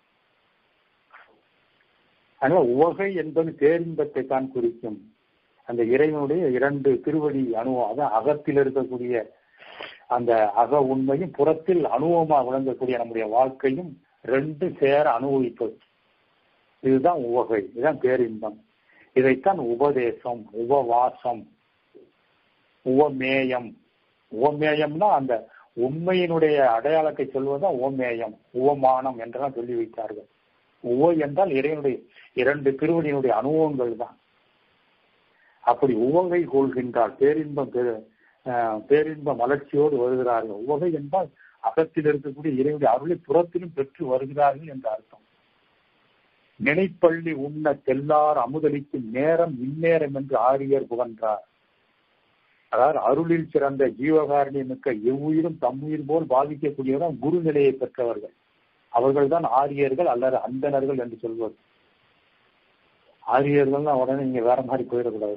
ஆனால் உவகை என்பது பேரின்பத்தை தான் குறிக்கும். அந்த இறைவனுடைய இரண்டு திருவடி அனுபவம், அதான் அகத்தில் இருக்கக்கூடிய அந்த அக உண்மையும் புறத்தில் அனுபவமாக விளங்கக்கூடிய நம்முடைய வாழ்க்கையும் ரெண்டு சேர அனுபவிப்பது. இதுதான் உவகை, இதுதான் பேரின்பம். இதைத்தான் உபதேசம், உபவாசம், உவமேயம். உவமேயம்னா அந்த உண்மையினுடைய அடையாளத்தை சொல்வதுதான் உவமேயம், உவமானம் என்றெல்லாம் சொல்லி வைத்தார்கள். உவ என்றால் இறைவனுடைய இரண்டு திருவடியினுடைய அனுபவங்கள் தான். அப்படி உவகை கொள்கின்றார், பேரின்பம் பேரின்ப மலர்ச்சியோடு வருகிறார்கள். உவகை என்றால் அகத்தில் இருக்கக்கூடிய இறைவனுடைய அருளை புறத்திலும் பெற்று வருகிறார்கள் என்ற அர்த்தம். நினைப்பள்ளி உண்ண தெல்லார் அமுதளிக்கும் நேரம் இந்நேரம் என்று ஆரியர் புகன்றார். அதாவது அருளில் சிறந்த ஜீவகாரணி மிக்க எவ்வுயிரும் தம்முயிர் போல் பாதிக்கக்கூடியவர்கள் குரு நிலையை பெற்றவர்கள். அவர்கள் தான் ஆரியர்கள் அல்லது அந்தணர்கள் என்று சொல்வது. ஆரியர்கள்னா உடனே நீங்க வேற மாதிரி போயிடக்கூடாது.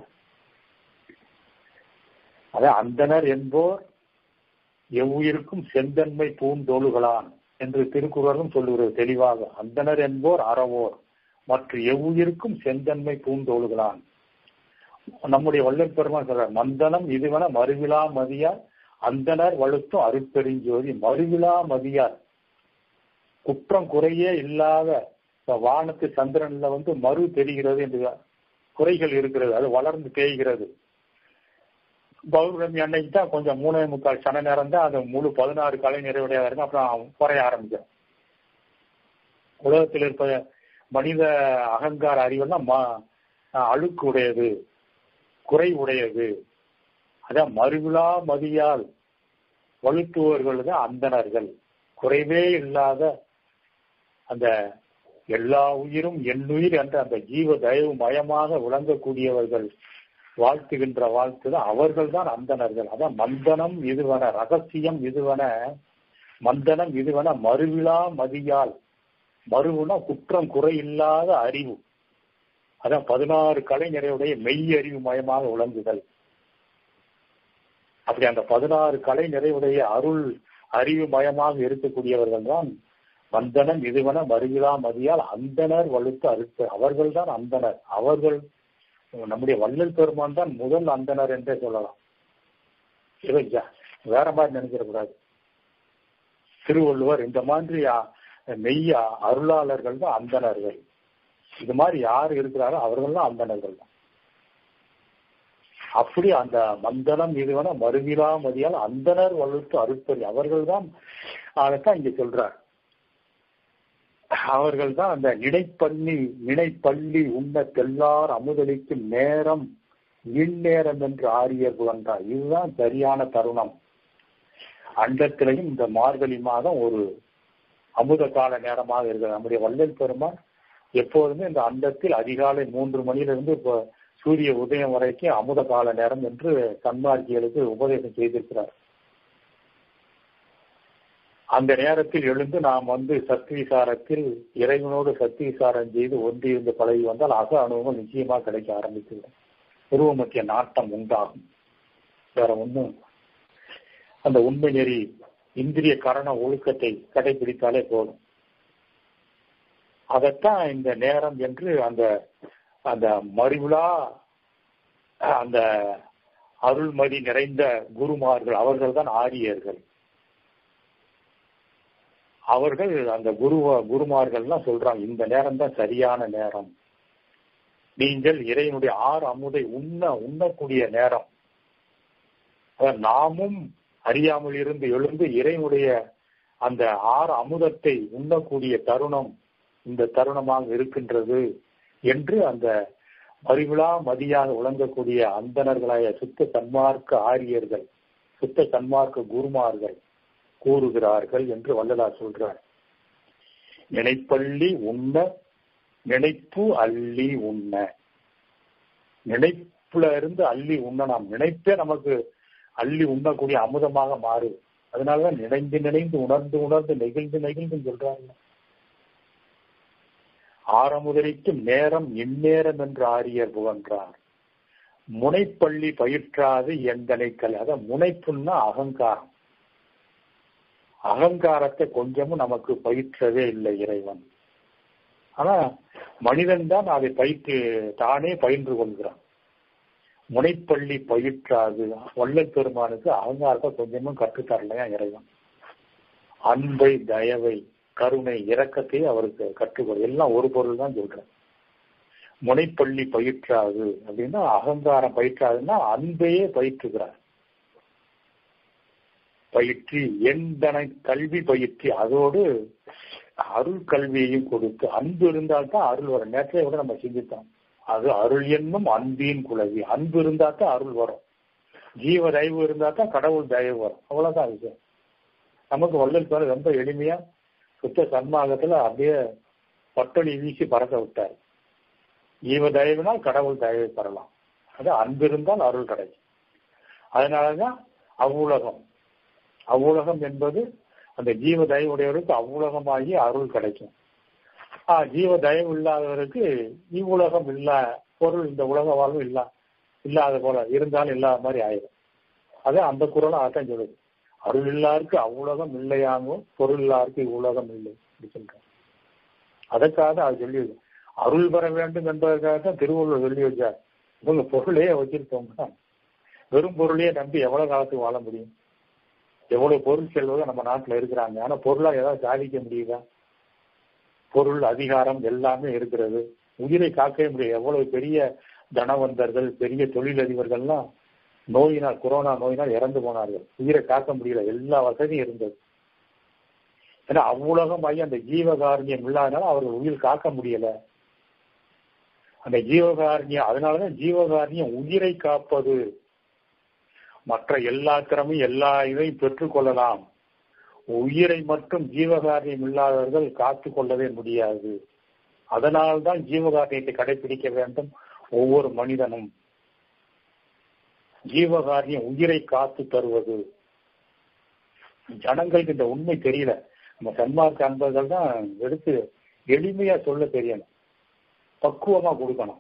அதான் அந்தணர் என்போர் எவ்வுயிருக்கும் செந்தன்மை பூந்தோளுகளான் என்று திருக்குறளும் சொல்லுகிறது தெளிவாக. அந்தணர் என்போர் அறவோர் மற்ற எவ்வுயிருக்கும் செந்தன்மை பூந்தோளுகளான். நம்முடைய வள்ளல் பெருமான் சொல்றார், மந்தனம் இதுவென மறுவிழா மதியார் அந்தணர் வழுத்தும் அருட்பெருஞ்சோதி. மறுவிழா மதியார், குற்றம் குறையே இல்லாத வானத்து சந்திரன்ல வந்து மறு தெரிகிறது என்று குறைகள் இருக்கிறது, அது வளர்ந்து தேய்கிறது. பௌர்ணமி அன்னைக்கு தான் கொஞ்சம் மூணே முக்கால் சன நேரம் தான் அது முழு பதினாறு கலை நிறைவுடையதா இருக்கும், அப்புறம் குறைய ஆரம்பிக்கும். உலகத்தில் இருப்ப மனித அகங்கார அறிவெல்லாம் அழுக்கு உடையது, குறை உடையது. அதான் மறுவிழா மதியால் வலுத்துவர்கள் தான் அந்தணர்கள். குறைவே இல்லாத அந்த எல்லா உயிரும் என்னுயிர் என்ற அந்த ஜீவ தயவு மயமாக விளங்கக்கூடியவர்கள் வாழ்த்துகின்ற வாழ்த்து தான் அவர்கள் தான் அந்தணர்கள். அதான் மந்தனம் இதுவன, ரகசியம் இதுவன, மந்தனம் இதுவன மறுவிழா மதியால். மறுவுனா குற்றம் குறை இல்லாத அறிவு. அதான் பதினாறு கலைஞரையுடைய மெய் அறிவு மயமாக விளங்குதல். அப்படி அந்த பதினாறு கலை நிறைவுடைய அருள் அறிவு மயமாக இருக்கக்கூடியவர்கள் தான் மந்தனம் இதுவன மறுவிழா மதியால் அந்தனர் வலுத்து அறுத்து. அவர்கள் தான் அந்தனர். அவர்கள் நம்முடைய வள்ளல் பெருமான் தான் முதல் அந்தனர் என்றே சொல்லலாம். இதை வேற மாதிரி நினைச்சிடக்கூடாது. திருவள்ளுவர் இந்த மாதிரி மெய்யா அருளாளர்கள் தான் அந்தணர்கள். இது மாதிரி யார் இருக்கிறாரோ அவர்கள் தான் அந்தணர்கள் தான். அப்படி அந்த மந்தனம் இதுவன மறுவிழா மதியால் அந்தனர் வலுத்து அருட்பறி அவர்கள் தான். அதைத்தான் இங்க சொல்றார். அவர்கள் தான் அந்த நினைப்பள்ளி நினைப்பள்ளி உண்ண தெல்லார் அமுதளிக்கும் நேரம் இந்நேரம் என்று ஆரியர் புகன்றார். இதுதான் சரியான தருணம். அண்டத்திலையும் இந்த மார்கழி மாதம் ஒரு அமுத கால நேரமாக இருக்கிறது. நம்முடைய வள்ளல் பெருமான் எப்போதுமே இந்த அண்டத்தில் அதிகாலை மூன்று மணியிலிருந்து இப்போ சூரிய உதயம் வரைக்கும் அமுத கால நேரம் என்று சன்மார்க்கிகளுக்கு உபதேசம் செய்திருக்கிறார். அந்த நேரத்தில் எழுந்து நாம் வந்து சத்விசாரத்தில் இறைவனோடு சத்விசாரம் செய்து ஒன்றியிருந்து பழகி வந்தால் அக அனுபவம் நிச்சயமாக கிடைக்க ஆரம்பித்துவிடும். உருவமத்திய நாட்டம் உண்டாகும். வேற ஒண்ணும் அந்த உண்மை நெறி இந்திரிய கரண ஒழுக்கத்தை கடைபிடித்தாலே போதும். அதைத்தான் இந்த நேரம் என்று அந்த அந்த மறிவிழா அந்த அருள்மதி நிறைந்த குருமார்கள், அவர்கள் தான் ஆரியர்கள். அவர்கள் அந்த குரு குருமார்கள்லாம் சொல்றாங்க, இந்த நேரம் தான் சரியான நேரம், நீங்கள் இறைவனுடைய ஆறு அமுதை உண்ண உண்ணக்கூடிய நேரம். நாமும் அறியாமல் இருந்து எழுந்து இறைவனுடைய அந்த ஆறு அமுதத்தை உண்ணக்கூடிய தருணம் இந்த தருணமாக இருக்கின்றது என்று அந்த மறிவிழா மதியாக விளங்கக்கூடிய அந்தணர்களாய சுத்த சன்மார்க்க ஆரியர்கள், சுத்த சன்மார்க்க குருமார்கள் கூறுகிறார்கள் என்று வள்ளலார் சொல்றார். நினைப்பள்ளி உண்ண நினைப்பு அள்ளி உண்ண. நினைப்புல இருந்து அள்ளி உண்ண, நாம் நினைப்பே நமக்கு அள்ளி உண்ணக்கூடிய அமுதமாக மாறு. அதனாலதான் நினைந்து நினைந்து உணர்ந்து உணர்ந்து நெகிழ்ந்து நெகிழ்ந்து சொல்றாங்க. ஆரமுதலிக்கும் நேரம் இந்நேரம் என்று ஆரியர் புகன்றார். முனைப்பள்ளி பயிற்றாது எந்தனை கல். அத முனைப்புன்னா அகங்காரம். அகங்காரத்தை கொஞ்சமும் நமக்கு பயிற்றவே இல்லை இறைவன். ஆனா மனிதன் தான் அதை பயிற்று தானே பயின்று கொள்கிறான். முனைப்பள்ளி பயிற்றாது. வள்ளல் பெருமானுக்கு அகங்காரத்தை கொஞ்சமும் கற்றுத்தரலையா இறைவன். அன்பை, தயவை, கருணை, இரக்கத்தை அவருக்கு கற்றுக்கொள். எல்லாம் ஒரு பொருள் தான் சொல்றேன். முனைப்பள்ளி பயிற்றாது அப்படின்னா அகங்காரம் பயிற்றாதுன்னா அன்பையே பயிற்றுகிறார். பயிற்சி எந்தனை கல்வி பயிற்சி, அதோடு அருள் கல்வியையும் கொடுத்து. அன்பு இருந்தால்தான் அருள் வரும். நேற்றைய விட நம்ம சிந்தித்தோம், அது அருள் என்னும் அன்பின் குலவி. அன்பு இருந்தா தான் அருள் வரும். ஜீவ தயவு இருந்தா தான் கடவுள் தயவு வரும். அவ்வளவுதான் விஷயம். நமக்கு வள்ளல் பேர் ரொம்ப எளிமையா சுத்த சன்மார்க்கத்துல அப்படியே பட்டொலி வீசி பறக்க விட்டார். ஜீவ தயவுனால் கடவுள் தயவை பெறலாம். அது அன்பு இருந்தால் அருள் கிடைக்கும். அதனாலதான் அவ்வுலகம். அவ்வுலகம் என்பது அந்த ஜீவ தயவுடையவருக்கு அவ்வுலகமாகி அருள் கிடைக்கும். ஆஹ் ஜீவ தயவு இல்லாதவருக்கு இவ்வுலகம் இல்ல, பொருள் இந்த உலக வாழ்வு இல்ல இல்லாத போல இருந்தாலும் இல்லாத மாதிரி ஆயிடும். அது அந்த குரலும் அதான் சொல்லுது. அருள் இல்லாருக்கு அவ்வுலகம் இல்லையாகவும் பொருள் இல்லாருக்கு இவ்வுலகம் இல்லை சொல்ற. அதற்காக அது சொல்லி அருள் பெற வேண்டும் என்பதற்காக தான் திருவள்ளுவர் சொல்லி வச்சார். இவங்க பொருளையே வச்சிருக்கோங்க, வெறும் பொருளையே நம்பி எவ்வளவு காலத்துக்கு வாழ முடியும்? எவ்வளவு பொருள் செல்வதோ நம்ம நாட்டுல இருக்கிறாங்க. ஆனா பொருளா ஏதாவது சாதிக்க முடியுதா? பொருள், அதிகாரம் எல்லாமே இருக்கிறது. உயிரை காக்கவே முடியும். எவ்வளவு பெரிய தனவந்தர்கள், பெரிய தொழிலதிபர்கள்லாம் நோயினால், கொரோனா நோயினால் இறந்து போனார்கள். உயிரை காக்க முடியல. எல்லா வசதியும் இருந்தது. ஏன்னா அவ்வுலகமாகி அந்த ஜீவகாரண்யம் இல்லாதனால அவர்கள் உயிர் காக்க முடியல. அந்த ஜீவகாரண்யம், அதனாலதான் ஜீவகாரண்யம் உயிரை காப்பது. மற்ற எல்லா திறமையும் எல்லா இதையும் பெற்றுக் கொள்ளலாம். உயிரை மட்டும் ஜீவகாரியம் இல்லாதவர்கள் காத்து கொள்ளவே முடியாது. அதனால்தான் ஜீவகாரியத்தை கடைபிடிக்க வேண்டும் ஒவ்வொரு மனிதனும். ஜீவகாரியம் உயிரை காத்து தருவது. ஜனங்களுக்கு இந்த உண்மை தெரியல. நம்ம சன்மார்க்க அன்பர்கள் தான் எடுத்து எளிமையா சொல்ல தெரியணும், பக்குவமா கொடுக்கணும்.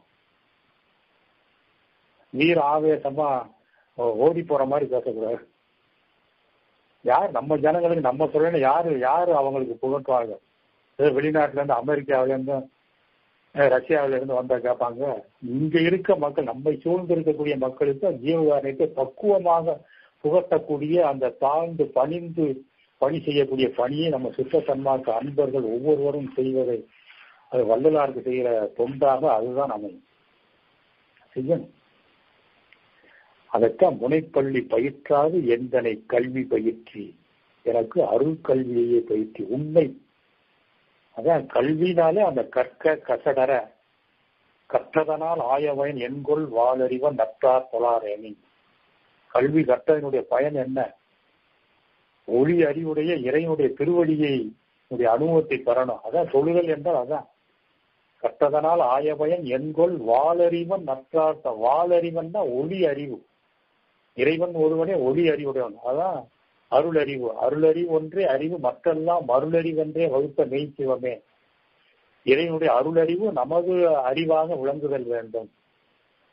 வீர ஆவேசமா ஓடி போற மாதிரி பேசக்கூடாது. யார் நம்ம ஜனங்களுக்கு நம்ம சொல்லணும், யாரு யாரு அவங்களுக்கு புகட்டுவாங்க? வெளிநாட்டுல இருந்து, அமெரிக்காவில இருந்து, ரஷ்யாவில இருந்து வந்தா கேட்பாங்க. இங்க இருக்க மக்கள், நம்மை சூழ்ந்து இருக்கக்கூடிய மக்களுக்கு ஜீவகாரணியத்தை பக்குவமாக புகட்டக்கூடிய அந்த தாழ்ந்து பணிந்து பணி செய்யக்கூடிய பணியை நம்ம சுத்த சன்மார்க்க அன்பர்கள் ஒவ்வொருவரும் செய்வதை, அது வள்ளலாருக்கு செய்கிற தொண்டாக அதுதான் அமையும். செய்யணும். அதற்காக முனைப்பள்ளி பயிற்றாது எந்தனை கல்வி பயிற்சி, எனக்கு அருள் கல்வியையே பயிற்சி. உண்மை அதான் கல்வினாலே அந்த கற்க கசடர கற்றதனால் ஆயவன் என்கொள் வாழறிவன் நற்றார் தொழாரேனி. கல்வி கற்றதனுடைய பயன் என்ன? ஒளி அறிவுடைய இறைவனுடைய திருவடியை அனுபவத்தை பெறணும். அதான் தொழுதல் என்றால் அதான். கற்றதனால் ஆயவன் என்கொள் வாழறிவன் நற்றார். வாழறிவன் தான் ஒளி அறிவு. இறைவன் ஒருவனே ஒளி அறிவுடையவன். அதான் அருள் அறிவு. அருளறிவு ஒன்றே அறிவு, மற்றெல்லாம் அருளறிவென்றே வகுத்த மெய்சிவமே. இறைவனுடைய அருளறிவு நமது அறிவாக விளங்குதல் வேண்டும்.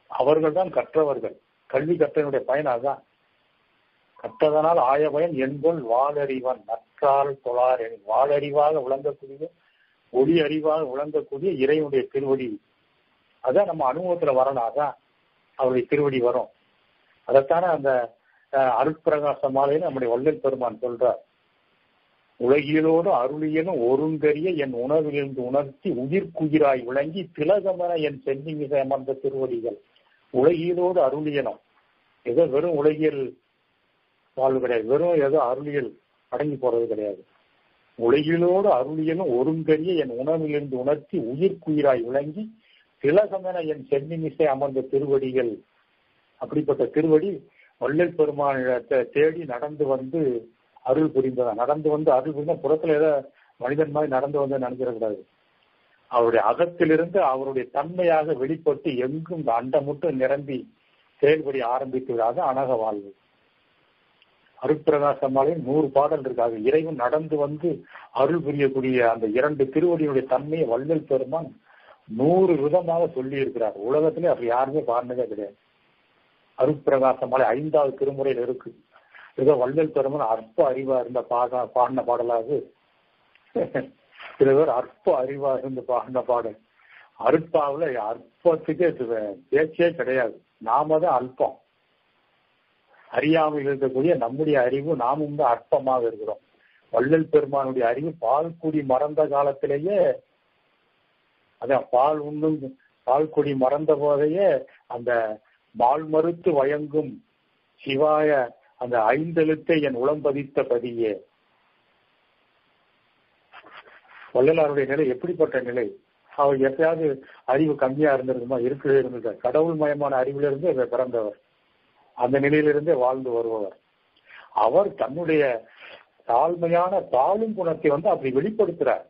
அவர்கள் தான் கற்றவர்கள். கல்வி கற்றனுடைய பயன் அதுதான். கற்றதனால் ஆய பயன் என்போல் வாழறிவன் நற்றால் தொழார் என வாழறிவாக விளங்கக்கூடிய ஒளி அறிவாக விளங்கக்கூடிய இறைவனுடைய திருவடி அதான் நம்ம அனுபவத்துல வரணும். அதான் அவருடைய திருவடி வரும். அதைத்தானே அந்த அருட்பிரகாச மாலையில நம்முடைய வள்ளல் பெருமான் சொல்றார். உலகியலோடு அருளியலும் ஒருங்கரிய என் உணவிலிருந்து உணர்த்தி உயிர்க்குயிராய் விளங்கி திலகமென என் சென்னி மிக அமர்ந்த திருவடிகள். உலகியலோடு அருளியலும் ஏதோ வெறும் உலகியல் வாழ்வு கிடையாது, வெறும் ஏதோ அருளியல் அடங்கி போறது கிடையாது. உலகிலோடு அருளியலும் ஒருங்கரிய என் உணவிலிருந்து உணர்த்தி உயிர்க்குயிராய் விளங்கி திலகமென என் சென்னி மிசை அமர்ந்த திருவடிகள். அப்படிப்பட்ட திருவடி வள்ளல் பெருமானத்தை தேடி நடந்து வந்து அருள் புரிந்ததா. நடந்து வந்து அருள் புரிந்த புறத்துல ஏதோ மனிதன் மாதிரி நடந்து வந்து நினைச்சிடக்கூடாது. அவருடைய அகத்திலிருந்து அவருடைய தன்மையாக வெளிப்பட்டு எங்கும் இந்த அண்டமுட்டு நிரம்பி செயல்படி ஆரம்பித்து விடாத அனக வாழ்வு. அருட்பிரகாச மாலையில் நூறு பாடல் இருக்காது. இறைவன் நடந்து வந்து அருள் புரியக்கூடிய அந்த இரண்டு திருவடியுடைய தன்மையை வள்ளல் பெருமான் நூறு விதமாக சொல்லி இருக்கிறார். உலகத்திலே அப்படி யாருமே பாடினதே கிடையாது. அருட்பிரகாச மாலை ஐந்தாவது திருமுறையில் இருக்கு. ஏதோ வள்ளல் பெருமான் அற்ப அறிவா இருந்த பாட பாடின பாடலாக சில பேர் அற்ப அறிவா இருந்து பாடின பாடல். அற்பாவில் அற்பத்துக்கே பேச்சே கிடையாது. நாம தான் அல்பம். அறியாமல் இருக்கக்கூடிய நம்முடைய அறிவு நாமும் தான் அற்பமாக இருக்கிறோம். வள்ளல் பெருமானுடைய அறிவு பால் குடி மறந்த காலத்திலேயே அதான் பால் உண்ணும் பால் குடி மறந்த போதையே அந்த மால் மறுத்து வயங்கும் சிவாய அந்த ஐந்தெழுத்தை என் உளம் பதித்த பதியே. வள்ளலாருடைய நிலை எப்படிப்பட்ட நிலை? அவர் எப்பயாவது அறிவு கம்மியா இருந்திருக்குமா? இருக்கவே இருந்தது. கடவுள் மயமான அறிவிலிருந்து பிறந்தவர். அந்த நிலையிலிருந்தே வாழ்ந்து வருபவர். அவர் தன்னுடைய தாழ்மையான தாழும் குணத்தை வந்து அப்படி வெளிப்படுத்துறார்.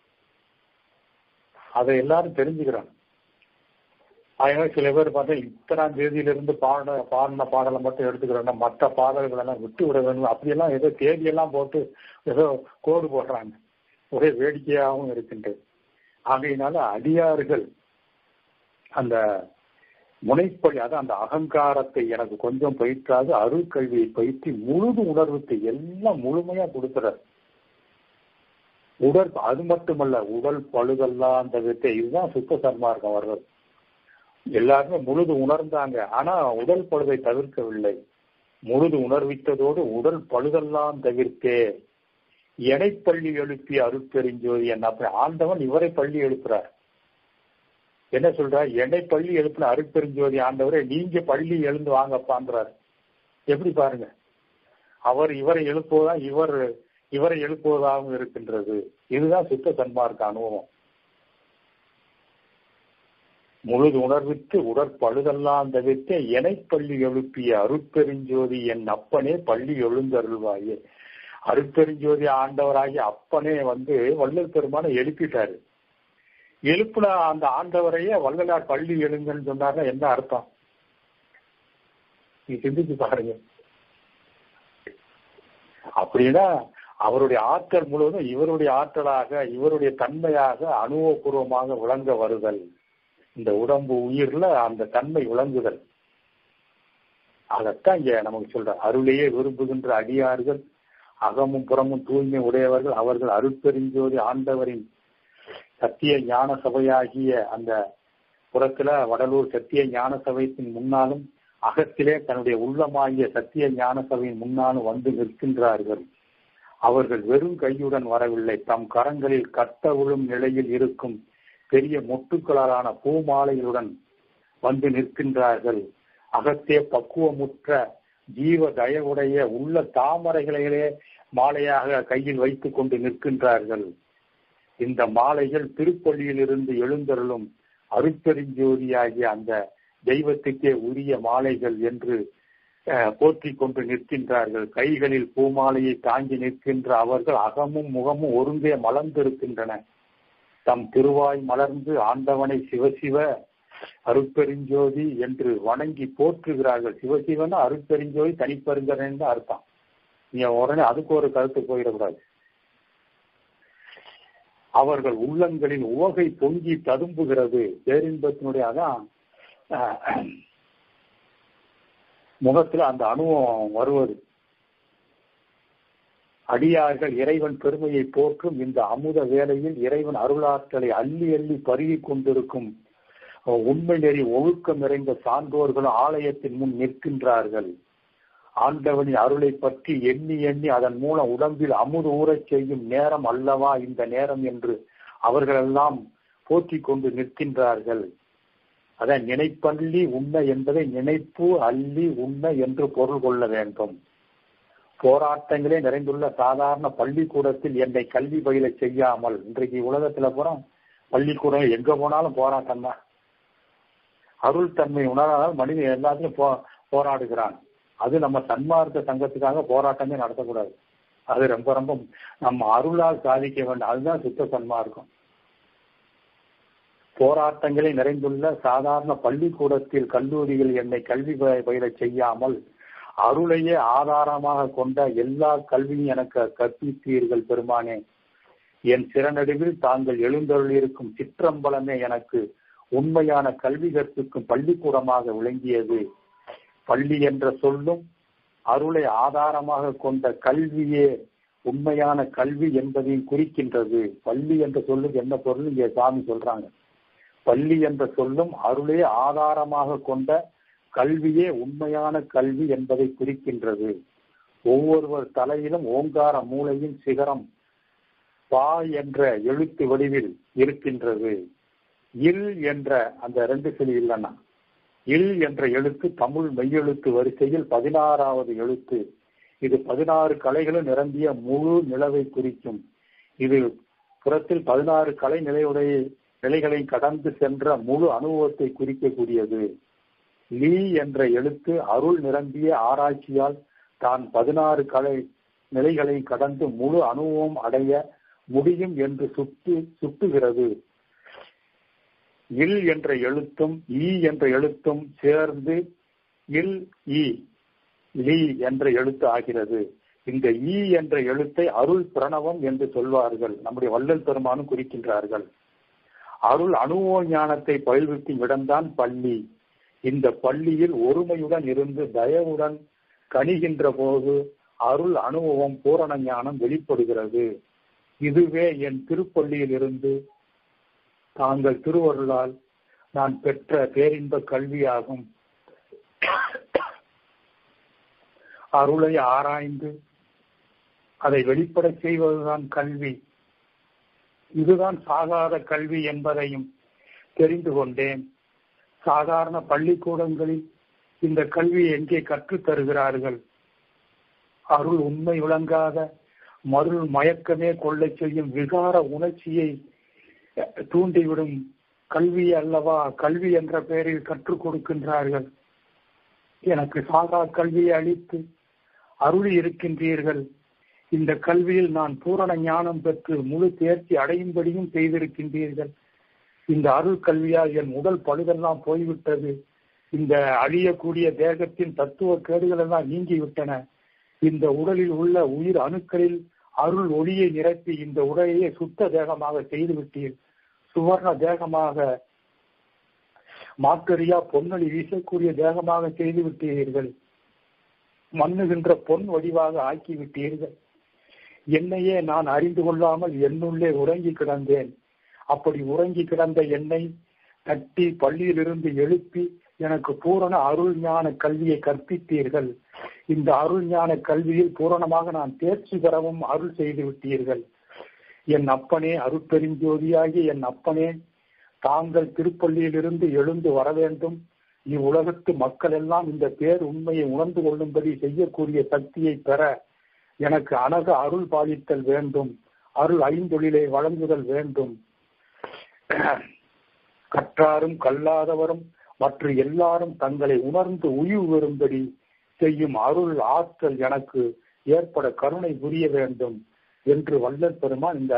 அதை எல்லாரும் தெரிஞ்சுக்கிறாங்க. அதனால சில பேர் பார்த்தா இத்தனாம் தேதியிலிருந்து பாட பாடின பாடலை மட்டும் எடுத்துக்கிறோம்னா மற்ற பாடல்கள் எல்லாம் விட்டு விட வேணும் அப்படியெல்லாம் ஏதோ தேதியெல்லாம் போட்டு ஏதோ கோடு போடுறாங்க. ஒரே வேடிக்கையாகவும் இருக்கின்றது. ஆகையினால அடியார்கள் அந்த முனைப்படி அதான் அந்த அகங்காரத்தை எனக்கு கொஞ்சம் பயிற்றாது அருள் கல்வியை பயிற்சி முழுது உணர்வுக்கு எல்லாம் முழுமையா கொடுக்கிறார். உடல் அது மட்டுமல்ல, உடல் பழுதெல்லாம் அந்த வித்தை இதுதான் சுத்த சன்மார்க்கம். அவர்கள் எல்லாருமே முழுது உணர்ந்தாங்க. ஆனா உடல் பழுதை தவிர்க்கவில்லை. முழுது உணர்வித்ததோடு உடல் பழுதெல்லாம் தவிர்த்தே எடை பள்ளி எழுப்பிய அருட்பெருஞ்சோதி என்ன ஆண்டவன் இவரை பள்ளி எழுப்புறார். என்ன சொல்றார்? எடை பள்ளி எழுப்பின அருட்பெருஞ்சோதி ஆண்டவரை நீங்க பள்ளி எழுந்து வாங்கப்பான்றார். எப்படி பாருங்க, அவர் இவரை எழுப்புவதா இவர் இவரை எழுப்புவதாகவும் இருக்கின்றது. இதுதான் சுத்த சன்மார்க்க அனுபவம். முழுது உணர்வித்து உடற்பழுதெல்லாம் தவிர்த்து எனை பள்ளி எழுப்பிய அருட்பெருஞ்சோதி என் அப்பனே பள்ளி எழுந்தருள்வாயே. அருட்பெருஞ்சோதி ஆண்டவராகிய அப்பனே வந்து வள்ளல் பெருமானை எழுப்பிட்டாரு. எழுப்புன அந்த ஆண்டவரையே வள்ளலார் பள்ளி எழுங்கன்னு சொன்னார்னா என்ன அர்த்தம்? நீ சிந்திச்சு பாருங்க. அப்படின்னா அவருடைய ஆற்றல் முழுவதும் இவருடைய ஆற்றலாக இவருடைய தன்மையாக அனுபவபூர்வமாக விளங்க வருதல். இந்த உடம்பு உயிர்ல அந்த தன்மை விளங்குதல். அதத்தான் இங்க நமக்கு சொல்ற. அருளையே விரும்புகின்ற அடியார்கள் அகமும் புறமும் தூய்மை உடையவர்கள் அவர்கள் அருட்பெருஞ்சோதி ஆண்டவரின் சத்திய ஞான சபையாகிய அந்த புறத்துல வடலூர் சத்திய ஞான சபையின் முன்னாலும் அகத்திலே தன்னுடைய உள்ளமாகிய சத்திய ஞான சபையின் முன்னாலும் வந்து நிற்கின்றார்கள். அவர்கள் வெறும் கையுடன் வரவில்லை. தம் கரங்களில் கட்ட விழும் நிலையில் இருக்கும் பெரிய மொட்டுக்களாலான பூமாலைகளுடன் வந்து நிற்கின்றார்கள். அகத்தே பக்குவமுற்ற ஜீவ தயவுடைய உள்ள தாமரைகளையே மாலையாக கையில் வைத்துக் கொண்டு நிற்கின்றார்கள். இந்த மாலைகள் திருப்பள்ளியில் இருந்து எழுந்தருளும் அருட்பெருஞ்சோதியாகிய அந்த தெய்வத்துக்கே உரிய மாலைகள் என்று போற்றி கொண்டு நிற்கின்றார்கள். கைகளில் பூமாலையை தாங்கி நிற்கின்ற அவர்கள் அகமும் முகமும் ஒருங்கே மலர்ந்திருக்கின்றன. தம் திருவாய் மலர்ந்து ஆண்டவனை சிவசிவ அருட்பெருஞ்சோதி என்று வணங்கி போற்றுகிறார்கள். சிவசிவன் அருட்பெருஞ்சோதி தனிப்பெருங்கரன் தான் அர்த்தம். நீ உடனே அதுக்கு ஒரு கருத்து போயிடக்கூடாது. அவர்கள் உள்ளங்களின் உவகை பொங்கி ததும்புகிறது. பேரின்பத்தினுடைய அதான் முகத்துல அந்த அனுபவம் வருவது. அடியார்கள் இறைவன் பெருமையை போற்றும் இந்த அமுத வேளையில் இறைவன் அருளாற்றலை அள்ளி அள்ளி பருகி கொண்டிருக்கும் உண்மை நெறி ஒழுக்கம் நிறைந்த சான்றோர்களும் ஆலயத்தின் முன் நிற்கின்றார்கள். ஆண்டவனின் அருளை பற்றி எண்ணி எண்ணி அதன் மூலம் உடம்பில் அமுது ஊறச் செய்யும் நேரம் அல்லவா இந்த நேரம் என்று அவர்களெல்லாம் போற்றி கொண்டு நிற்கின்றார்கள். அதான் நினைப்பள்ளி உண்ண என்பதை நினைப்பு அள்ளி உண்ண என்று பொருள் கொள்ள வேண்டும். போராட்டங்களே நிறைந்துள்ள சாதாரண பள்ளிக்கூடத்தில் என்னை கல்வி பயில செய்யாமல், இன்றைக்கு உலகத்துல போறோம் பள்ளிக்கூடம் எங்க போனாலும் போராட்டம் தான். அருள் தன்மை உணராதால் மனிதன் எல்லாத்தையும் போ போராடுகிறான். அது நம்ம சன்மார்க்க சங்கத்துக்காக போராட்டமே நடத்தக்கூடாது. அது ரொம்ப ரொம்ப நம்ம அருளால் சாதிக்க வேண்டும். அதுதான் சுத்த சன்மார்க்கம். போராட்டங்களை நிறைந்துள்ள சாதாரண பள்ளிக்கூடத்தில் கல்லூரிகள் என்னை கல்வி பயில செய்யாமல் அருளையே ஆதாரமாக கொண்ட எல்லா கல்வியும் எனக்கு கற்பித்தீர்கள் பெருமானே. என் சிறநடுவில் தாங்கள் எழுந்தருளிருக்கும் சிற்றம்பலமே எனக்கு உண்மையான கல்வி கற்பிக்கும் பள்ளிக்கூடமாக விளங்கியது. பள்ளி என்ற சொல்லும் அருளை ஆதாரமாக கொண்ட கல்வியே உண்மையான கல்வி என்பதையும் குறிக்கின்றது. பள்ளி என்ற சொல்லுக்கு என்ன பொருள் இங்கே சாமி சொல்றாங்க. பள்ளி என்ற சொல்லும் அருளே ஆதாரமாக கொண்ட கல்வியே உண்மையான கல்வி என்பதை குறிக்கின்றது. ஒவ்வொருவர் தலையிலும் ஓங்கார மூலையின் சிகரம் பா என்ற எழுத்து வடிவில் இருக்கின்றது. இல் என்ற அந்த ரெண்டு சொல்லி இல்லைன்னா இல் என்ற எழுத்து தமிழ் மெய்யெழுத்து வரிசையில் பதினாறாவது எழுத்து. இது பதினாறு கலைகளும் நிரம்பிய முழு நிலவை குறிக்கும். இது புறத்தில் பதினாறு கலை நிலையுடைய நிலைகளை கடந்து சென்ற முழு அனுபவத்தை குறிக்கக்கூடியது. லீ என்ற எழுத்து அருள் நிரம்பிய ஆராய்ச்சியால் தான் பதினாறு கலை நிலைகளை கடந்து முழு அனுபவம் அடைய முடியும் என்று சுட்டு சுட்டுகிறது. இல் என்ற எழுத்தும் ஈ என்ற எழுத்தும் சேர்ந்து இல் ஈ லீ என்ற எழுத்து ஆகிறது. இந்த ஈ என்ற எழுத்தை அருள் பிரணவம் என்று சொல்வார்கள். நம்முடைய வள்ளல் பெருமானும் குறிக்கின்றார்கள். அருள் அனுபவ ஞானத்தை பயில்விக்கும் இடம்தான் பள்ளி. இந்த பள்ளியில் ஒருமையுடன் இருந்து தயவுடன் கணிகின்ற போது அருள் அனுபவம் பூரண ஞானம் வெளிப்படுகிறது. இதுவே என் திருப்பள்ளியில் இருந்து தாங்கள் திருவருளால் நான் பெற்ற பேரின்ப கல்வியாகும். அருளை ஆராய்ந்து அதை வெளிப்பட செய்வதுதான் கல்வி. இதுதான் சாகாத கல்வி என்பதையும் தெரிந்து கொண்டேன். சாதாரண பள்ளிக்கூடங்களில் இந்த கல்வியை எங்கே கற்றுத் தருகிறார்கள்? அருள் உண்மை விளங்காத மருள் மயக்கமே கொள்ள செய்யும் விகார உணர்ச்சியை தூண்டிவிடும் கல்வி அல்லவா கல்வி என்ற பெயரில் கற்றுக் கொடுக்கின்றார்கள். எனக்கு சாகா கல்வியை அளித்து அருள் இருக்கின்றீர்கள். இந்த கல்வியில் நான் பூரண ஞானம் பெற்று முழு தேர்ச்சி அடையும்படியும் செய்திருக்கின்றீர்கள். இந்த அருள் கல்வியால் என் உடல் பழுதெல்லாம் போய்விட்டது. இந்த அழியக்கூடிய தேகத்தின் தத்துவ கேடுகள் எல்லாம் நீங்கிவிட்டன. இந்த உடலில் உள்ள உயிர் அணுக்களில் அருள் ஒளியை நிரப்பி இந்த உடலையே சுத்த தேகமாக செய்து விட்டீர். சுவர்ண தேகமாக மாக்கரியா பொன்னொழி வீசக்கூடிய தேகமாக செய்து விட்டீர்கள். மண்ணுகின்ற பொன் வடிவாக ஆக்கி விட்டீர்கள். என்னையே நான் அறிந்து கொள்ளாமல் என்னுள்ளே உறங்கி கிடந்தேன். அப்படி உறங்கி கிடந்த என்னை தட்டி பள்ளியிலிருந்து எழுப்பி எனக்கு பூரண அருள் ஞான கல்வியை கற்பித்தீர்கள். இந்த அருள் ஞான கல்வியில் பூரணமாக நான் தேர்ச்சி பெறவும் அருள் செய்து விட்டீர்கள். என் அப்பனே, அருட்பெருஞ்சோதியாகி என் அப்பனே, தாங்கள் திருப்பள்ளியிலிருந்து எழுந்து வர வேண்டும். இவ்வுலகத்து மக்கள் எல்லாம் இந்த பேர் உண்மையை உணர்ந்து கொள்ளும்படி செய்யக்கூடிய சக்தியை பெற எனக்கு அனக அருள் பாலித்தல் வேண்டும். அருள் ஐந்தொழிலை வழங்குதல் வேண்டும். கற்றாரும் கல்லாதவரும் மற்ற எல்லாரும் தங்களை உணர்ந்து உயிர் வரும்படி செய்யும் அருள் ஆற்றல் எனக்கு ஏற்பட கருணை புரிய வேண்டும் என்று வள்ளல் பெருமான் இந்த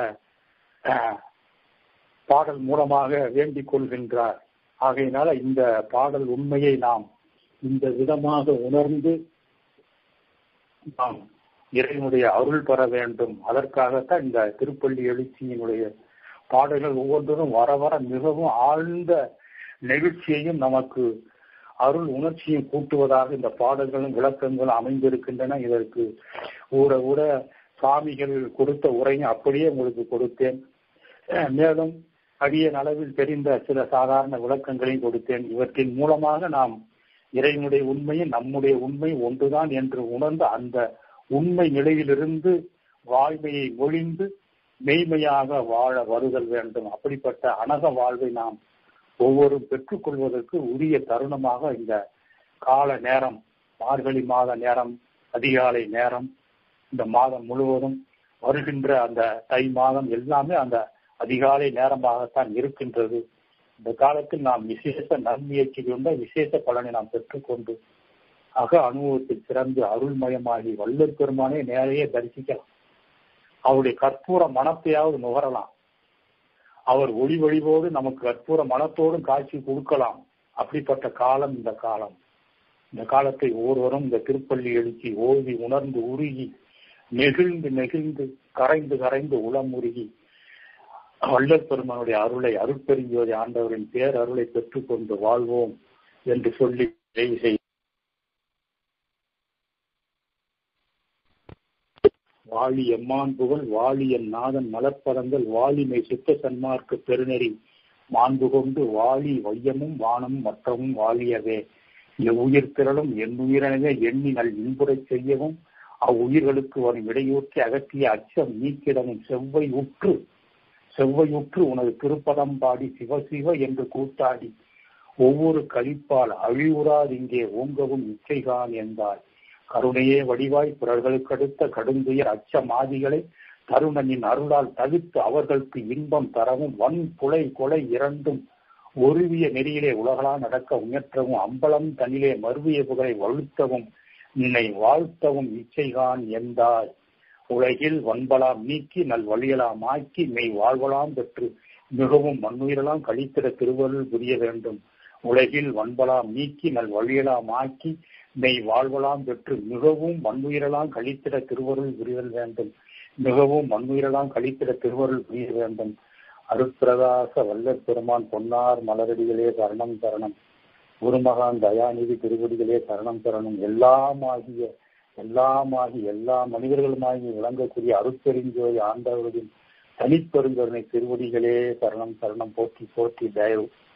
பாடல் மூலமாக வேண்டிக் கொள்கின்றார். ஆகையினால இந்த பாடல் உண்மையை நாம் இந்த விதமாக உணர்ந்து நாம் இறைவனுடைய அருள் பெற வேண்டும். அதற்காகத்தான் இந்த திருப்பள்ளி எழுச்சியினுடைய பாடல்கள் ஒவ்வொன்றும் வர வர மிகவும் ஆழ்ந்த நெகிழ்ச்சியையும் நமக்கு அருள் உணர்ச்சியும் கூட்டுவதாக இந்த பாடல்களும் விளக்கங்களும் அமைந்திருக்கின்றன. இதற்கு ஊட ஊட சுவாமிகள் கொடுத்த உரையும் அப்படியே உங்களுக்கு கொடுத்தேன். மேலும் அடிய அளவில் தெரிந்த சில சாதாரண விளக்கங்களையும் கொடுத்தேன். இவற்றின் மூலமாக நாம் இறைவனுடைய உண்மையும் நம்முடைய உண்மை ஒன்றுதான் என்று உணர்ந்து அந்த உண்மை நிலையிலிருந்து வாழ்வையை ஒழிந்து மெய்மையாக வாழ வருதல் வேண்டும். அப்படிப்பட்ட அனக வாழ்வை நாம் ஒவ்வொரு பெற்றுக்கொள்வதற்கு உரிய தருணமாக இந்த கால நேரம், மார்கழி மாத நேரம், அதிகாலை நேரம், இந்த மாதம் முழுவதும் வருகின்ற அந்த தை மாதம் எல்லாமே அந்த அதிகாலை நேரமாகத்தான் இருக்கின்றது. இந்த காலத்தில் நாம் விசேஷ நன்முயற்சி கொண்ட விசேஷ பலனை நாம் பெற்றுக்கொண்டு அக அனுபவத்தில் சிறந்து அருள்மயமாகி வள்ளல் பெருமானே நேரையே தரிசிக்கலாம். அவருடைய கற்பூர மனத்தையாவது நுகரலாம். அவர் ஒளி வழிவோடு நமக்கு கற்பூர மனத்தோடும் காட்சி கொடுக்கலாம். அப்படிப்பட்ட காலம் இந்த காலம். இந்த காலத்தை ஒவ்வொருவரும் இந்த திருப்பள்ளி எழுச்சி ஓதி உணர்ந்து உருகி நெகிழ்ந்து நெகிழ்ந்து கரைந்து கரைந்து உளம் உருகி வள்ளல் பெருமானுடைய அருளை அருட்பெருஞ்சோதி ஆண்டவரின் பேர் அருளை பெற்றுக்கொண்டு வாழ்வோம் என்று சொல்லி நிறைவு செய்ய வாழி எம்மான் புகழ் வாழி என் நாதன் மலர்பதங்கள் வாழிமை சுத்த சன்மார்க்க பெருநெறி மாண்பு கொண்டு வாழி வையமும் வானமும் மற்றமும் வாழியவே எவ்வுயிர் திரளும் என் உயிரினவே எண்ணி நல் இன்புறச் செய்யவும் அவ்வுயிர்களுக்கு வரும் இடையூற்றி அகற்றிய அச்சம் நீக்கிடமும் செவ்வை உற்று செவ்வையுற்று உனது திருப்பதம் பாடி சிவசிவ என்று கூத்தாடி ஒவ்வொரு கழிப்பால் அழிவுறாது இங்கே ஓங்கவும் இச்சைகான் என்றாய். கருணையே வடிவாய் பிறர்களுக்கடுத்த கடுந்துயர் அச்சமாதிகளை தருணனின் அருளால் தவிர்த்து அவர்களுக்கு இன்பம் தரவும் வன் புலை கொலை இரண்டும் ஒருவிய நெறியிலே உலகளா நடக்க உயர்த்தவும் அம்பலம் தனிலே மருவிய புகழை வழுத்தவும் நினை வாழ்த்தவும் இச்சைகான் என்றாய். உலகில் வன்பலாம் நீக்கி நல் வழியலாம் ஆக்கி மெய் வாழ்வலாம் பெற்று மிகவும் மண்ணுயிரெல்லாம் கழித்திட திருவருள் புரிய வேண்டும். உலகில் வன்பலாம் நீக்கி நல் வழியலாம் ஆக்கி மெய் வாழ்வலாம் பெற்று மிகவும் மண்ணுயிரெல்லாம் கழித்திட திருவருள் புரிதல் வேண்டும். மிகவும் மண்ணுயிரெல்லாம் கழித்திட திருவருள் புரிய வேண்டும். அருட்பிரகாச வல்லற் பெருமான் பொன்னார் மலரடிகளே சரணம் சரணம். குருமகான் தயாநிதி திருவடிகளே சரணம் சரணம். எல்லாமாகிய எல்லாமாகி எல்லா மனிதர்களுமாகி விளங்கக்கூடிய அருட்பெருஞ்சோதி ஆண்டவர்களின் தனிப்பெருங்கருணை திருவடிகளே சரணம் சரணம். போற்றி போற்றி தயவு.